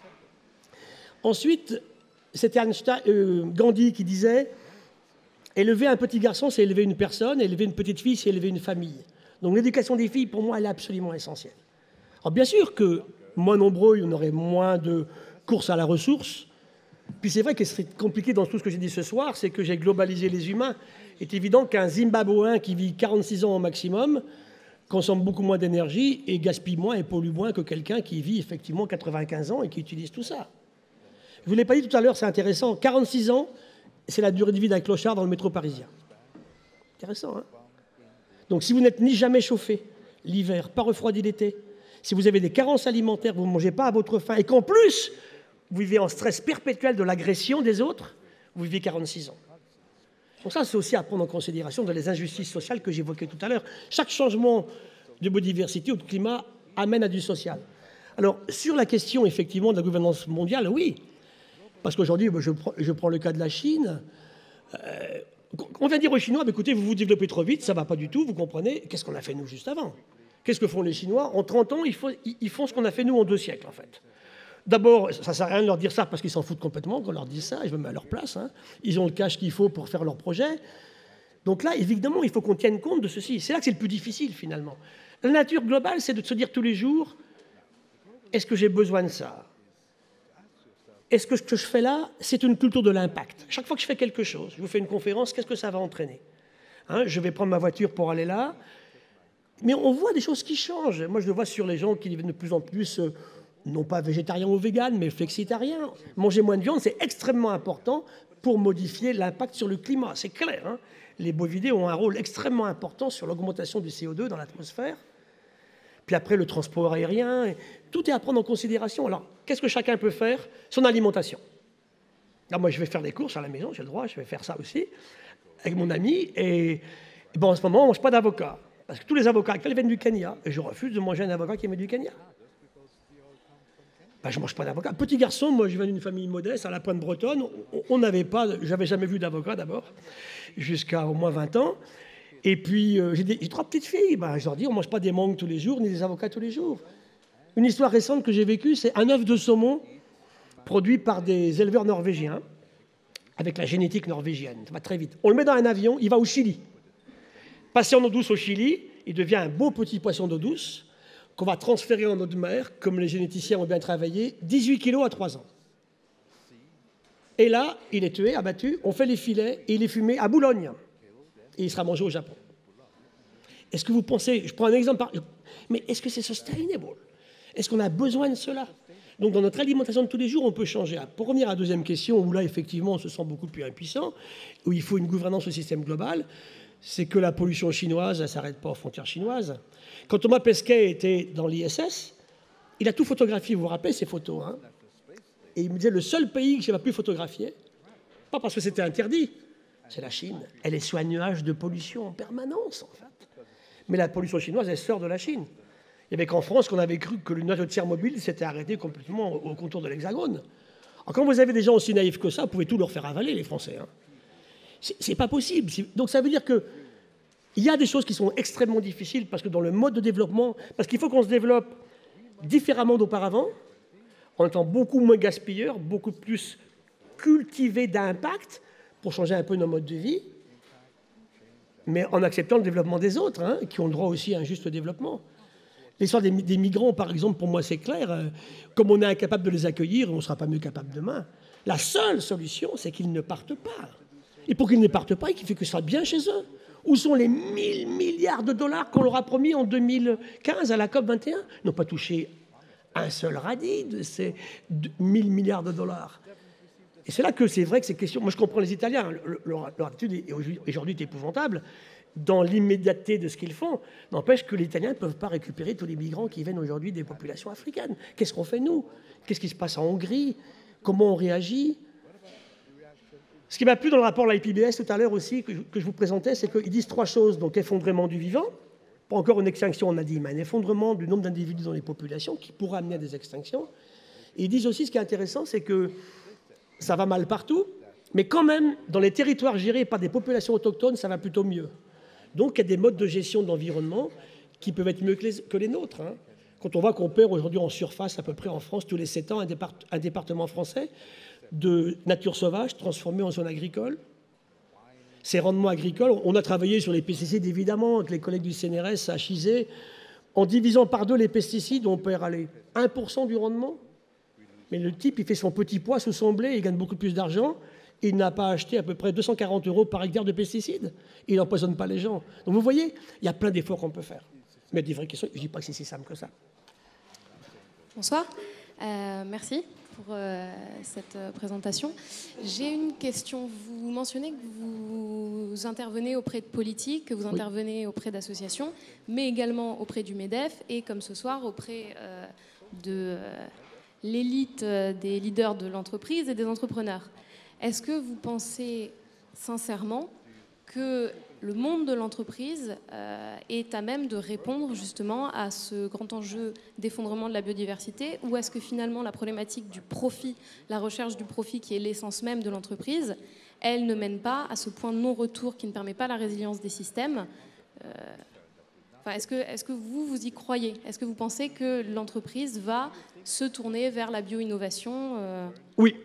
Ensuite, c'était Einstein, euh, Gandhi qui disait « Élever un petit garçon, c'est élever une personne, élever une petite fille, c'est élever une famille. » Donc l'éducation des filles, pour moi, elle est absolument essentielle. Alors bien sûr que moins nombreux, on aurait moins de courses à la ressource. Puis c'est vrai que ce serait compliqué dans tout ce que j'ai dit ce soir, c'est que j'ai globalisé les humains. Il est évident qu'un Zimbabwéen qui vit quarante-six ans au maximum consomme beaucoup moins d'énergie et gaspille moins et pollue moins que quelqu'un qui vit effectivement quatre-vingt-quinze ans et qui utilise tout ça. Je ne vous l'ai pas dit tout à l'heure, c'est intéressant. quarante-six ans, c'est la durée de vie d'un clochard dans le métro parisien. Intéressant, hein? Donc si vous n'êtes ni jamais chauffé l'hiver, pas refroidi l'été, si vous avez des carences alimentaires, vous ne mangez pas à votre faim, et qu'en plus, vous vivez en stress perpétuel de l'agression des autres, vous vivez quarante-six ans. Donc ça, c'est aussi à prendre en considération dans les injustices sociales que j'évoquais tout à l'heure. Chaque changement de biodiversité ou de climat amène à du social. Alors, sur la question, effectivement, de la gouvernance mondiale, oui. Parce qu'aujourd'hui, je prends, je prends le cas de la Chine. Euh, on vient dire aux Chinois, écoutez, vous vous développez trop vite, ça ne va pas du tout, vous comprenez. Qu'est-ce qu'on a fait, nous, juste avant? Qu'est-ce que font les Chinois? En trente ans, ils font, ils font ce qu'on a fait, nous, en deux siècles, en fait. D'abord, ça ne sert à rien de leur dire ça parce qu'ils s'en foutent complètement qu'on leur dise ça, et je me mets à leur place. Hein. Ils ont le cash qu'il faut pour faire leur projet. Donc là, évidemment, il faut qu'on tienne compte de ceci. C'est là que c'est le plus difficile, finalement. La nature globale, c'est de se dire tous les jours, est-ce que j'ai besoin de ça? Est-ce que ce que je fais là, c'est une culture de l'impact? Chaque fois que je fais quelque chose, je vous fais une conférence, qu'est-ce que ça va entraîner? Hein, je vais prendre ma voiture pour aller là. Mais on voit des choses qui changent. Moi, je le vois sur les gens qui deviennent de plus en plus... Euh, non pas végétarien ou vegan, mais flexitarien. Manger moins de viande, c'est extrêmement important pour modifier l'impact sur le climat. C'est clair. Hein, les bovidés ont un rôle extrêmement important sur l'augmentation du C O deux dans l'atmosphère. Puis après, le transport aérien. Tout est à prendre en considération. Alors, qu'est-ce que chacun peut faire? Son alimentation. Alors, moi, je vais faire des courses à la maison, j'ai le droit, je vais faire ça aussi, avec mon ami. Et, et bon, en ce moment, on ne mange pas d'avocat. Parce que tous les avocats actuels viennent du Kenya. Et je refuse de manger un avocat qui vient du Kenya. Ben, je ne mange pas d'avocat. Petit garçon, moi je viens d'une famille modeste, à la Pointe Bretonne, on n'avait pas, j'avais jamais vu d'avocat d'abord, jusqu'à au moins vingt ans. Et puis euh, j'ai, j'ai trois petites filles, ben, je leur dis on ne mange pas des mangues tous les jours, ni des avocats tous les jours. Une histoire récente que j'ai vécue, c'est un œuf de saumon produit par des éleveurs norvégiens, avec la génétique norvégienne, ça va très vite. On le met dans un avion, il va au Chili. Passé en eau douce au Chili, il devient un beau petit poisson d'eau douce, qu'on va transférer en eau de mer, comme les généticiens ont bien travaillé, dix-huit kilos à trois ans. Et là, il est tué, abattu, on fait les filets et il est fumé à Boulogne. Et il sera mangé au Japon. Est-ce que vous pensez, je prends un exemple, mais est-ce que c'est sustainable? Est-ce qu'on a besoin de cela? Donc dans notre alimentation de tous les jours, on peut changer. Pour revenir à la deuxième question, où là, effectivement, on se sent beaucoup plus impuissant, où il faut une gouvernance au système global, c'est que la pollution chinoise, elle ne s'arrête pas aux frontières chinoises. Quand Thomas Pesquet était dans l'I S S, il a tout photographié, vous vous rappelez ces photos, hein? Et il me disait, le seul pays que je n'ai pas pu photographier, pas parce que c'était interdit, c'est la Chine. Elle est sous un nuage de pollution en permanence, en fait. Mais la pollution chinoise, elle sort de la Chine. Il n'y avait qu'en France qu'on avait cru que le nuage de Tchernobyl s'était arrêté complètement au contour de l'Hexagone. Alors quand vous avez des gens aussi naïfs que ça, vous pouvez tout leur faire avaler, les Français. Hein. C'est pas possible. Donc ça veut dire que il y a des choses qui sont extrêmement difficiles parce que dans le mode de développement, parce qu'il faut qu'on se développe différemment d'auparavant, en étant beaucoup moins gaspilleurs, beaucoup plus cultivés d'impact pour changer un peu nos modes de vie, mais en acceptant le développement des autres, hein, qui ont le droit aussi à un juste développement. L'histoire des, des migrants, par exemple, pour moi, c'est clair. Euh, comme on est incapable de les accueillir, on ne sera pas mieux capable demain. La seule solution, c'est qu'ils ne partent pas. Et pour qu'ils ne partent pas, il faut que ce soit bien chez eux. Où sont les mille milliards de dollars qu'on leur a promis en deux mille quinze à la COP vingt et un? Ils n'ont pas touché un seul radis de ces mille milliards de dollars. Et c'est là que c'est vrai que ces questions... Moi, je comprends les Italiens. Leur, leur attitude est aujourd'hui épouvantable dans l'immédiateté de ce qu'ils font. N'empêche que les Italiens ne peuvent pas récupérer tous les migrants qui viennent aujourd'hui des populations africaines. Qu'est-ce qu'on fait, nous? Qu'est-ce qui se passe en Hongrie? Comment on réagit? Ce qui m'a plu dans le rapport de l'I P B S tout à l'heure aussi, que je, que je vous présentais, c'est qu'ils disent trois choses. Donc, effondrement du vivant, pas encore une extinction, on a dit, mais un effondrement du nombre d'individus dans les populations qui pourra amener à des extinctions. Et ils disent aussi, ce qui est intéressant, c'est que ça va mal partout, mais quand même, dans les territoires gérés par des populations autochtones, ça va plutôt mieux. Donc, il y a des modes de gestion de l'environnement qui peuvent être mieux que les, que les nôtres. Hein. Quand on voit qu'on perd aujourd'hui en surface, à peu près en France, tous les sept ans, un, départ, un département français de nature sauvage transformé en zone agricole. Ces rendements agricoles, on a travaillé sur les pesticides, évidemment, avec les collègues du C N R S à Chizé. En divisant par deux les pesticides, on perd aller un pour cent du rendement. Mais le type, il fait son petit pois sous son blé, il gagne beaucoup plus d'argent. Il n'a pas acheté à peu près deux cent quarante euros par hectare de pesticides. Il n'empoisonne pas les gens. Donc vous voyez, il y a plein d'efforts qu'on peut faire. Mais des vraies questions, je ne dis pas que c'est si simple que ça. Bonsoir. Euh, merci pour euh, cette euh, présentation. J'ai une question. Vous mentionnez que vous intervenez auprès de politiques, que vous intervenez oui. auprès d'associations, mais également auprès du MEDEF et, comme ce soir, auprès euh, de euh, l'élite euh, des leaders de l'entreprise et des entrepreneurs. Est-ce que vous pensez sincèrement que le monde de l'entreprise euh, est à même de répondre justement à ce grand enjeu d'effondrement de la biodiversité, ou est-ce que finalement la problématique du profit, la recherche du profit qui est l'essence même de l'entreprise, elle ne mène pas à ce point de non-retour qui ne permet pas la résilience des systèmes euh, enfin, est-ce que, est-ce que vous, vous y croyez? Est-ce que vous pensez que l'entreprise va se tourner vers la bio-innovation euh... Oui.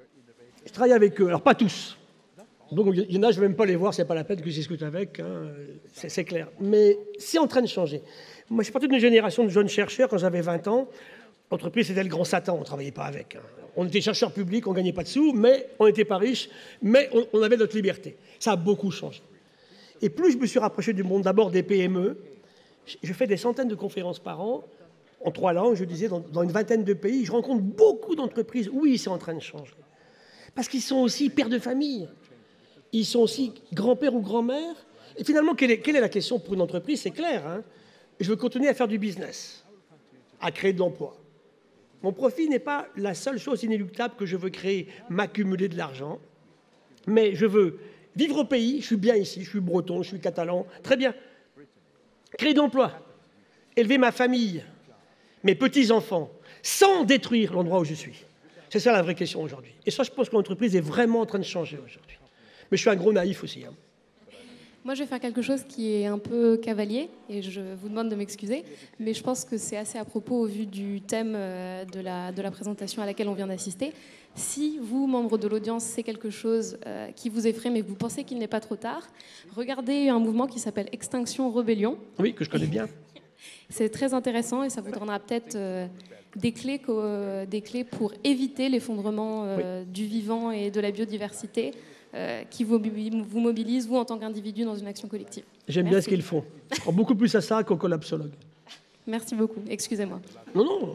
Je travaille avec eux, alors pas tous. Donc il y en a, je ne vais même pas les voir, ce n'est pas la peine que je discute avec, hein. c'est clair. Mais c'est en train de changer. Moi, je suis parti d'une génération de jeunes chercheurs quand j'avais vingt ans. L'entreprise, c'était le grand Satan, on ne travaillait pas avec. Hein. On était chercheurs publics, on ne gagnait pas de sous, mais on n'était pas riches, mais on, on avait notre liberté. Ça a beaucoup changé. Et plus je me suis rapproché du monde, d'abord des P M E, je fais des centaines de conférences par an, en trois langues, je disais, dans, dans une vingtaine de pays. Je rencontre beaucoup d'entreprises. Oui, c'est en train de changer. Parce qu'ils sont aussi pères de famille. Ils sont aussi grands-pères ou grands-mères. Et finalement, quelle est, quelle est la question pour une entreprise? C'est clair. Hein, je veux continuer à faire du business, à créer de l'emploi. Mon profit n'est pas la seule chose inéluctable que je veux créer, m'accumuler de l'argent. Mais je veux vivre au pays. Je suis bien ici. Je suis breton, je suis catalan. Très bien. Créer de l'emploi. Élever ma famille, mes petits-enfants, sans détruire l'endroit où je suis. C'est ça la vraie question aujourd'hui. Et ça, je pense que l'entreprise est vraiment en train de changer aujourd'hui. Mais je suis un gros naïf aussi. Hein. Moi, je vais faire quelque chose qui est un peu cavalier, et je vous demande de m'excuser, mais je pense que c'est assez à propos au vu du thème de la, de la présentation à laquelle on vient d'assister. Si vous, membres de l'audience, c'est quelque chose euh, qui vous effraie, mais que vous pensez qu'il n'est pas trop tard, regardez un mouvement qui s'appelle Extinction Rebellion. Oui, que je connais bien. C'est très intéressant et ça vous donnera peut-être euh, des, clés euh, des clés pour éviter l'effondrement euh, oui. du vivant et de la biodiversité euh, qui vous, vous mobilise, vous, en tant qu'individu, dans une action collective. J'aime bien ce qu'ils font. Je crois beaucoup plus à ça qu'au collapsologue. Merci beaucoup. Excusez-moi. Non, non.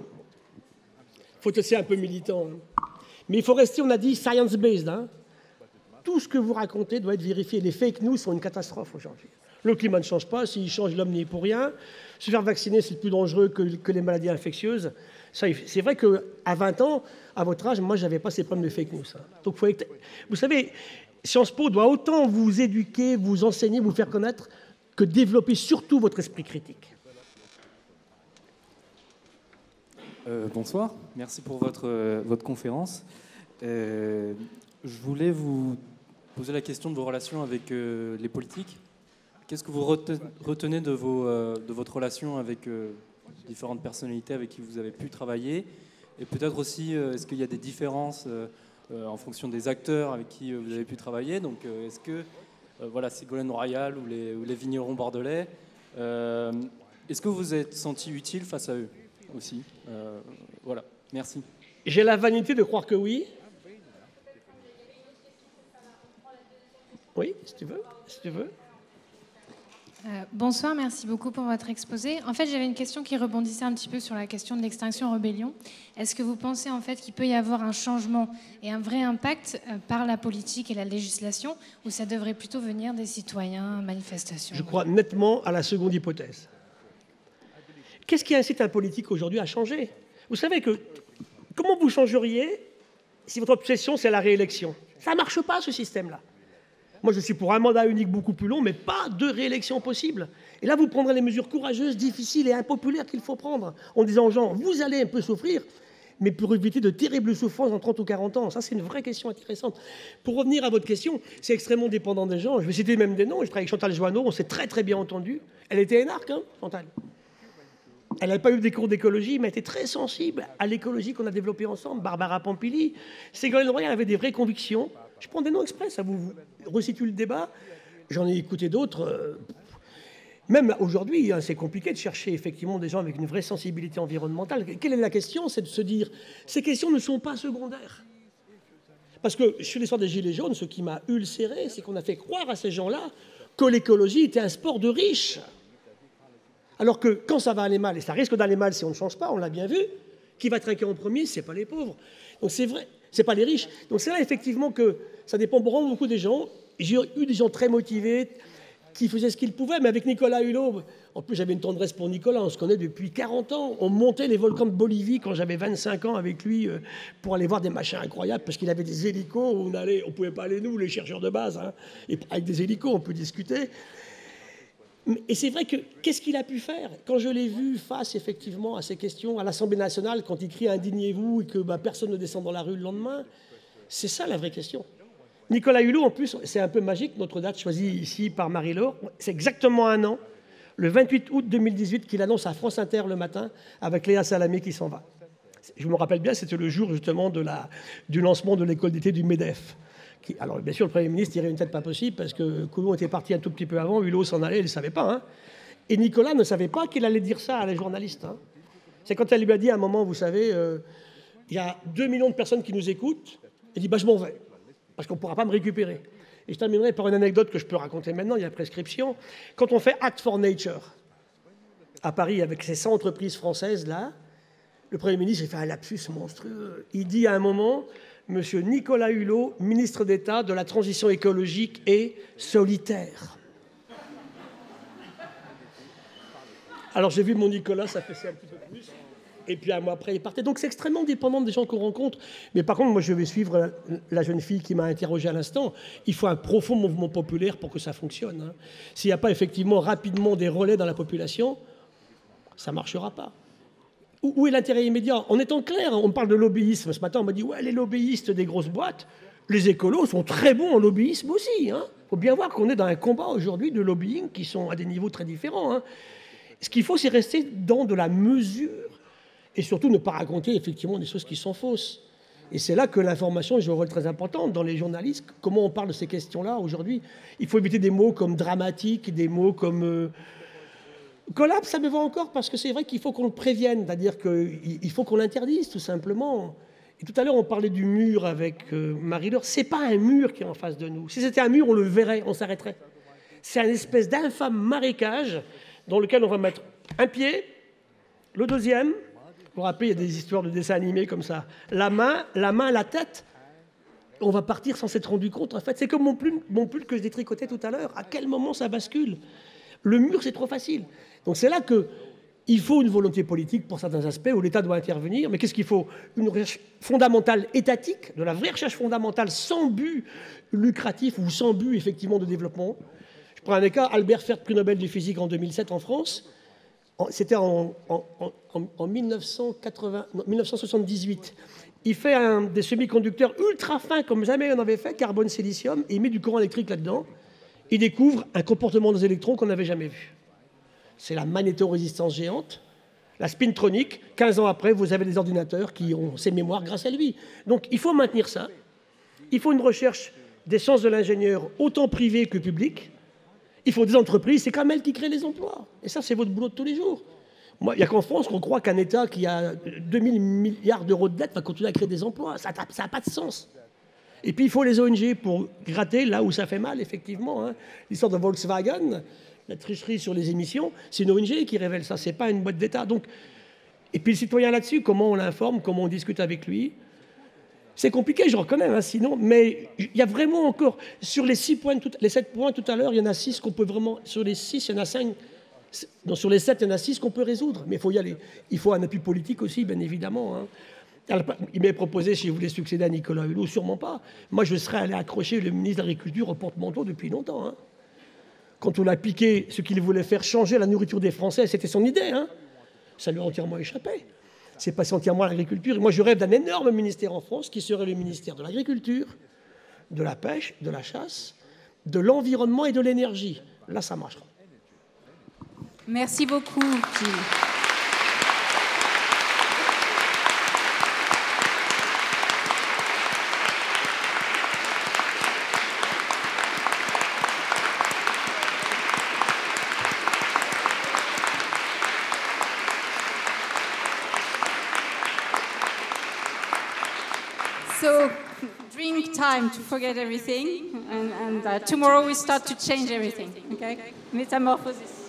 Il faut être un peu militant. Hein. Mais il faut rester, on a dit, science-based. Hein. Tout ce que vous racontez doit être vérifié. Les fake news sont une catastrophe aujourd'hui. Le climat ne change pas. S'il change, l'homme n'y est pour rien. Se faire vacciner, c'est plus dangereux que, que les maladies infectieuses. C'est vrai qu'à vingt ans, à votre âge, moi, je n'avais pas ces problèmes de fake news. Hein. Donc, faut être... Vous savez, Sciences Po doit autant vous éduquer, vous enseigner, vous faire connaître, que développer surtout votre esprit critique. Euh, bonsoir, merci pour votre, euh, votre conférence. Euh, je voulais vous poser la question de vos relations avec euh, les politiques. Qu'est-ce que vous retenez de, vos, euh, de votre relation avec euh, différentes personnalités avec qui vous avez pu travailler? Et peut-être aussi, euh, est-ce qu'il y a des différences euh, euh, en fonction des acteurs avec qui euh, vous avez pu travailler? Donc, euh, est-ce que, euh, voilà, Ségolène Royal ou les, ou les vignerons bordelais, euh, est-ce que vous vous êtes senti utile face à eux aussi? euh, Voilà, merci. J'ai la vanité de croire que oui. Oui, si tu veux, si tu veux. Euh, bonsoir, merci beaucoup pour votre exposé. En fait, j'avais une question qui rebondissait un petit peu sur la question de l'extinction rébellion. Est-ce que vous pensez en fait qu'il peut y avoir un changement et un vrai impact euh, par la politique et la législation, ou ça devrait plutôt venir des citoyens, manifestations? Je crois nettement à la seconde hypothèse. Qu'est-ce qui incite un politique aujourd'hui à changer? Vous savez que comment vous changeriez si votre obsession c'est la réélection? Ça ne marche pas ce système-là. Moi, je suis pour un mandat unique beaucoup plus long, mais pas de réélection possible. Et là, vous prendrez les mesures courageuses, difficiles et impopulaires qu'il faut prendre, en disant aux gens, vous allez un peu souffrir, mais pour éviter de terribles souffrances dans trente ou quarante ans? Ça, c'est une vraie question intéressante. Pour revenir à votre question, c'est extrêmement dépendant des gens. Je vais citer même des noms. Je travaille avec Chantal Joanneau, on s'est très très bien entendu. Elle était énarque, hein, Chantal. Elle n'avait pas eu des cours d'écologie, mais elle était très sensible à l'écologie qu'on a développée ensemble. Barbara Pampili. Ségolène Royal avait des vraies convictions. Je prends des noms exprès, ça vous resitue le débat. J'en ai écouté d'autres. Euh, même aujourd'hui, hein, c'est compliqué de chercher effectivement des gens avec une vraie sensibilité environnementale. Quelle est la question? C'est de se dire, ces questions ne sont pas secondaires. Parce que sur l'histoire des Gilets jaunes, ce qui m'a ulcéré, c'est qu'on a fait croire à ces gens-là que l'écologie était un sport de riches. Alors que quand ça va aller mal, et ça risque d'aller mal si on ne change pas, on l'a bien vu, qui va trinquer en premier, ce n'est pas les pauvres. Donc c'est vrai, ce n'est pas les riches. Donc c'est là effectivement que ça dépend vraiment beaucoup des gens. J'ai eu des gens très motivés, qui faisaient ce qu'ils pouvaient, mais avec Nicolas Hulot, en plus j'avais une tendresse pour Nicolas, on se connaît depuis quarante ans, on montait les volcans de Bolivie quand j'avais vingt-cinq ans avec lui euh, pour aller voir des machins incroyables, parce qu'il avait des hélicos où on allait, on pouvait pas aller nous, les chercheurs de base, hein, et avec des hélicos on peut discuter. Et c'est vrai que, qu'est-ce qu'il a pu faire? Quand je l'ai vu face, effectivement, à ces questions, à l'Assemblée nationale, quand il crie « indignez-vous » et que bah, personne ne descend dans la rue le lendemain, c'est ça la vraie question. Nicolas Hulot, en plus, c'est un peu magique, notre date choisie ici par Marie-Laure, c'est exactement un an, le vingt-huit août deux mille dix-huit, qu'il annonce à France Inter le matin, avec Léa Salamé qui s'en va. Je me rappelle bien, c'était le jour, justement, de la, du lancement de l'école d'été du MEDEF. Qui, alors, bien sûr, le Premier ministre tirait une tête pas possible, parce que Coulon était parti un tout petit peu avant, Hulot s'en allait, il ne savait pas. Hein. Et Nicolas ne savait pas qu'il allait dire ça à les journalistes. Hein. C'est quand elle lui a dit à un moment, vous savez, euh, il y a deux millions de personnes qui nous écoutent, il dit, bah, je m'en vais, parce qu'on ne pourra pas me récupérer. Et je terminerai par une anecdote que je peux raconter maintenant, il y a prescription. Quand on fait Act for Nature, à Paris, avec ces cent entreprises françaises, là, le Premier ministre, il fait un lapsus monstrueux. Il dit à un moment, Monsieur Nicolas Hulot, ministre d'État de la Transition écologique et solitaire. Alors j'ai vu mon Nicolas, ça fait un petit peu plus. Et puis un mois après, il partait. Donc c'est extrêmement dépendant des gens qu'on rencontre. Mais par contre, moi je vais suivre la, la jeune fille qui m'a interrogé à l'instant. Il faut un profond mouvement populaire pour que ça fonctionne. Hein. S'il n'y a pas effectivement rapidement des relais dans la population, ça ne marchera pas. Où est l'intérêt immédiat? En étant clair, on parle de lobbyisme. Ce matin, on m'a dit, ouais, les lobbyistes des grosses boîtes, les écolos sont très bons en lobbyisme aussi. Il hein. faut bien voir qu'on est dans un combat aujourd'hui de lobbying qui sont à des niveaux très différents. Hein. Ce qu'il faut, c'est rester dans de la mesure et surtout ne pas raconter effectivement des choses qui sont fausses. Et c'est là que l'information joue un rôle très important dans les journalistes. Comment on parle de ces questions-là aujourd'hui? Il faut éviter des mots comme dramatique, des mots comme... Euh, collapse, ça me va encore parce que c'est vrai qu'il faut qu'on le prévienne, c'est-à-dire qu'il faut qu'on l'interdise tout simplement. Et tout à l'heure, on parlait du mur avec euh, Marie-Laure. C'est pas un mur qui est en face de nous. Si c'était un mur, on le verrait, on s'arrêterait. C'est un espèce d'infâme marécage dans lequel on va mettre un pied, le deuxième. Vous vous rappelez, il y a des histoires de dessins animés comme ça. La main, la main, la tête. On va partir sans s'être rendu compte. En fait, c'est comme mon pull, mon pull que je détricotais tout à l'heure. À quel moment ça bascule? Le mur, c'est trop facile. Donc c'est là qu'il faut une volonté politique pour certains aspects où l'État doit intervenir. Mais qu'est-ce qu'il faut? Une recherche fondamentale étatique, de la vraie recherche fondamentale sans but lucratif ou sans but effectivement de développement. Je prends un cas, Albert Fert, prix Nobel de physique en deux mille sept en France. C'était en, en, en, en mille neuf cent quatre-vingts, non, mille neuf cent soixante-dix-huit. Il fait un, des semi-conducteurs ultra fins comme jamais on avait fait, carbone, silicium, et il met du courant électrique là-dedans. Il découvre un comportement des électrons qu'on n'avait jamais vu. C'est la magnétorésistance géante, la spintronique. quinze ans après, vous avez des ordinateurs qui ont ces mémoires grâce à lui. Donc il faut maintenir ça. Il faut une recherche des sciences de l'ingénieur, autant privée que publique. Il faut des entreprises, c'est comme elles qui créent les emplois. Et ça, c'est votre boulot de tous les jours. Moi, il n'y a qu'en France qu'on croit qu'un État qui a deux mille milliards d'euros de dette va continuer à créer des emplois. Ça n'a pas de sens. Et puis, il faut les O N G pour gratter là où ça fait mal, effectivement. Hein. L'histoire de Volkswagen, la tricherie sur les émissions, c'est une O N G qui révèle ça, ce n'est pas une boîte d'État. Donc, et puis, le citoyen là-dessus, comment on l'informe, comment on discute avec lui? C'est compliqué, je reconnais, hein, sinon, mais il y a vraiment encore, sur les six points, tout, les sept points tout à l'heure, il y en a six qu'on peut vraiment, sur les six, il y en a cinq, non, sur les sept, il y en a six qu'on peut résoudre, mais il faut y aller. Il faut un appui politique aussi, bien évidemment. Hein. Il m'est proposé si je voulais succéder à Nicolas Hulot, sûrement pas. Moi, je serais allé accrocher le ministre de l'Agriculture au porte-manteau depuis longtemps. Hein. Quand on a piqué ce qu'il voulait faire changer la nourriture des Français, c'était son idée. Hein. Ça lui a entièrement échappé. c'est passé entièrement à l'agriculture. Et moi, je rêve d'un énorme ministère en France qui serait le ministère de l'agriculture, de la pêche, de la chasse, de l'environnement et de l'énergie. Là, ça marchera. Merci beaucoup, Gilles. So, drink time to forget everything, and, and uh, tomorrow we start to change everything, okay? Metamorphosis.